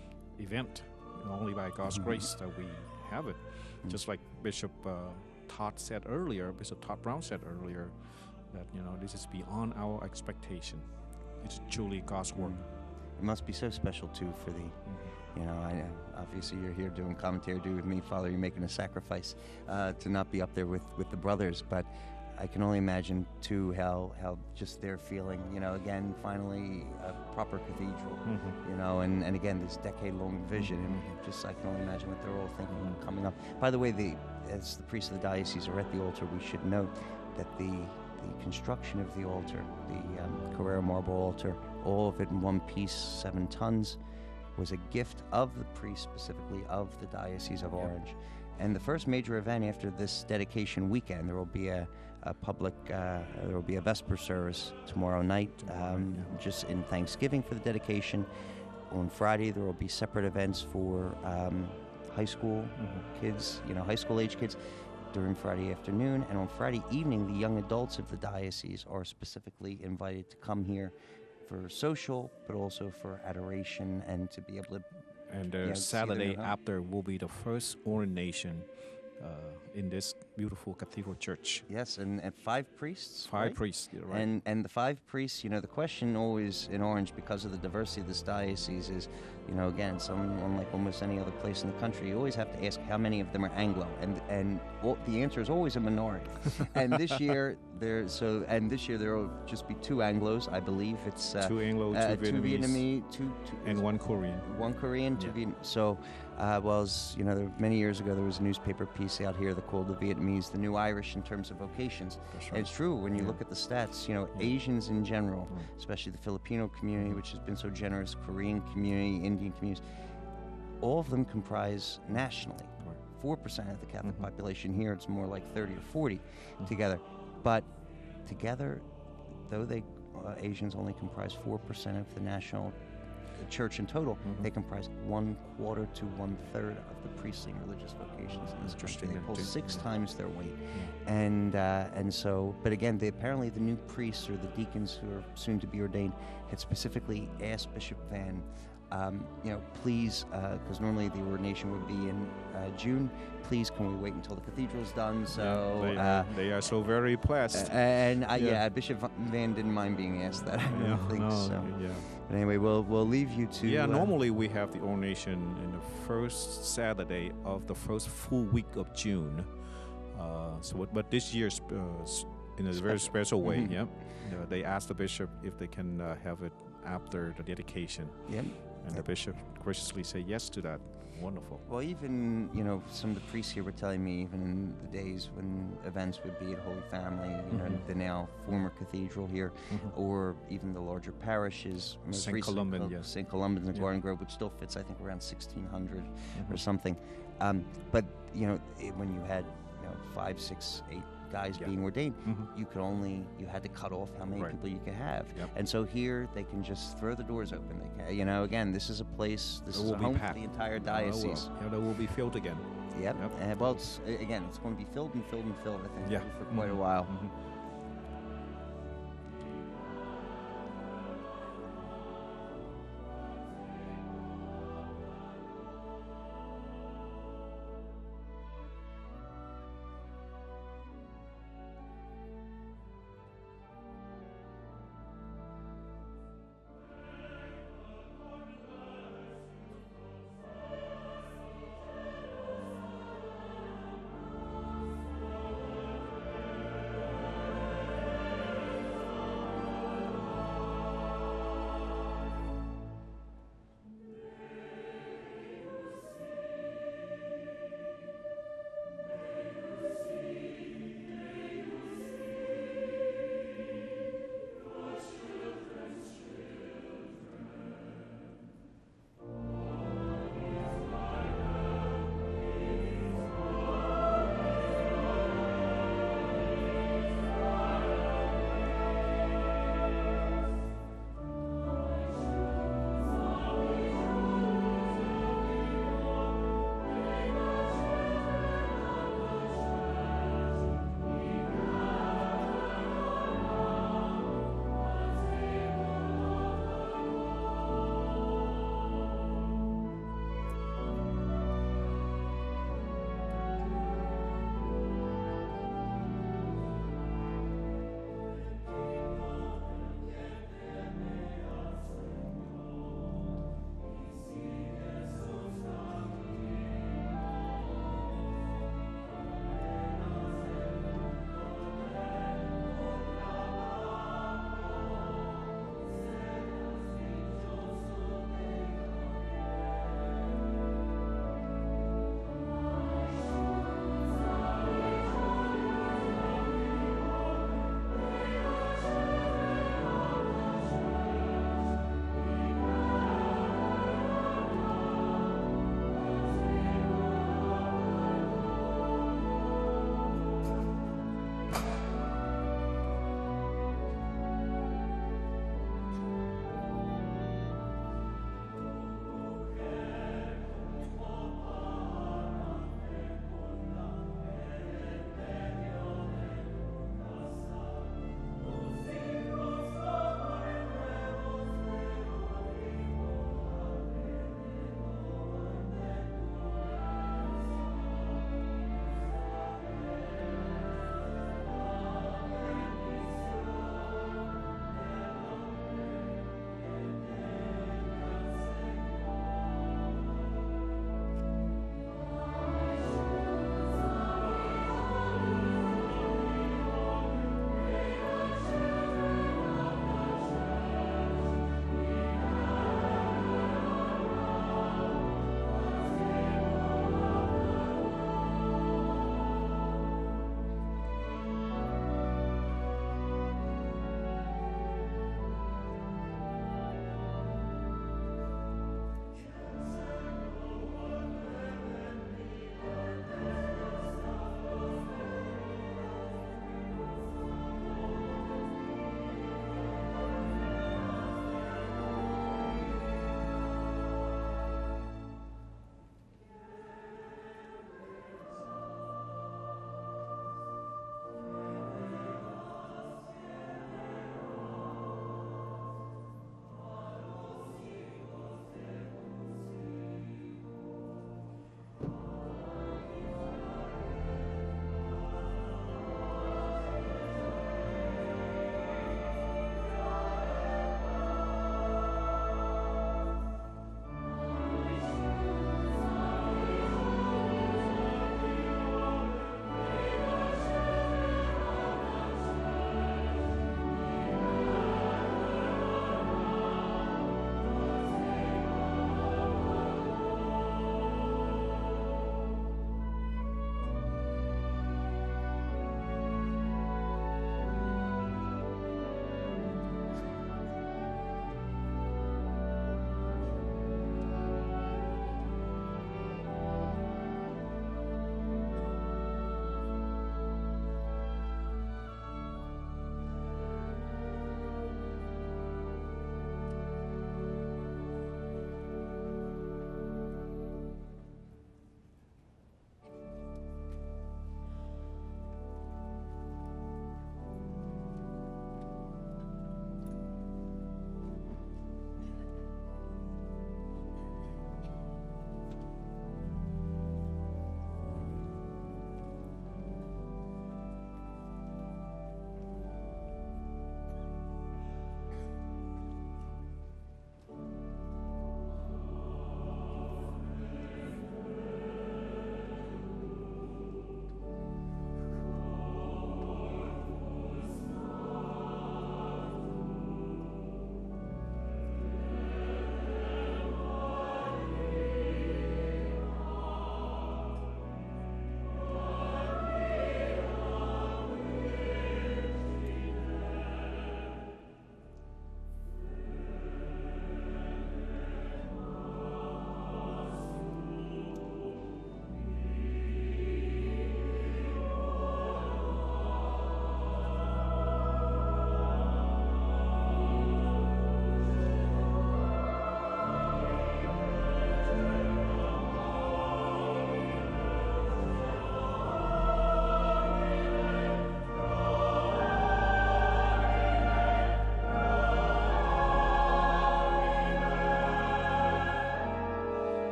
event. Only by God's mm-hmm. grace that we have it. Mm-hmm. Just like Bishop uh, Todd said earlier, Bishop Todd Brown said earlier, that you know this is beyond our expectation. It's truly God's work. It must be so special too for the. You know, I, obviously you're here doing commentary do with me, Father. You're making a sacrifice uh, to not be up there with, with the brothers, but I can only imagine too how how just they're feeling. You know, again, finally a proper cathedral. Mm-hmm. You know, and, and again this decade-long vision, and just I can only imagine what they're all thinking mm-hmm. coming up. By the way, the as the priests of the diocese are at the altar, we should note that the the construction of the altar, the um, Carrera marble altar, all of it in one piece, seven tons. Was a gift of the priest, specifically of the Diocese of Orange. And the first major event after this dedication weekend, there will be a, a public, uh, there will be a Vesper service tomorrow night, um, yeah. just in thanksgiving for the dedication. On Friday, there will be separate events for um, high school mm-hmm. kids, you know, high school age kids during Friday afternoon. And on Friday evening, the young adults of the diocese are specifically invited to come here for social, but also for adoration and to be able to. And uh, you know, Saturday after will be the first ordination uh, in this beautiful cathedral church. Yes, and, and five priests. Five right? priests, right? And and the five priests. You know, the question always in Orange, because of the diversity of this diocese, is, you know, again, some unlike almost any other place in the country, you always have to ask how many of them are Anglo, and and well, the answer is always a minority. And this year there, so and this year there will just be two Anglos, I believe. It's uh, two Anglo, uh, two, two Vietnamese, Vietnamese, two, two and one Korean. One Korean, two yeah. Vietnamese. So, uh, well, as, you know, there, many years ago there was a newspaper piece out here that called the Vietnamese the new Irish in terms of vocations. Right. And it's true when you yeah. look at the stats. You know, yeah. Asians in general, mm. especially the Filipino community, which has been so generous, Korean community, Indian communities, all of them comprise nationally four percent of the Catholic Mm-hmm. population. Here it's more like thirty or forty together. But together, though they uh, Asians only comprise four percent of the national church in total, Mm-hmm. they comprise one quarter to one third of the priestly and religious vocations in this country. They pull six times their weight, and uh, and so. But again, they, apparently the new priests or the deacons who are soon to be ordained had specifically asked Bishop Van, um, you know, please, because normally the ordination would be in uh, June. Please, can we wait until the cathedral's done? So they, uh, are, they are so very blessed. and uh, yeah. Yeah. Bishop Van didn't mind being asked that. I don't Yeah, think no, so. yeah. But anyway, we'll we'll leave you to. Yeah, uh, normally we have the ordination in the first Saturday of the first full week of June. Uh, so, what- but this year, sp- uh, s- in a very special way, Mhm. yeah. Uh, they asked the bishop if they can uh, have it after the dedication. Yep. And the bishop graciously said yes to that. Wonderful. Well, even, you know, some of the priests here were telling me, even in the days when events would be at Holy Family, you know, Mhm. the now former cathedral here, Mhm. or even the larger parishes. most Saint recently, Columban, Col- yes. Saint Columban's in Yeah. Garden Grove, which still fits, I think, around sixteen hundred or Mhm. something. Um, but, you know, it, when you had, you know, five, six, eight guys Yeah. being ordained, Mhm. you could only, you had to cut off how many Right. people you could have. Yep. And so here, they can just throw the doors open. They can, you know, again, this is a place, this It is will a be home packed. for the entire No, it will. diocese. Yeah, they will be filled again. Yep. Yep. Uh, well, it's, a- again, it's going to be filled and filled and filled, I think, Yeah. for quite a Mhm. while. Mhm. Amen.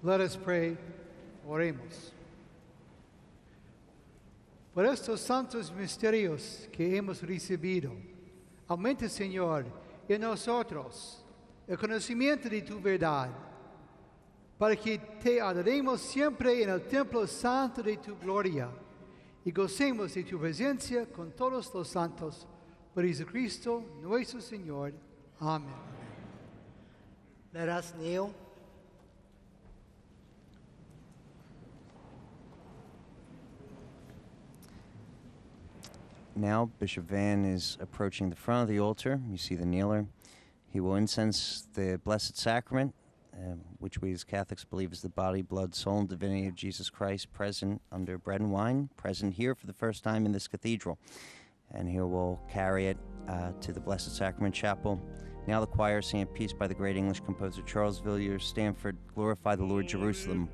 Let us pray. Oremos. Por estos santos misterios que hemos recibido, aumente, Señor, en nosotros el conocimiento de tu verdad, para que te adoremos siempre en el templo santo de tu gloria y gocemos de tu presencia con todos los santos. Por Jesucristo nuestro Señor. Amén. Let us kneel. Now, Bishop Van is approaching the front of the altar. You see the kneeler. He will incense the Blessed Sacrament, uh, which we as Catholics believe is the body, blood, soul, and divinity of Jesus Christ, present under bread and wine, present here for the first time in this cathedral. And he will carry it uh, to the Blessed Sacrament Chapel. Now the choir singing a piece by the great English composer Charles Villiers Stanford, Glorify the Lord, Jerusalem.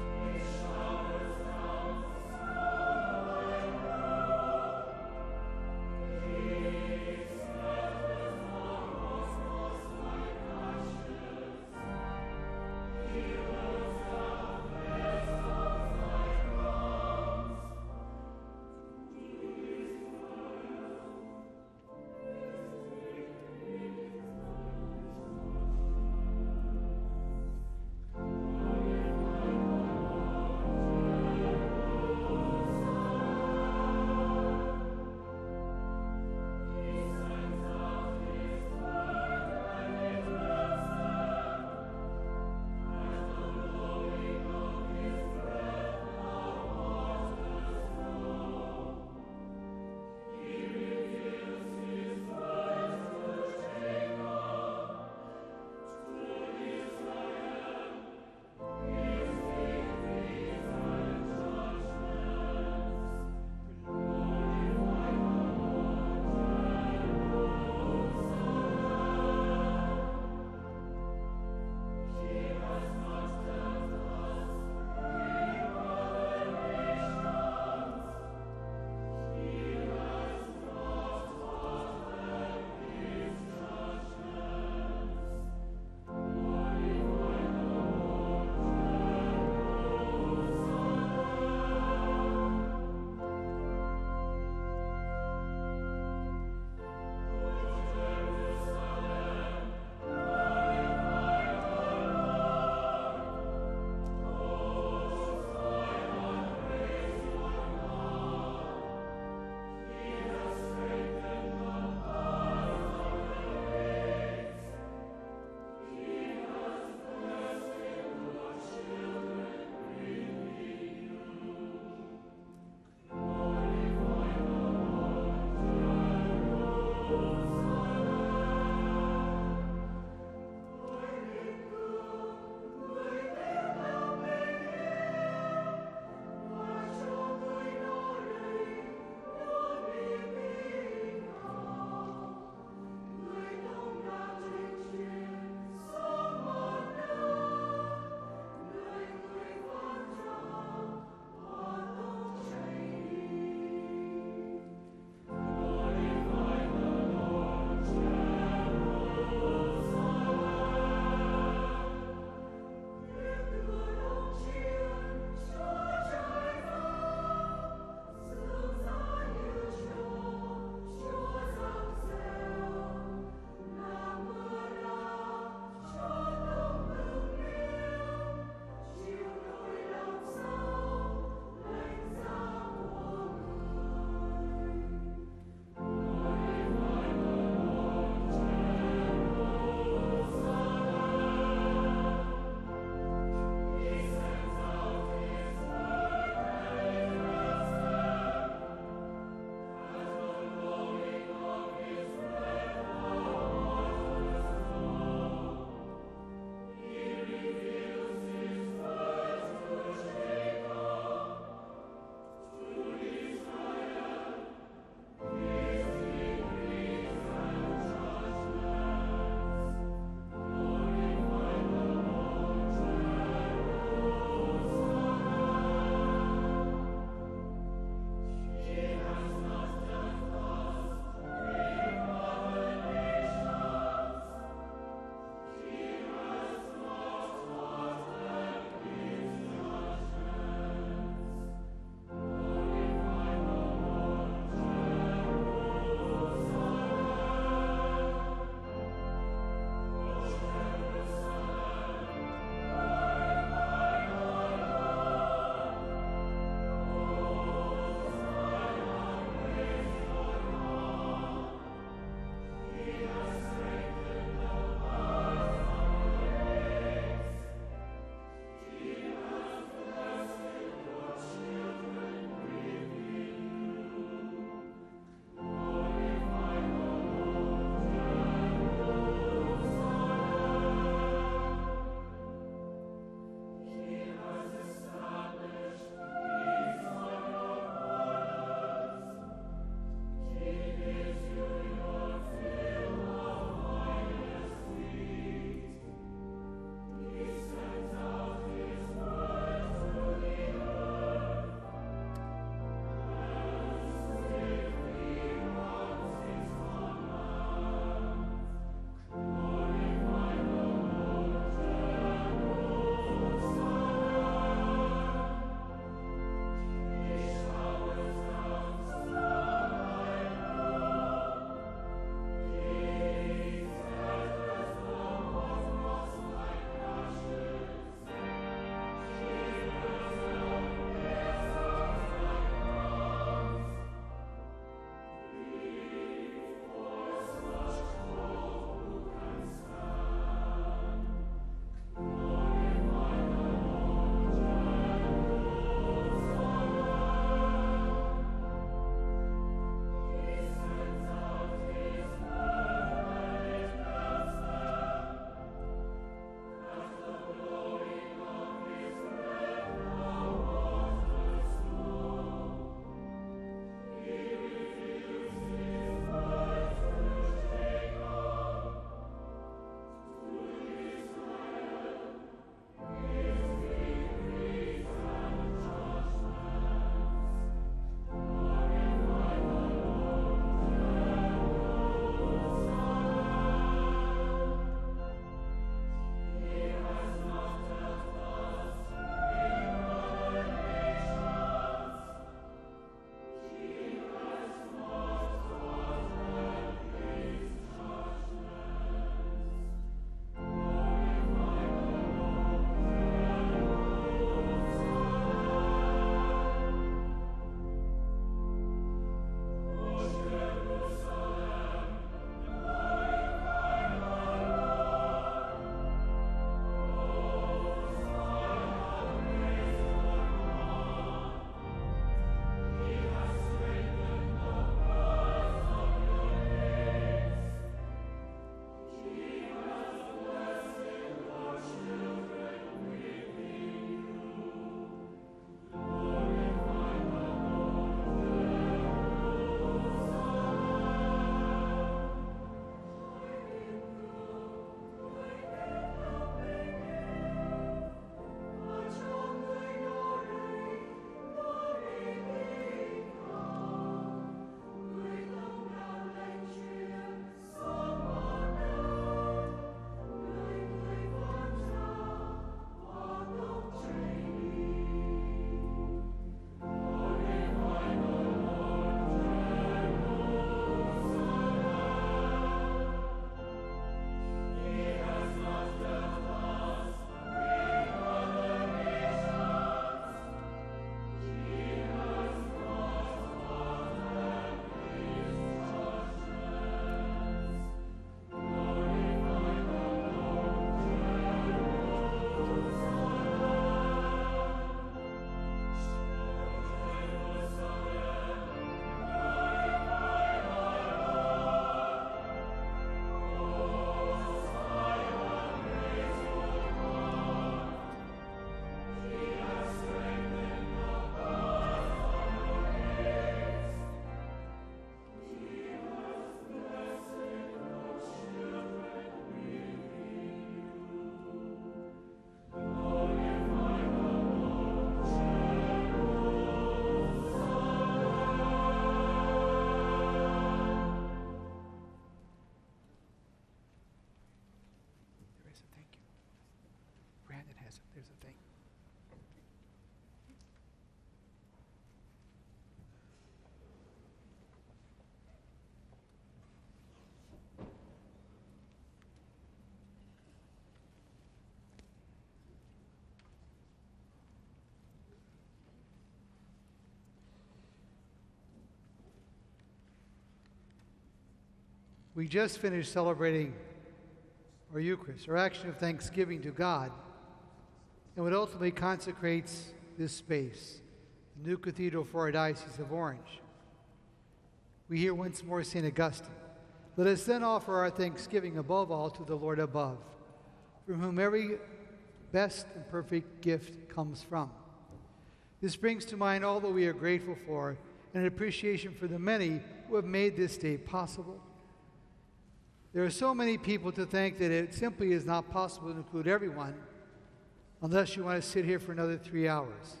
We just finished celebrating our Eucharist, our action of thanksgiving to God, and what ultimately consecrates this space, the new cathedral for our Diocese of Orange. We hear once more Saint Augustine. Let us then offer our thanksgiving above all to the Lord above, from whom every best and perfect gift comes from. This brings to mind all that we are grateful for and an appreciation for the many who have made this day possible. There are so many people to thank that it simply is not possible to include everyone unless you want to sit here for another three hours.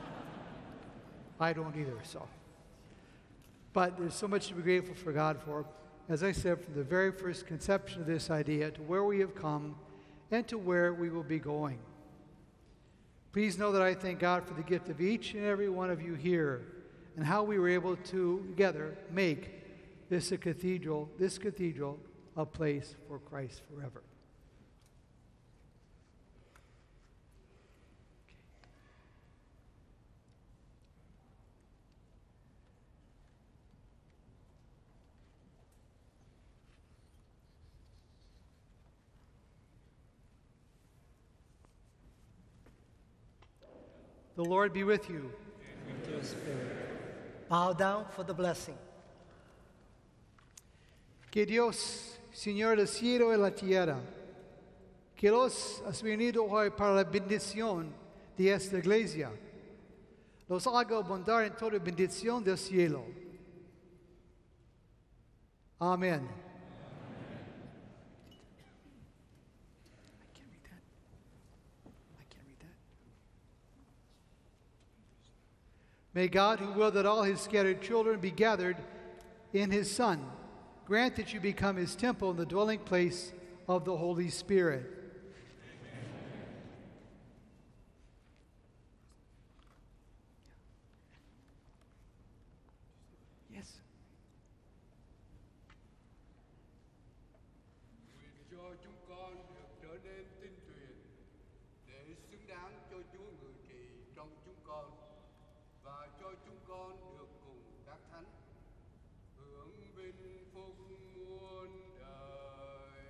I don't either, so. But there's so much to be grateful for God for. As I said, from the very first conception of this idea to where we have come and to where we will be going. Please know that I thank God for the gift of each and every one of you here and how we were able to together make this a cathedral, this cathedral, a place for Christ forever. The Lord be with you. And with your spirit. Bow down for the blessing. Que Dios, Señor del cielo y la tierra, que los has venido hoy para la bendición de esta iglesia, los haga abundar en toda bendición del cielo. Amén. May God, who willed that all his scattered children be gathered in his Son, grant that you become his temple and the dwelling place of the Holy Spirit. Yes. Nguyện cho chúng con được trở nên tinh tuyền để xứng đáng cho Chúa ngự trị trong chúng con, và cho chúng con được cùng các thánh hưởng vinh phúc muôn đời.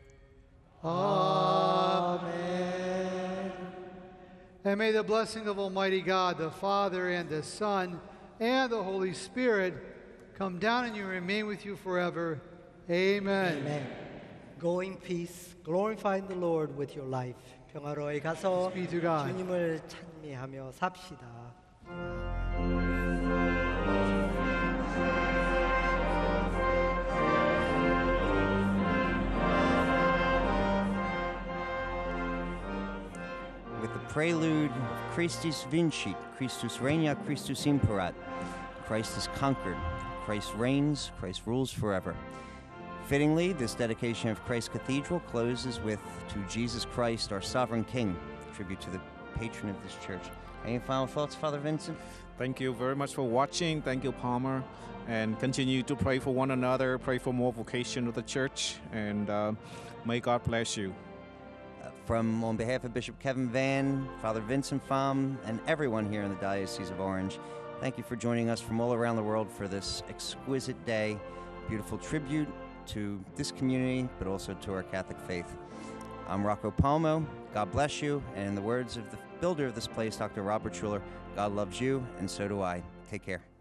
Amen. And may the blessing of Almighty God, the Father and the Son and the Holy Spirit come down and you remain with you forever. Amen. Amen. Go in peace, glorifying the Lord with your life. 평화로이 가서 Be to God. 주님을 찬미하며 삽시다. With the prelude, Christus vincit, Christus regna, Christus imperat. Christ is conquered, Christ reigns, Christ rules forever. Fittingly, this dedication of Christ Cathedral closes with To Jesus Christ, our Sovereign King, tribute to the patron of this church. Any final thoughts, Father Vincent? Thank you very much for watching. Thank you, Palmer. And continue to pray for one another, pray for more vocation of the church, and uh, may God bless you. Uh, from, on behalf of Bishop Kevin Van, Father Vincent Pham, and everyone here in the Diocese of Orange, thank you for joining us from all around the world for this exquisite day, beautiful tribute to this community, but also to our Catholic faith. I'm Rocco Palmo. God bless you. And in the words of the builder of this place, Doctor Robert Schuller, God loves you, and so do I. Take care.